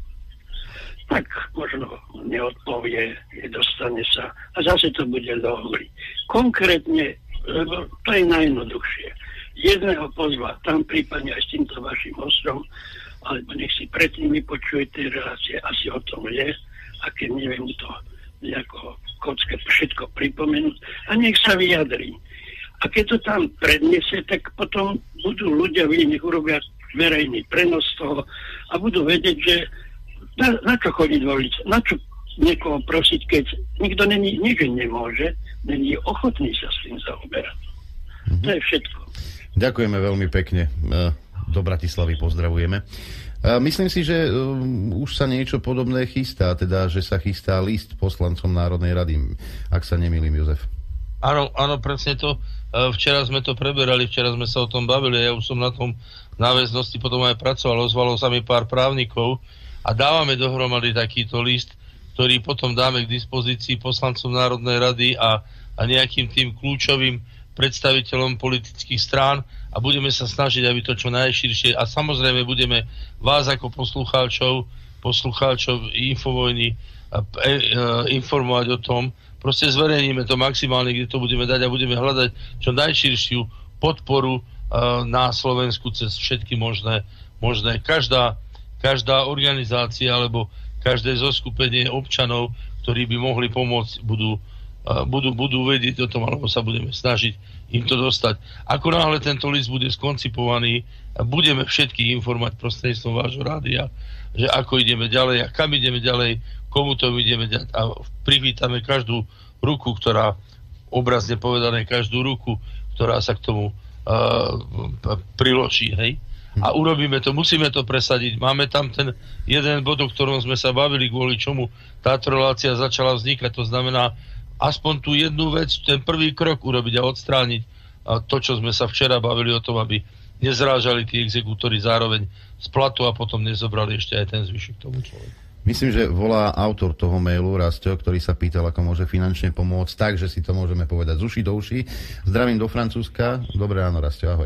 [SPEAKER 13] tak možno neodpovie, nedostane sa a zase to bude dohovoriť. Konkrétne, lebo to je najjednoduchšie. Jedného pozva tam prípadne aj s týmto vašim hostom, alebo nech si predtým vypočuje tie relácie, asi o tom je, a keď neviem to nejako kocke všetko pripomenúť a nech sa vyjadrí. A keď to tam predniesie, tak potom budú ľudia, nech urobia verejný prenos toho a budú vedieť, že na, na čo chodiť vo ulici, na čo niekoho prosiť, keď nikto není, nie, že nemôže, není ochotný sa s tým zaoberať. Mm-hmm. To je všetko.
[SPEAKER 2] Ďakujeme veľmi pekne. Do Bratislavy pozdravujeme. Myslím si, že už sa niečo podobné chystá, teda, že sa chystá list poslancom Národnej rady, ak sa nemýlim, Jozef.
[SPEAKER 11] Áno, áno, presne to. Včera sme to preberali, včera sme sa o tom bavili, ja už som na tom náväznosti potom aj pracoval, ozvalo sa mi pár právnikov a dávame dohromady takýto list, ktorý potom dáme k dispozícii poslancom Národnej rady a, a nejakým tým kľúčovým predstaviteľom politických strán a budeme sa snažiť, aby to čo najširšie a samozrejme budeme vás ako poslucháčov, poslucháčov Infovojny informovať o tom, proste zverejníme to maximálne, kde to budeme dať a budeme hľadať čo najširšiu podporu na Slovensku cez všetky možné, možné. Každá, každá organizácia alebo každé zoskupenie občanov, ktorí by mohli pomôcť, budú Budú, budú vedieť o tom, alebo sa budeme snažiť im to dostať. Ako náhle tento list bude skoncipovaný, budeme všetkých informovať prostredníctvom vášho rádia, že ako ideme ďalej a kam ideme ďalej, komu to ideme ďalej a privítame každú ruku, ktorá, obrazne povedané, každú ruku, ktorá sa k tomu uh, priloží, hej? A urobíme to, musíme to presadiť. Máme tam ten jeden bod, o ktorom sme sa bavili, kvôli čomu táto relácia začala vznikať, to znamená aspoň tú jednu vec, ten prvý krok urobiť a odstrániť a to, čo sme sa včera bavili o tom, aby nezrážali tí exekútori zároveň z platu a potom nezobrali ešte aj ten zvyšok tomu človeku.
[SPEAKER 2] Myslím, že volá autor toho mailu, Rastio, ktorý sa pýtal, ako môže finančne pomôcť, takže si to môžeme povedať z uší do uší. Zdravím do Francúzska. Dobré ráno, Rastio, ahoj.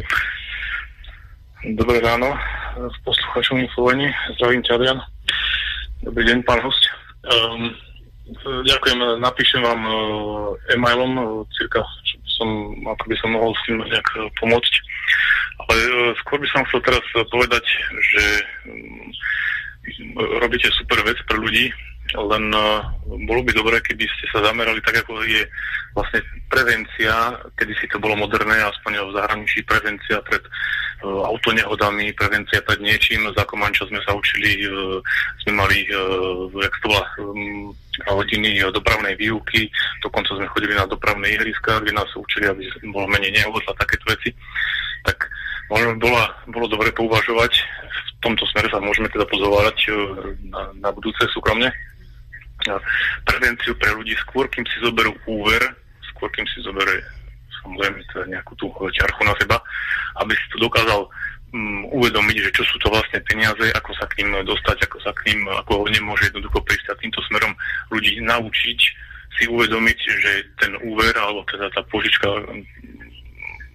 [SPEAKER 12] Dobré ráno, s poslucháčom Infovojny. Zdravím ťa, Adrian. Dobrý deň, pán host. Um, Ďakujem, napíšem vám uh, e-mailom, uh, cirka, čo by som, ako by som mohol s tým nejak uh, pomôcť. Ale uh, skôr by som chcel teraz uh, povedať, že um, robíte super vec pre ľudí, len uh, bolo by dobré, keby ste sa zamerali tak, ako je vlastne prevencia, kedysi to bolo moderné, aspoň v zahraničí prevencia pred uh, autonehodami, prevencia pred niečím. Za Komanča sme sa učili, uh, sme mali, uh, jak to bola, um, hodiny dopravnej výuky, dokonca sme chodili na dopravné ihriska, kde nás učili, aby bolo menej nehôd a takéto veci. Tak možno bolo, bolo dobre pouvažovať, v tomto smere sa môžeme teda pozovárať na, na budúce súkromne. Prevenciu pre ľudí skôr, kým si zoberú úver, skôr, kým si zoberie samozrejme teda nejakú tú ťarchu na seba, aby si to dokázal uvedomiť, že čo sú to vlastne peniaze, ako sa k ním dostať, ako sa k ním, ako ho nemôže jednoducho prísť a týmto smerom ľudí naučiť si uvedomiť, že ten úver alebo teda tá požička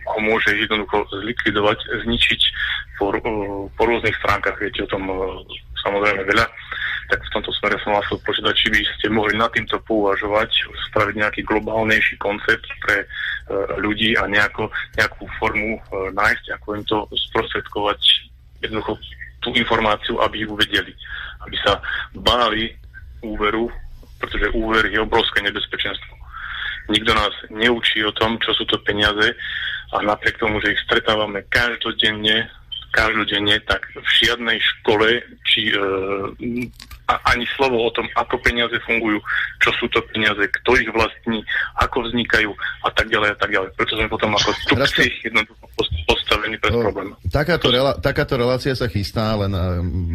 [SPEAKER 14] ho môže jednoducho zlikvidovať, zničiť po, po rôznych stránkach, viete o tom samozrejme veľa. Tak v tomto smere som vás chcel požiadať, či by ste mohli nad týmto pouvažovať, spraviť nejaký globálnejší koncept pre ľudí a nejako, nejakú formu nájsť, ako im to sprostredkovať jednoducho tú informáciu, aby ju vedeli. Aby sa báli úveru, pretože úver je obrovské nebezpečenstvo. Nikto nás neučí o tom, čo sú to peniaze a napriek tomu, že ich stretávame každodenne, každodenne, tak v žiadnej škole, či e, a, ani slovo o tom, ako peniaze fungujú, čo sú to peniaze, kto ich vlastní, ako vznikajú a tak ďalej a tak ďalej. Preto sme potom ako stupci jednoducho postavení pred problém.
[SPEAKER 2] Takáto, rela, takáto relácia sa chystá, len um,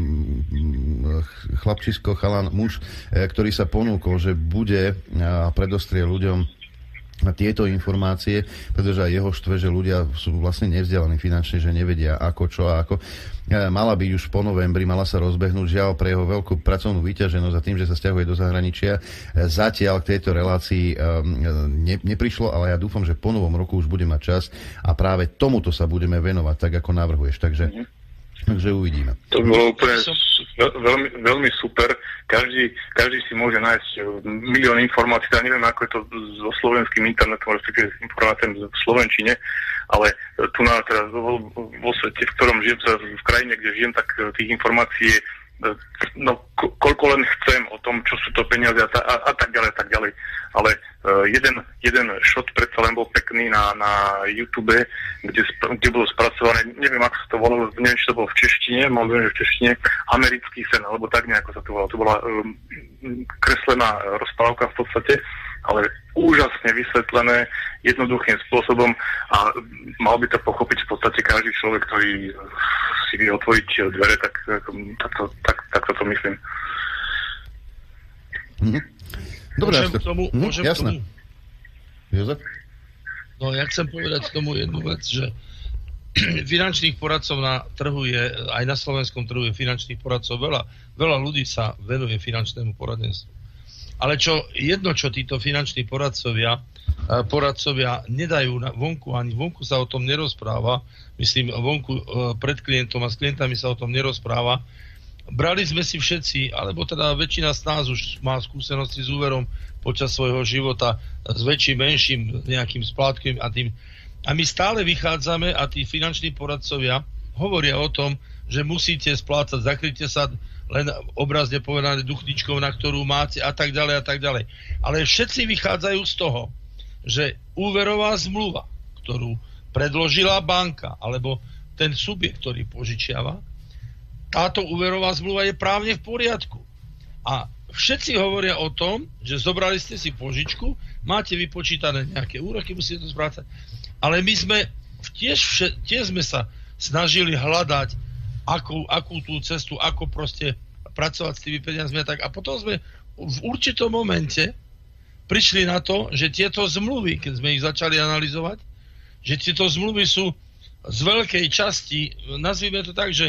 [SPEAKER 2] chlapčisko, chalan, muž, ktorý sa ponúkol, že bude a predostrie ľuďom tieto informácie, pretože aj jeho štve, že ľudia sú vlastne nevzdelaní finančne, že nevedia ako, čo a ako. Mala byť už po novembri, mala sa rozbehnúť, žiaľ pre jeho veľkú pracovnú vyťaženosť a tým, že sa sťahuje do zahraničia. Zatiaľ k tejto relácii ne, neprišlo, ale ja dúfam, že po novom roku už bude mať čas a práve tomuto sa budeme venovať, tak ako navrhuješ. Takže mm-hmm. Takže uvidíme.
[SPEAKER 14] To bolo úplne veľmi, veľmi super. Každý, každý si môže nájsť milión informácií. Ja neviem, ako je to so slovenským internetom, respektíve s informáciami v slovenčine, ale tu na teraz vo, vo svete, v ktorom žijem, v krajine, kde žijem, tak tých informácií je no, ko, koľko len chcem o tom, čo sú to peniaze a, ta, a, a tak ďalej, tak ďalej. Ale uh, jeden, jeden shot predsa len bol pekný na, na YouTube, kde, kde bolo spracované, neviem, ako sa to volalo, neviem, či to bolo v češtine, mám viem, že v češtine, Americký sen, alebo tak nejako sa to volalo. To bola um, kreslená rozprávka v podstate, ale úžasne vysvetlené jednoduchým spôsobom a mal by to pochopiť v podstate každý človek, ktorý si vie otvoriť dvere, tak, tak, to, tak, tak to myslím.
[SPEAKER 2] Mm-hmm. Dobre,
[SPEAKER 11] môžem k tomu,
[SPEAKER 2] mm-hmm,
[SPEAKER 11] môžem k tomu.
[SPEAKER 2] Jozef?
[SPEAKER 11] No, ja chcem povedať k tomu jednu vec, že finančných poradcov na trhu je, aj na slovenskom trhu je finančných poradcov veľa. Veľa ľudí sa venuje finančnému poradenstvu. Ale čo jedno, čo títo finanční poradcovia, poradcovia nedajú na vonku, ani vonku sa o tom nerozpráva, myslím, vonku pred klientom a s klientami sa o tom nerozpráva. Brali sme si všetci, alebo teda väčšina z nás už má skúsenosti s úverom počas svojho života s väčším, menším nejakým splátkom a tým. A my stále vychádzame a tí finanční poradcovia hovoria o tom, že musíte splácať, zakryte sa len obrazne povedané duchničkou, na ktorú máte a tak ďalej a tak ďalej. Ale všetci vychádzajú z toho, že úverová zmluva, ktorú predložila banka alebo ten subjekt, ktorý požičiava, táto úverová zmluva je právne v poriadku. A všetci hovoria o tom, že zobrali ste si požičku, máte vypočítané nejaké úroky, musíte to sprácať. Ale my sme tiež, tiež sme sa snažili hľadať akú, akú tú cestu, ako proste pracovať s tými peniazmi a tak. A potom sme v určitom momente prišli na to, že tieto zmluvy, keď sme ich začali analyzovať, že tieto zmluvy sú z veľkej časti, nazvime to tak, že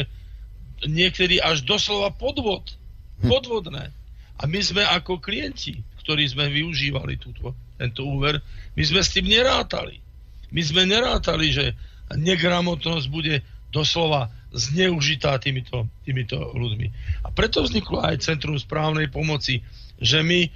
[SPEAKER 11] niekedy až doslova podvod. Podvodné. A my sme ako klienti, ktorí sme využívali túto, tento úver, my sme s tým nerátali. My sme nerátali, že negramotnosť bude doslova zneužitá týmito, týmito ľuďmi. A preto vzniklo aj Centrum správnej pomoci, že my uh,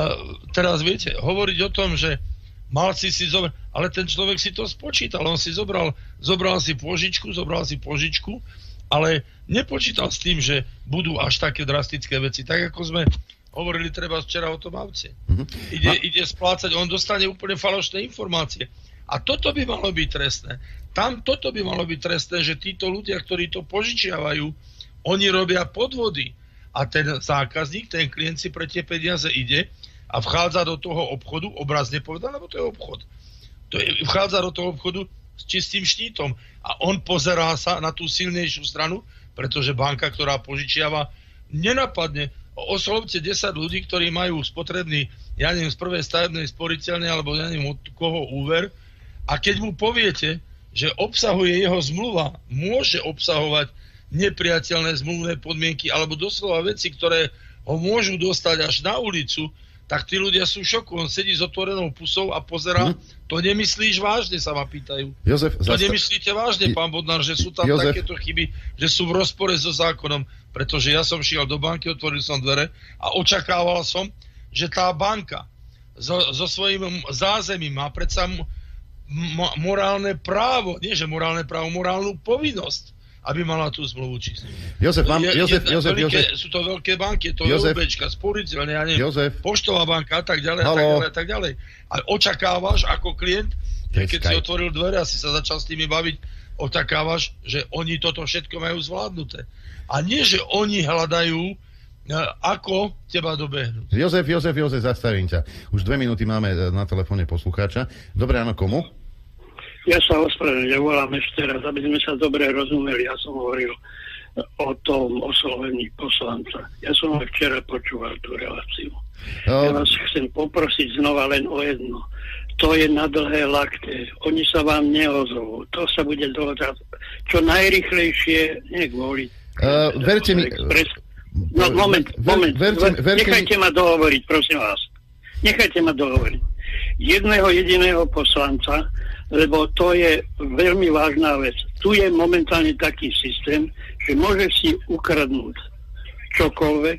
[SPEAKER 11] teraz, viete, hovoriť o tom, že mal si si zobrať, ale ten človek si to spočítal, on si zobral, zobral si požičku, zobral si požičku, ale nepočítal s tým, že budú až také drastické veci. Tak ako sme hovorili treba včera o tom avce. Mm-hmm. Ide, ide splácať, on dostane úplne falošné informácie. A toto by malo byť trestné. Tam toto by malo byť trestné, že títo ľudia, ktorí to požičiavajú, oni robia podvody. A ten zákazník, ten klient si pre tie peniaze ide a vchádza do toho obchodu, obrazne povedané, lebo to je obchod. To je, vchádza do toho obchodu s čistým štítom. A on pozerá sa na tú silnejšiu stranu, pretože banka, ktorá požičiava, nenapadne. Oslovte desať ľudí, ktorí majú spotrebný, ja neviem, z prvej stavebnej sporiteľne, alebo ja neviem, od koho úver, a keď mu poviete, že obsahuje jeho zmluva, môže obsahovať nepriateľné zmluvné podmienky alebo doslova veci, ktoré ho môžu dostať až na ulicu, tak tí ľudia sú v šoku. On sedí s otvorenou pusou a pozerá, hmm. to nemyslíš vážne, sa ma pýtajú.
[SPEAKER 2] Jozef,
[SPEAKER 11] to
[SPEAKER 2] zasta-
[SPEAKER 11] nemyslíte vážne, pán Bodnár, že sú tam Jozef. takéto chyby, že sú v rozpore so zákonom, pretože ja som šiel do banky, otvoril som dvere a očakával som, že tá banka so, so svojím zázemím má predsa m- m- morálne právo, nie že morálne právo, morálnu povinnosť, aby mala tú zmluvu číslo.
[SPEAKER 2] Jozef, mám,
[SPEAKER 11] je,
[SPEAKER 2] Jozef,
[SPEAKER 11] je,
[SPEAKER 2] Jozef,
[SPEAKER 11] veľké,
[SPEAKER 2] Jozef.
[SPEAKER 11] Sú to veľké banky, to
[SPEAKER 2] Jozef.
[SPEAKER 11] je UBčka, sporiteľne, ja neviem,
[SPEAKER 2] Jozef.
[SPEAKER 11] Poštová banka a tak ďalej, a
[SPEAKER 2] Haló.
[SPEAKER 11] tak ďalej, a tak ďalej. A očakávaš ako klient, že keď
[SPEAKER 2] Deskaj.
[SPEAKER 11] si otvoril dvere a si sa začal s nimi baviť, očakávaš, že oni toto všetko majú zvládnuté. A nie, že oni hľadajú, ako teba dobehnúť.
[SPEAKER 2] Jozef, Jozef, Jozef, zastavím ťa. Už dve minúty máme na telefóne poslucháča. Dobre, áno, komu?
[SPEAKER 13] Ja sa ospravedlňujem, ja volám ešte raz, aby sme sa dobre rozumeli. Ja som hovoril o tom oslovení poslanca. Ja som aj včera počúval tú reláciu. Ja vás chcem poprosiť znova len o jedno. To je na dlhé lakte. Oni sa vám neozvú. To sa bude dohodať čo najrychlejšie, nie kvôli.
[SPEAKER 2] Uh, verte mi...
[SPEAKER 13] Expres. No, moment, moment. Ver, verte, verte Nechajte mi... ma dohovoriť, prosím vás. Nechajte ma dohovoriť. Jedného jediného poslanca, lebo to je veľmi vážna vec. Tu je momentálne taký systém, že môže si ukradnúť čokoľvek,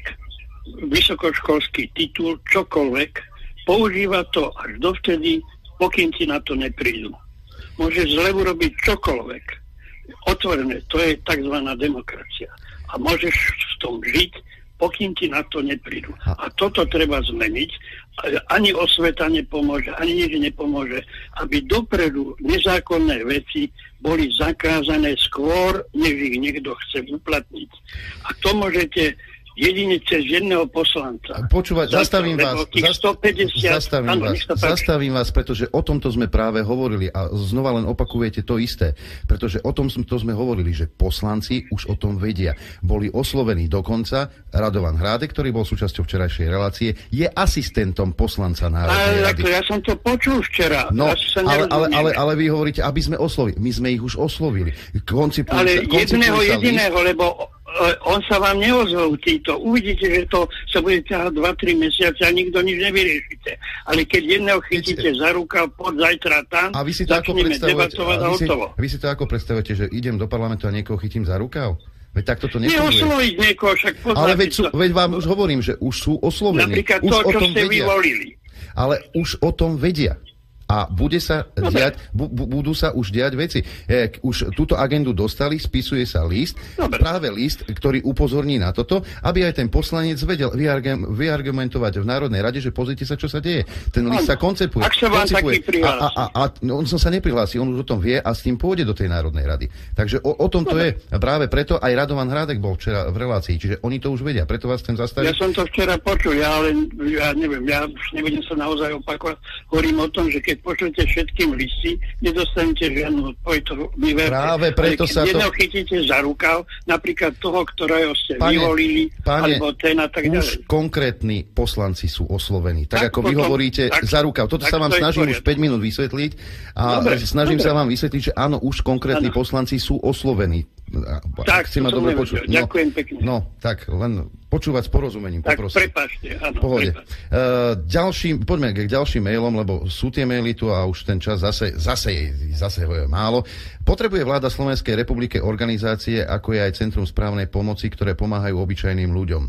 [SPEAKER 13] vysokoškolský titul, čokoľvek, používa to až dovtedy, pokým ti na to neprídu. Môže zle urobiť čokoľvek. Otvorené, to je tzv. Demokracia. A môžeš v tom žiť, pokým ti na to neprídu. A toto treba zmeniť. Ani osveta nepomôže, ani nič nepomôže, aby dopredu nezákonné veci boli zakázané skôr, než ich niekto chce uplatniť. A to môžete jedine cez jedného poslanca.
[SPEAKER 2] Počúvať, zastavím vás,
[SPEAKER 13] stopäťdesiat,
[SPEAKER 2] zastavím,
[SPEAKER 13] áno,
[SPEAKER 2] vás zastavím vás, pretože o tomto sme práve hovorili a znova len opakujete to isté, pretože o tom to sme hovorili, že poslanci už o tom vedia. Boli oslovení dokonca, Radovan Hrádek, ktorý bol súčasťou včerajšej relácie, je asistentom poslanca Národnej
[SPEAKER 13] ale,
[SPEAKER 2] rady.
[SPEAKER 13] Ja som to počul včera.
[SPEAKER 2] No,
[SPEAKER 13] ja sa
[SPEAKER 2] ale, ale, ale, ale vy hovoríte, aby sme oslovili. My sme ich už oslovili. Koncipujú
[SPEAKER 13] ale
[SPEAKER 2] sa,
[SPEAKER 13] jedného
[SPEAKER 2] sa
[SPEAKER 13] jediného,
[SPEAKER 2] list.
[SPEAKER 13] lebo on sa vám neozval títo. Uvidíte, že to sa bude ťahať dva tri mesiace a nikto nič nevyriešite. Ale keď jedného chytíte keď... za ruka, pod zajtra tam,
[SPEAKER 2] a vy si to ako
[SPEAKER 13] debatovať a
[SPEAKER 2] vy si,
[SPEAKER 13] hotovo.
[SPEAKER 2] Vy si to ako predstavujete, že idem do parlamentu a niekoho chytím za rukav? Veď takto to nefunguje.
[SPEAKER 13] Neosloviť niekoho, však poznáte.
[SPEAKER 2] Ale veď, sú, veď vám už hovorím, že už sú oslovení.
[SPEAKER 13] Napríklad
[SPEAKER 2] už
[SPEAKER 13] to,
[SPEAKER 2] o
[SPEAKER 13] čo
[SPEAKER 2] tom
[SPEAKER 13] ste
[SPEAKER 2] vedia.
[SPEAKER 13] vyvolili.
[SPEAKER 2] Ale už o tom vedia. A bude sa diať, bu, budú sa už diať veci. E, už túto agendu dostali, spisuje sa list, Dobre. práve list, ktorý upozorní na toto, aby aj ten poslanec vedel vyargum, vyargumentovať v Národnej rade, že pozrite sa, čo sa deje. Ten list sa koncepuje.
[SPEAKER 13] Ak sa vám taký prihlási.
[SPEAKER 2] A, a, a, a on sa neprihlási, on už o tom vie a s tým pôjde do tej Národnej rady. Takže o, o tom to je. Práve preto aj Radovan Hrádek bol včera v relácii, čiže oni to už vedia. Preto vás chcem zastaviť.
[SPEAKER 13] Ja som to včera počul, ja ale ja neviem, ja už nebudem sa naozaj opakovať. Hovorím o tom, že keď pošlete všetkým listy, nedostanete žiadnu odpoveď, to vyverte.
[SPEAKER 2] Práve preto sa to...
[SPEAKER 13] Jedného chytíte za rukav, napríklad toho, ktorého ste pane, vyvolili,
[SPEAKER 2] pane,
[SPEAKER 13] alebo ten a tak ďalej.
[SPEAKER 2] Už konkrétni poslanci sú oslovení. Tak, tak ako potom, vy hovoríte
[SPEAKER 13] tak,
[SPEAKER 2] za rukav. Toto sa vám snažím už päť minút vysvetliť a dobre, snažím dobre. sa vám vysvetliť, že áno, už konkrétni ano. poslanci sú oslovení.
[SPEAKER 13] Tak,
[SPEAKER 2] to som
[SPEAKER 13] nevedel. No, ďakujem pekne.
[SPEAKER 2] No, tak len počúvať s porozumením,
[SPEAKER 13] tak,
[SPEAKER 2] poprosím.
[SPEAKER 13] prepáčte, áno.
[SPEAKER 2] Pohode. Uh, ďalším, poďme k ďalším mailom, lebo sú tie maily tu a už ten čas zase, zase, zase ho je málo. Potrebuje vláda Slovenskej republiky organizácie, ako je aj Centrum správnej pomoci, ktoré pomáhajú obyčajným ľuďom.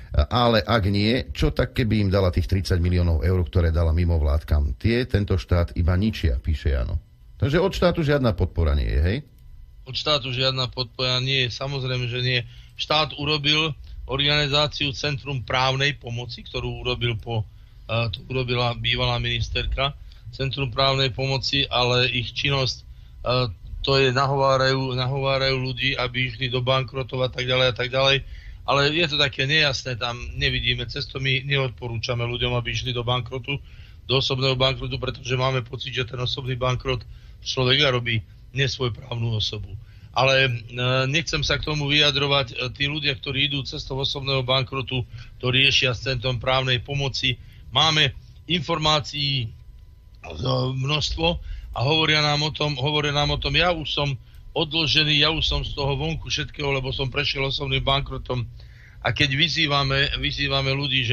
[SPEAKER 2] Ale ak nie, čo tak keby im dala tých tridsať miliónov eur, ktoré dala mimovládkam? Tie tento štát iba ničia, píše Jano. Takže od štátu žiadna podpora nie je, hej?
[SPEAKER 11] Od štátu žiadna podpora nie je, samozrejme, že nie. Štát urobil organizáciu Centrum právnej pomoci, ktorú urobil po, uh, to urobila bývalá ministerka Centrum právnej pomoci, ale ich činnosť uh, to je, nahovárajú, nahovárajú ľudí, aby išli do bankrotov a tak ďalej a tak ďalej. Ale je to také nejasné, tam nevidíme cestu, my neodporúčame ľuďom, aby išli do bankrotu, do osobného bankrotu, pretože máme pocit, že ten osobný bankrot človeka robí nesvojprávnu osobu. Ale e, nechcem sa k tomu vyjadrovať. E, tí ľudia, ktorí idú cestou osobného bankrotu, to riešia s Centrom právnej pomoci. Máme informácií e, množstvo a hovoria nám o tom, hovoria nám o tom, ja už som odložený, ja už som z toho vonku všetkého, lebo som prešiel osobným bankrotom. A keď vyzývame, vyzývame ľudí, že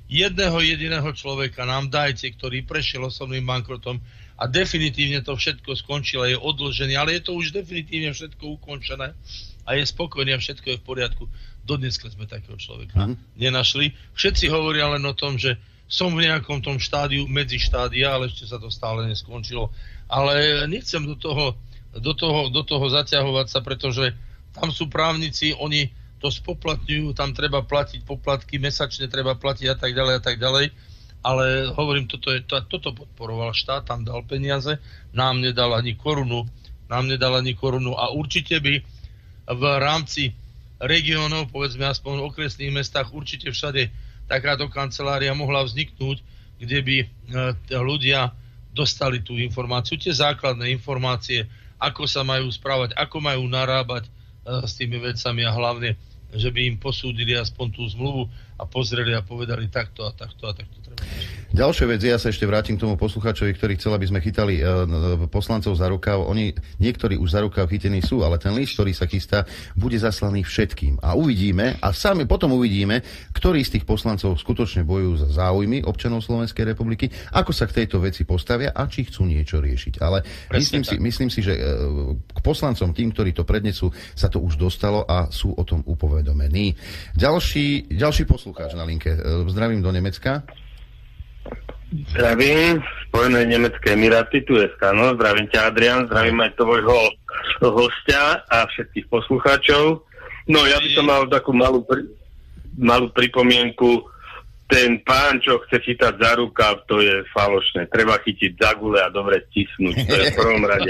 [SPEAKER 11] jedného jediného človeka nám dajte, ktorý prešiel osobným bankrotom a definitívne to všetko skončilo, je odložený, ale je to už definitívne všetko ukončené a je spokojný a všetko je v poriadku. Dodneska sme takého človeka mm. nenašli. Všetci hovoria len o tom, že som v nejakom tom štádiu, medzi štádia, ale ešte sa to stále neskončilo. Ale nechcem do toho, do toho, do toho zaťahovať sa, pretože tam sú právnici, oni to spoplatňujú, tam treba platiť poplatky, mesačne treba platiť a tak ďalej a tak ďalej. Ale hovorím, toto, je, to, toto podporoval štát, tam dal peniaze, nám nedal ani korunu, nám nedal ani korunu a určite by v rámci regiónov, povedzme aspoň v okresných mestách, určite všade takáto kancelária mohla vzniknúť, kde by e, ľudia dostali tú informáciu, tie základné informácie, ako sa majú správať, ako majú narábať e, s tými vecami a hlavne, že by im posúdili aspoň tú zmluvu a pozreli a povedali takto a takto a takto treba.
[SPEAKER 2] Ďalšia vec, ja sa ešte vrátim k tomu poslucháčovi, ktorý chcel, aby sme chytali uh, poslancov za rukav. Oni, niektorí už za rukav chytení sú, ale ten list, ktorý sa chystá, bude zaslaný všetkým. A uvidíme, a sami potom uvidíme, ktorí z tých poslancov skutočne bojujú za záujmy občanov Slovenskej republiky, ako sa k tejto veci postavia a či chcú niečo riešiť. Ale myslím si, myslím si, že uh, k poslancom, tým, ktorí to prednesú, sa to už dostalo a sú o tom upovedomení. Ďalší, ďalší poslucháč na linke. Uh, zdravím do Nemecka.
[SPEAKER 15] Zdravím, Spojené nemecké Emiráty, tu je Skano, zdravím ťa Adrian, zdravím aj tvojho hostia a všetkých poslucháčov. No ja by som mal takú malú, pri, malú pripomienku, ten pán, čo chce chytať za rukav, to je falošné, treba chytiť za gule a dobre stisnúť, to je v prvom rade.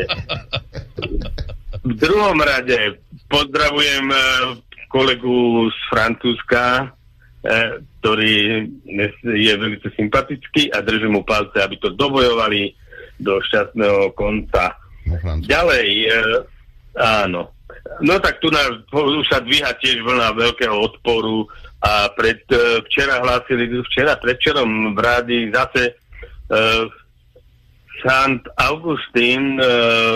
[SPEAKER 15] V druhom rade pozdravujem kolegu z Francúzska, ktorý je veľmi sympatický a držím mu palce, aby to dobojovali do šťastného konca. Ďalej, e, áno. No tak tu na, už sa dvíha tiež vlna veľkého odporu a pred, e, včera hlásili, včera predčerom v rádi zase e, Sant Augustín e,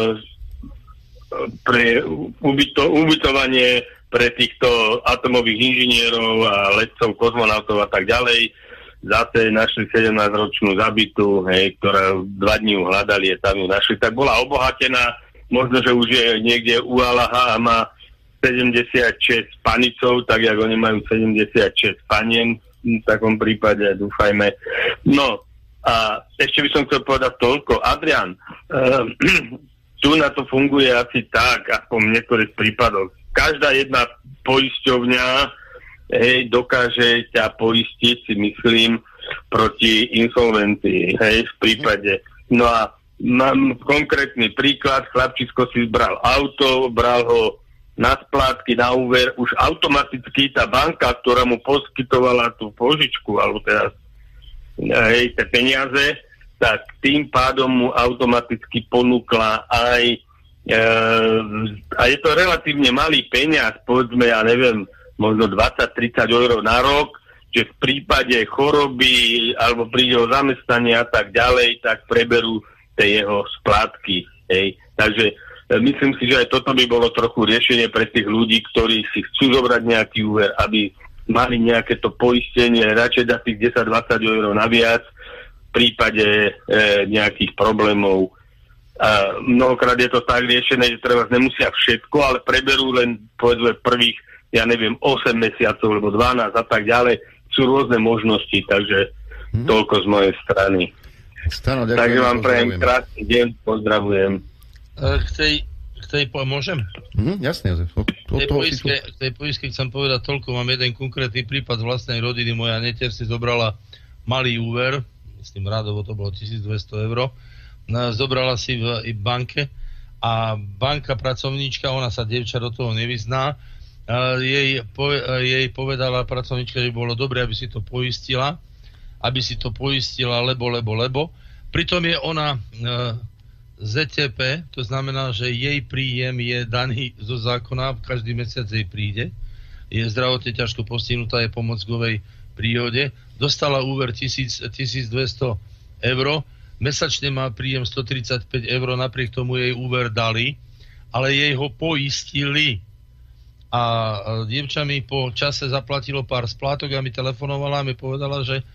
[SPEAKER 15] pre ubyto, ubytovanie pre týchto atomových inžinierov a letcov, kozmonautov a tak ďalej. Zase našli sedemnásťročnú zabitú, hej, ktorá dva dní ju hľadali, je tam ju našli. Tak bola obohatená, možno, že už je niekde u Allaha a má sedemdesiatšesť panicov, tak jak oni majú sedemdesiatšesť panien, v takom prípade, dúfajme. No, a ešte by som chcel povedať toľko. Adrian, uh, tu na to funguje asi tak, ako v niektorých prípadoch. Každá jedna poisťovňa hej, dokáže ťa poistiť, si myslím, proti insolvencii, hej, v prípade. No a mám konkrétny príklad, chlapčisko si zbral auto, bral ho na splátky, na úver, už automaticky tá banka, ktorá mu poskytovala tú požičku, alebo teda hej, tie peniaze, tak tým pádom mu automaticky ponúkla aj a je to relatívne malý peniaz, povedzme, ja neviem, možno dvadsať tridsať eur na rok, že v prípade choroby alebo príde o zamestnanie a tak ďalej, tak preberú tie jeho splátky. Hej. Takže myslím si, že aj toto by bolo trochu riešenie pre tých ľudí, ktorí si chcú zobrať nejaký úver, aby mali nejaké to poistenie, radšej dať tých desať dvadsať eur naviac v prípade e, nejakých problémov. A mnohokrát je to tak riešené, že treba nemusia všetko, ale preberú len povedzme prvých, ja neviem, osem mesiacov, alebo dvanásť a tak ďalej. Sú rôzne možnosti, takže hmm. toľko z mojej strany.
[SPEAKER 2] Stano, ďakujem,
[SPEAKER 15] takže vám prajem krásny deň, pozdravujem.
[SPEAKER 11] K tej, k tej môžem?
[SPEAKER 2] Hmm, jasne, Jozef. O,
[SPEAKER 11] o, tej poistke, k tej poistke chcem povedať toľko, mám jeden konkrétny prípad z vlastnej rodiny. Moja netier si zobrala malý úver, s tým rádovo to bolo tisícdvesto eur, zobrala si v banke a banka pracovníčka, ona sa dievča do toho nevyzná, jej, jej povedala pracovníčka, že bolo dobre, aby si to poistila, aby si to poistila, lebo, lebo, lebo. Pritom je ona zet té pé, to znamená, že jej príjem je daný zo zákona, každý mesiac jej príde, je zdravotne ťažko postihnutá, je po mozgovej príhode, dostala úver tisícdvesto eur, mesačne má príjem stotridsaťpäť eur, napriek tomu jej úver dali, ale jej ho poistili. A dievča mi po čase zaplatilo pár splátok a mi telefonovala a mi povedala, že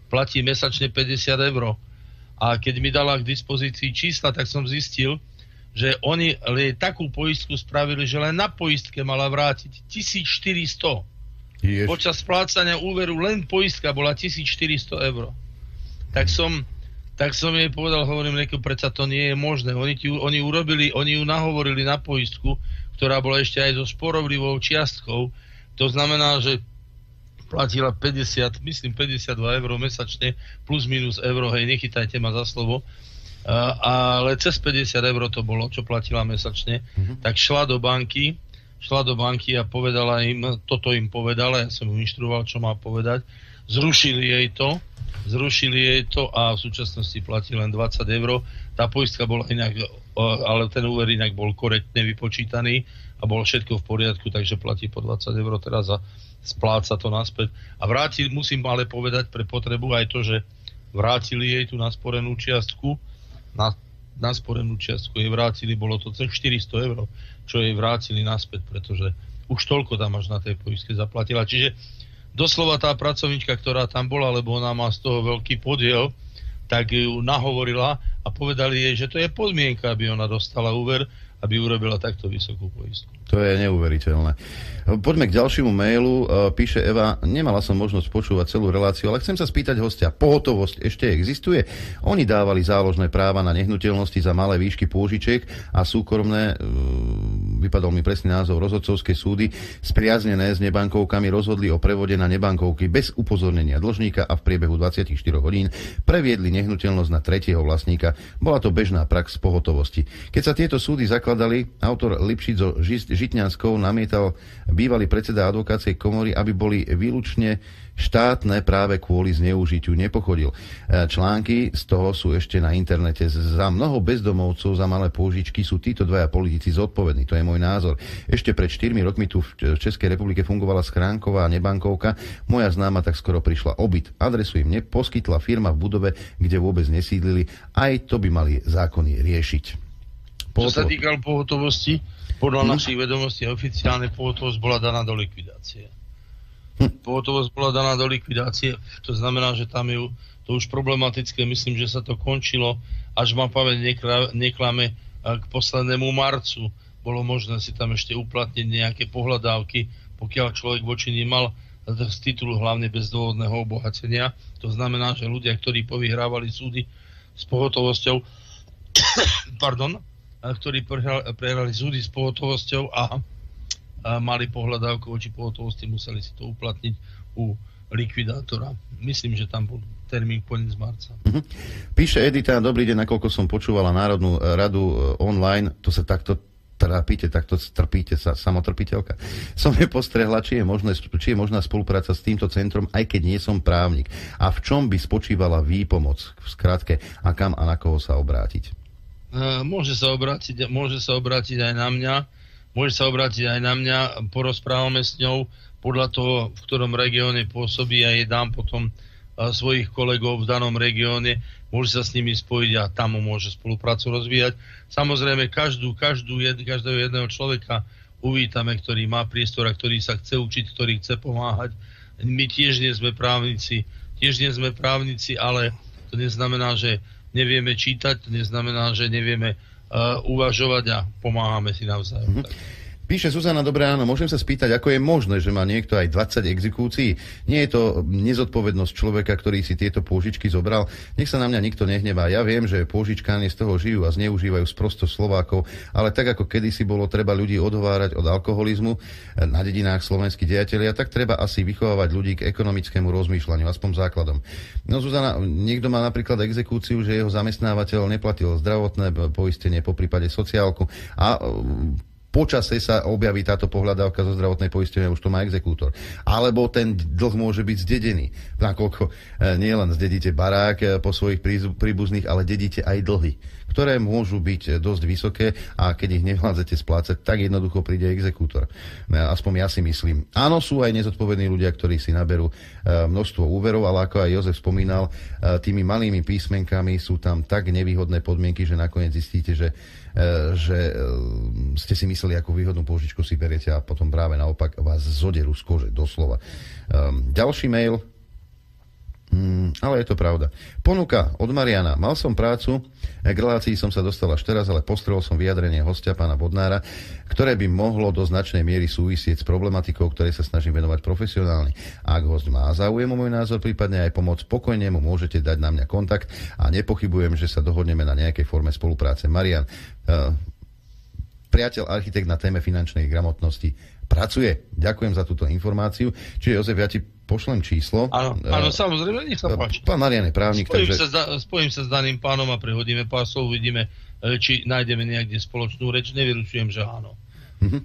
[SPEAKER 11] platí mesačne päťdesiat eur. A keď mi dala k dispozícii čísla, tak som zistil, že oni takú poistku spravili, že len na poistke mala vrátiť tisícštyristo. Jež. Počas splácania úveru len poistka bola tisícštyristo eur. Tak som, tak som jej povedal, hovorím, neko, predsa to nie je možné. Oni, ti, oni urobili, oni ju nahovorili na poistku, ktorá bola ešte aj so sporovlivou čiastkou. To znamená, že platila päťdesiat, myslím päťdesiatdva eur mesačne, plus minus euro, hej, nechytajte ma za slovo. Uh, ale cez päťdesiat eur to bolo, čo platila mesačne. Mm-hmm. Tak šla do banky, šla do banky a povedala im, toto im povedala, ja som ju inštruoval, čo má povedať. Zrušili jej to, zrušili jej to a v súčasnosti platí len dvadsať eur. Tá poistka bola inak, ale ten úver inak bol korektne vypočítaný a bolo všetko v poriadku, takže platí po dvadsať eur teraz a spláca to naspäť. A vrátil, musím ale povedať pre potrebu aj to, že vrátili jej tú nasporenú čiastku, na, nasporenú čiastku jej vrátili, bolo to cez štyristo eur, čo jej vrátili naspäť, pretože už toľko tam až na tej poistke zaplatila. Čiže doslova tá pracovníčka, ktorá tam bola, lebo ona má z toho veľký podiel, tak ju nahovorila a povedali jej, že to je podmienka, aby ona dostala úver, aby urobila takto vysokú poistku.
[SPEAKER 2] To je neuveriteľné. Poďme k ďalšiemu mailu. Píše Eva, nemala som možnosť počúvať celú reláciu, ale chcem sa spýtať hostia, pohotovosť ešte existuje? Oni dávali záložné práva na nehnuteľnosti za malé výšky pôžičiek a súkromné, vypadol mi presný názov, rozhodcovské súdy spriaznené s nebankovkami rozhodli o prevode na nebankovky bez upozornenia dlžníka a v priebehu dvadsaťštyri hodín previedli nehnuteľnosť na tretieho vlastníka. Bola to bežná prax pohotovosti. Keď sa tieto súdy zakladali, autor Lipšic zo Žitňanskou namietal bývalý predseda advokátskej komory, aby boli výlučne štátne práve kvôli zneužitiu. Nepochodil. Články z toho sú ešte na internete. Za mnoho bezdomovcov za malé pôžičky sú títo dvaja politici zodpovední. To je môj názor. Ešte pred štyrmi rokmi tu v Českej republike fungovala schránková nebankovka. Moja známa tak skoro prišla o byt. Adresu im neposkytla firma v budove, kde vôbec nesídlili. Aj to by mali zákony riešiť.
[SPEAKER 11] Čo sa týkal pohotovosti, podľa hm. našich vedomostí oficiálne pohotovosť bola daná do likvidácie. Hm. Pohotovosť bola daná do likvidácie, to znamená, že tam je to už problematické, myslím, že sa to končilo, až ma pamäť neklame, k poslednému marcu bolo možné si tam ešte uplatniť nejaké pohľadávky, pokiaľ človek voči nim mal z titulu hlavne bezdôvodného obohatenia. To znamená, že ľudia, ktorí povyhrávali súdy s pohotovosťou, pardon, ktorí prehrali súdy s pohotovosťou a, a mali pohľadávku voči pohotovosti, museli si to uplatniť u likvidátora. Myslím, že tam bol termín koniec marca. Uh-huh.
[SPEAKER 2] Píše Edita, dobrý deň, nakoľko som počúvala Národnú radu online, to sa takto trápite, takto trpíte sa, samotrpiteľka. Som nepostrehla, či je, možné, či je možná spolupráca s týmto centrom, aj keď nie som právnik. A v čom by spočívala výpomoc, v skratke, a kam a na koho sa obrátiť?
[SPEAKER 11] Môže sa obrátiť, môže sa obrátiť aj na mňa, môže sa obrátiť aj na mňa, porozprávame s ňou podľa toho, v ktorom regióne pôsobí a jej dám potom svojich kolegov v danom regióne, môže sa s nimi spojiť a tam môže spoluprácu rozvíjať. Samozrejme, každú, každú, jed, každého jedného človeka uvítame, ktorý má priestor a ktorý sa chce učiť, ktorý chce pomáhať. My tiež nie sme právnici, tiež nie sme právnici, ale to neznamená, že nevieme čítať, to neznamená, že nevieme uh, uvažovať a pomáhame si navzájom. Mm-hmm.
[SPEAKER 2] Píše Zuzana, dobré ráno, môžem sa spýtať, ako je možné, že má niekto aj dvadsať exekúcií? Nie je to nezodpovednosť človeka, ktorý si tieto pôžičky zobral? Nech sa na mňa nikto nehnevá. Ja viem, že pôžičkáni z toho žijú a zneužívajú sprosto Slovákov, ale tak ako kedysi bolo treba ľudí odhovárať od alkoholizmu na dedinách slovenskí dejatelia, tak treba asi vychovávať ľudí k ekonomickému rozmýšľaniu, aspoň základom. No Zuzana, niekto má napríklad exekúciu, že jeho zamestnávateľ neplatil zdravotné poistenie, poprípade sociálku a počase sa objaví táto pohľadávka zo zdravotnej poistenia, už to má exekútor. Alebo ten dlh môže byť zdedený. Nakoľko nie len zdedíte barák po svojich príbuzných, ale dedíte aj dlhy, ktoré môžu byť dosť vysoké a keď ich nevládzete splácať, tak jednoducho príde exekútor. Aspoň ja si myslím. Áno, sú aj nezodpovední ľudia, ktorí si naberú množstvo úverov, ale ako aj Jozef spomínal, tými malými písmenkami sú tam tak nevýhodné podmienky, že nakoniec zistíte, že že ste si mysleli, akú výhodnú pôžičku si beriete a potom práve naopak vás zoderú z kože, doslova. Um, ďalší mail. Mm, ale je to pravda. Ponuka od Mariana. Mal som prácu, k relácii som sa dostal až teraz, ale postrel som vyjadrenie hostia pána Bodnára, ktoré by mohlo do značnej miery súvisieť s problematikou, ktorej sa snažím venovať profesionálne. Ak host má záujem o môj názor, prípadne aj pomoc, pokojne mu môžete dať na mňa kontakt a nepochybujem, že sa dohodneme na nejakej forme spolupráce. Marian, uh, priateľ architekt na téme finančnej gramotnosti, pracuje. Ďakujem za túto informáciu. Čiže Jozef, ja ti pošlem číslo.
[SPEAKER 11] Áno, áno, samozrejme, nech sa páči.
[SPEAKER 2] Pán Marian je právnik,
[SPEAKER 11] spojím
[SPEAKER 2] takže...
[SPEAKER 11] Sa, spojím sa s daným pánom a prehodíme pár slov, uvidíme, či nájdeme niekde spoločnú reč. Nevylučujem, že áno.
[SPEAKER 2] Uh-huh.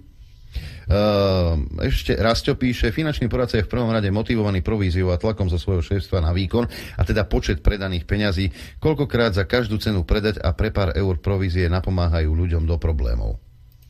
[SPEAKER 2] Uh, ešte Rastio píše, finančný poradca je v prvom rade motivovaný províziou a tlakom zo svojho šéfstva na výkon, a teda počet predaných peňazí, koľkokrát za každú cenu predať a pre pár eur provízie napomáhajú ľuďom do problémov.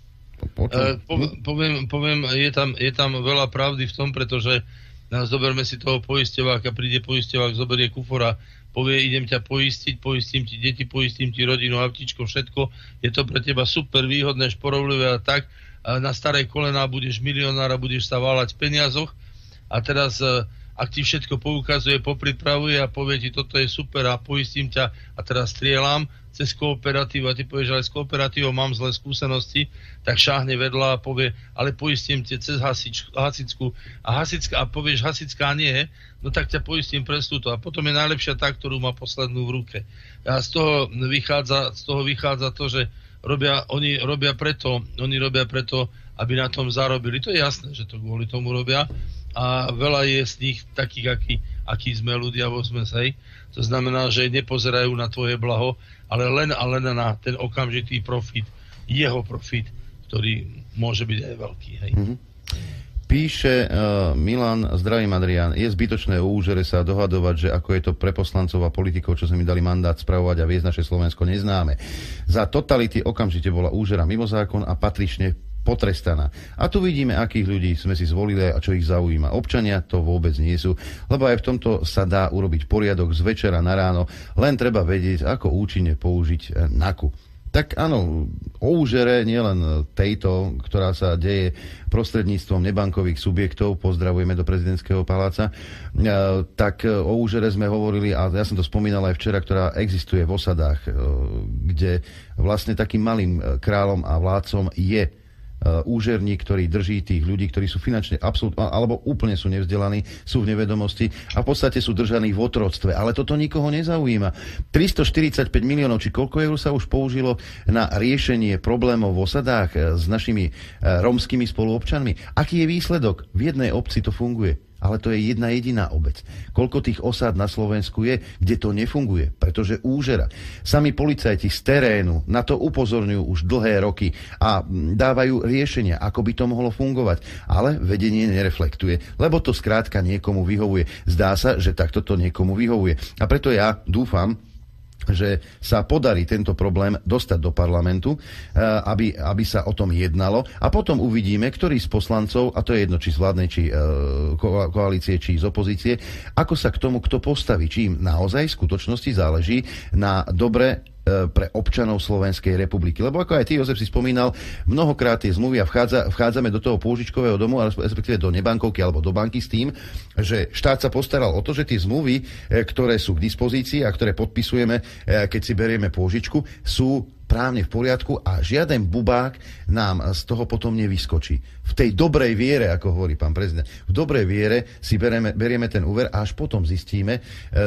[SPEAKER 11] Uh, poviem, poviem je, tam, je tam veľa pravdy v tom, pretože zoberme si toho poisťováka, príde poisťovák, zoberie kufora, povie, idem ťa poistiť, poistím ti deti, poistím ti rodinu, autičko, všetko, je to pre teba super výhodné, šporovlivé a tak, a na staré kolená budeš milionár a budeš sa váľať v peniazoch a teraz, ak ti všetko poukazuje, popripravuje a povie ti, toto je super a poistím ťa a teraz strieľam cez kooperatívu a ty povieš, ale s kooperatívou mám zlé skúsenosti, tak šáhne vedľa a povie, ale poistím ťa cez hasič, hasičku a hasická, a povieš, hasická nie, no tak ťa poistím pre túto. A potom je najlepšia tá, ktorú má poslednú v ruke. A z toho vychádza, z toho vychádza to, že robia, oni robia preto, oni robia preto, aby na tom zarobili. To je jasné, že to kvôli tomu robia. A veľa je z nich takých, akí, akí sme ľudia vo zmesej. To znamená, že nepozerajú na tvoje blaho, ale len a len na ten okamžitý profit, jeho profit, ktorý môže byť aj veľký. Hej. Mm-hmm.
[SPEAKER 2] Píše uh, Milan, zdravím Adrián, je zbytočné o úžere sa dohadovať, že ako je to pre poslancov a politikov, čo sa mi dali mandát spravovať a viesť naše Slovensko, neznáme. Za totality okamžite bola úžera mimo zákon a patrične potrestaná. A tu vidíme, akých ľudí sme si zvolili a čo ich zaujíma. Občania to vôbec nie sú, lebo aj v tomto sa dá urobiť poriadok z večera na ráno, len treba vedieť, ako účinne použiť naku. Tak áno, o úžere, nielen tejto, ktorá sa deje prostredníctvom nebankových subjektov, pozdravujeme do prezidentského paláca, tak o úžere sme hovorili, a ja som to spomínal aj včera, ktorá existuje v osadách, kde vlastne takým malým kráľom a vládcom je úžerník, ktorý drží tých ľudí, ktorí sú finančne absolútne, alebo úplne sú nevzdelaní, sú v nevedomosti a v podstate sú držaní v otroctve. Ale toto nikoho nezaujíma. tristoštyridsaťpäť miliónov, či koľko eur sa už použilo na riešenie problémov v osadách s našimi rómskymi spoluobčanmi? Aký je výsledok? V jednej obci to funguje. Ale to je jedna jediná obec. Koľko tých osád na Slovensku je, kde to nefunguje? Pretože úžera. Sami policajti z terénu na to upozorňujú už dlhé roky a dávajú riešenia, ako by to mohlo fungovať. Ale vedenie nereflektuje, lebo to skrátka niekomu vyhovuje. Zdá sa, že takto to niekomu vyhovuje. A preto ja dúfam, že sa podarí tento problém dostať do parlamentu, aby, aby sa o tom jednalo a potom uvidíme, ktorý z poslancov, a to je jedno, či z vládnej, či koalície, či z opozície, ako sa k tomu kto postaví, či im naozaj v skutočnosti záleží na dobre pre občanov Slovenskej republiky. Lebo ako aj ty, Jozef, si spomínal, mnohokrát tie zmluvy a vchádza, vchádzame do toho pôžičkového domu, respektíve do nebankovky alebo do banky s tým, že štát sa postaral o to, že tie zmluvy, ktoré sú k dispozícii a ktoré podpisujeme, keď si berieme pôžičku, sú právne v poriadku a žiaden bubák nám z toho potom nevyskočí. V tej dobrej viere, ako hovorí pán prezident, v dobrej viere si berieme, berieme ten úver a až potom zistíme,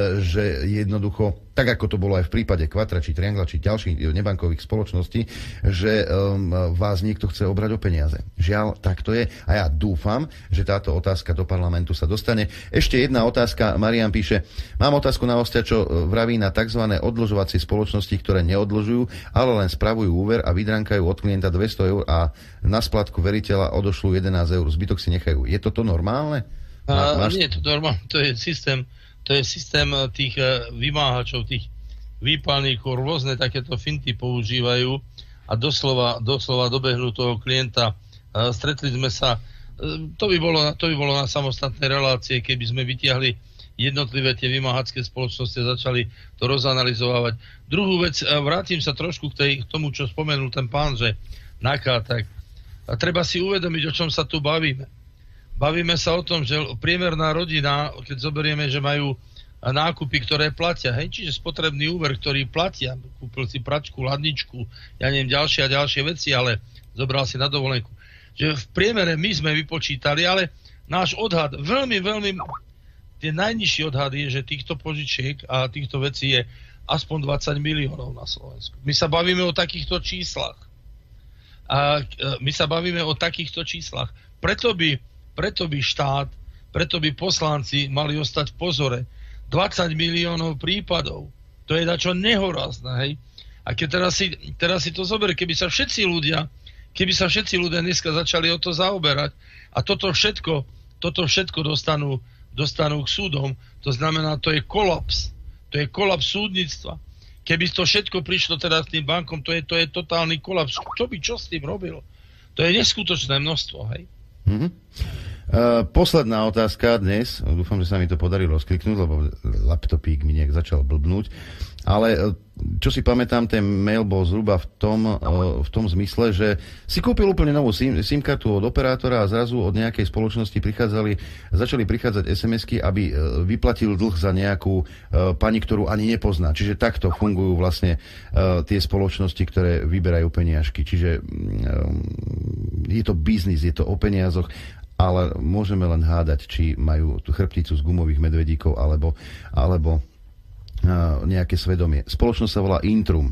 [SPEAKER 2] že jednoducho, tak ako to bolo aj v prípade Kvatra, či Triangla, či ďalších nebankových spoločností, že um, vás niekto chce obrať o peniaze. Žiaľ, tak to je a ja dúfam, že táto otázka do parlamentu sa dostane. Ešte jedna otázka, Marian píše, mám otázku na hostia, čo vraví na tzv. Odložovacie spoločnosti, ktoré neodložujú, ale len spravujú úver a vydrankajú od klienta dvesto eur a na splátku veriteľa odošľú jedenásť eur. Zbytok si nechajú. Je toto normálne?
[SPEAKER 11] Má, máš... Nie je to normálne. To je systém, to je systém tých vymáhačov, tých výpalníkov, rôzne takéto finty používajú a doslova, doslova dobehnú toho klienta. Stretli sme sa, to by bolo, to by bolo na samostatné relácie, keby sme vytiahli jednotlivé tie vymáhačské spoločnosti a začali to rozanalizovať. Druhú vec, vrátim sa trošku k, tej, k tomu, čo spomenul ten pán, že naká, tak a treba si uvedomiť, o čom sa tu bavíme. Bavíme sa o tom, že priemerná rodina, keď zoberieme, že majú nákupy, ktoré platia. Hej? Čiže spotrebný úver, ktorý platia. Kúpil si pračku, ladničku, ja neviem, ďalšie a ďalšie veci, ale zobral si na dovolenku. Že v priemere my sme vypočítali, ale náš odhad, veľmi, veľmi, tie najnižší odhad je, že týchto požičiek a týchto vecí je aspoň dvadsať miliónov na Slovensku. My sa bavíme o takýchto číslach. A my sa bavíme o takýchto číslach. Preto by, preto by štát, preto by poslanci mali ostať v pozore. dvadsať miliónov prípadov. To je dačo nehorázne, hej. A keď teraz si, teraz si to zober, keby sa všetci ľudia, keby sa všetci ľudia dneska začali o to zaoberať a toto všetko, toto všetko dostanú, dostanú k súdom, to znamená, to je kolaps. To je kolaps súdnictva. Keby to všetko prišlo teda s tým bankom, to je, to je totálny kolaps. Čo by čo s tým robil? To je neskutočné množstvo, hej.
[SPEAKER 2] Mm-hmm. Uh, posledná otázka dnes. Dúfam, že sa mi to podarí rozkliknúť, lebo laptopík mi nejak začal blbnúť. Ale uh, čo si pamätám, ten mail bol zhruba v tom, uh, v tom zmysle, že si kúpil úplne novú SIM, SIM kartu od operátora a zrazu od nejakej spoločnosti prichádzali, začali prichádzať es em esky, aby uh, vyplatil dlh za nejakú uh, pani, ktorú ani nepozná. Čiže takto fungujú vlastne uh, tie spoločnosti, ktoré vyberajú peniažky. Čiže uh, je to biznis, je to o peniazoch, ale môžeme len hádať, či majú tú chrbticu z gumových medvedíkov alebo, alebo uh, nejaké svedomie. Spoločnosť sa volá Intrum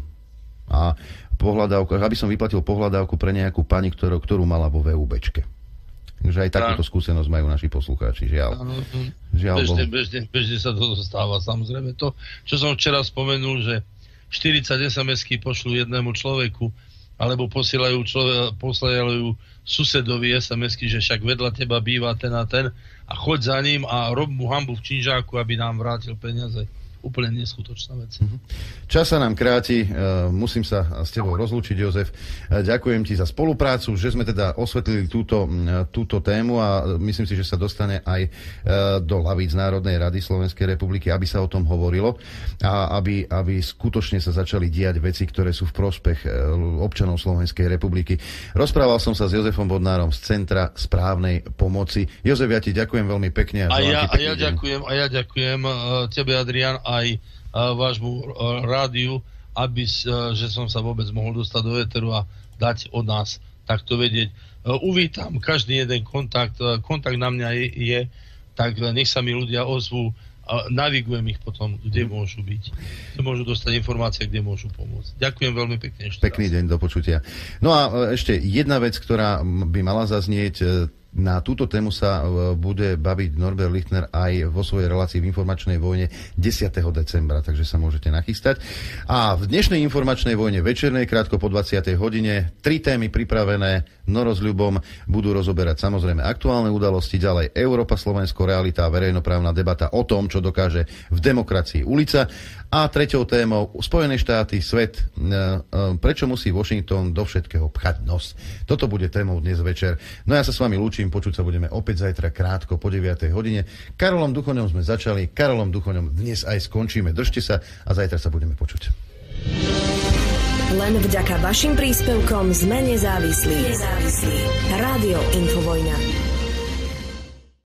[SPEAKER 2] a pohľadávka, aby som vyplatil pohľadávku pre nejakú pani, ktorú, ktorú mala vo VUBčke. Takže aj takúto skúsenosť majú naši poslucháči, žiaľ. žiaľ
[SPEAKER 11] bežne, bežne, bežne sa to dostáva, samozrejme. To, čo som včera spomenul, že štyridsať es em esky pošlú jednému človeku, alebo posielajú, človek, posielajú susedovi es em esky, že však vedľa teba býva ten a ten a choď za ním a rob mu hanbu v činžáku, aby nám vrátil peniaze. Úplne neskutočná vec.
[SPEAKER 2] Čas sa nám kráti, musím sa s tebou rozlúčiť, Jozef. Ďakujem ti za spoluprácu, že sme teda osvetlili túto, túto tému a myslím si, že sa dostane aj do lavíc Národnej rady Slovenskej republiky, aby sa o tom hovorilo a aby, aby skutočne sa začali diať veci, ktoré sú v prospech občanov Slovenskej republiky. Rozprával som sa s Jozefom Bodnárom z Centra správnej pomoci. Jozef, ja ti ďakujem veľmi pekne.
[SPEAKER 11] A, a ja, a ja ďakujem, a ja ďakujem tebe, Adrián, aj vášmu rádiu, aby, že som sa vôbec mohol dostať do éteru a dať od nás takto vedieť. Uvítam každý jeden kontakt, kontakt na mňa je, je tak nech sa mi ľudia ozvú, navigujem ich potom, kde môžu byť, kde môžu dostať informácie, kde môžu pomôcť. Ďakujem veľmi pekne.
[SPEAKER 2] Pekný raz. Deň, do počutia. No a ešte jedna vec, ktorá by mala zaznieť. Na túto tému sa bude baviť Norbert Lichtner aj vo svojej relácii v informačnej vojne desiateho decembra, takže sa môžete nachystať. A v dnešnej informačnej vojne večernej, krátko po dvadsiatej hodine, tri témy pripravené, Noro s Ľubom budú rozoberať samozrejme aktuálne udalosti, ďalej Európa, Slovensko, realita a verejnoprávna debata o tom, čo dokáže v demokracii ulica. A treťou témou Spojené štáty, svet, prečo musí Washington do všetkého pchať nos. Toto bude témou dnes večer. No ja sa s vami lúčim, počuť sa budeme opäť zajtra krátko po deviatej hodine. Karolom Duchoňom sme začali, Karolom Duchoňom dnes aj skončíme. Držte sa a zajtra sa budeme počuť.
[SPEAKER 3] Len vďaka vašim príspevkom sme nezávislí. Nezávislí. Rádio Infovojna.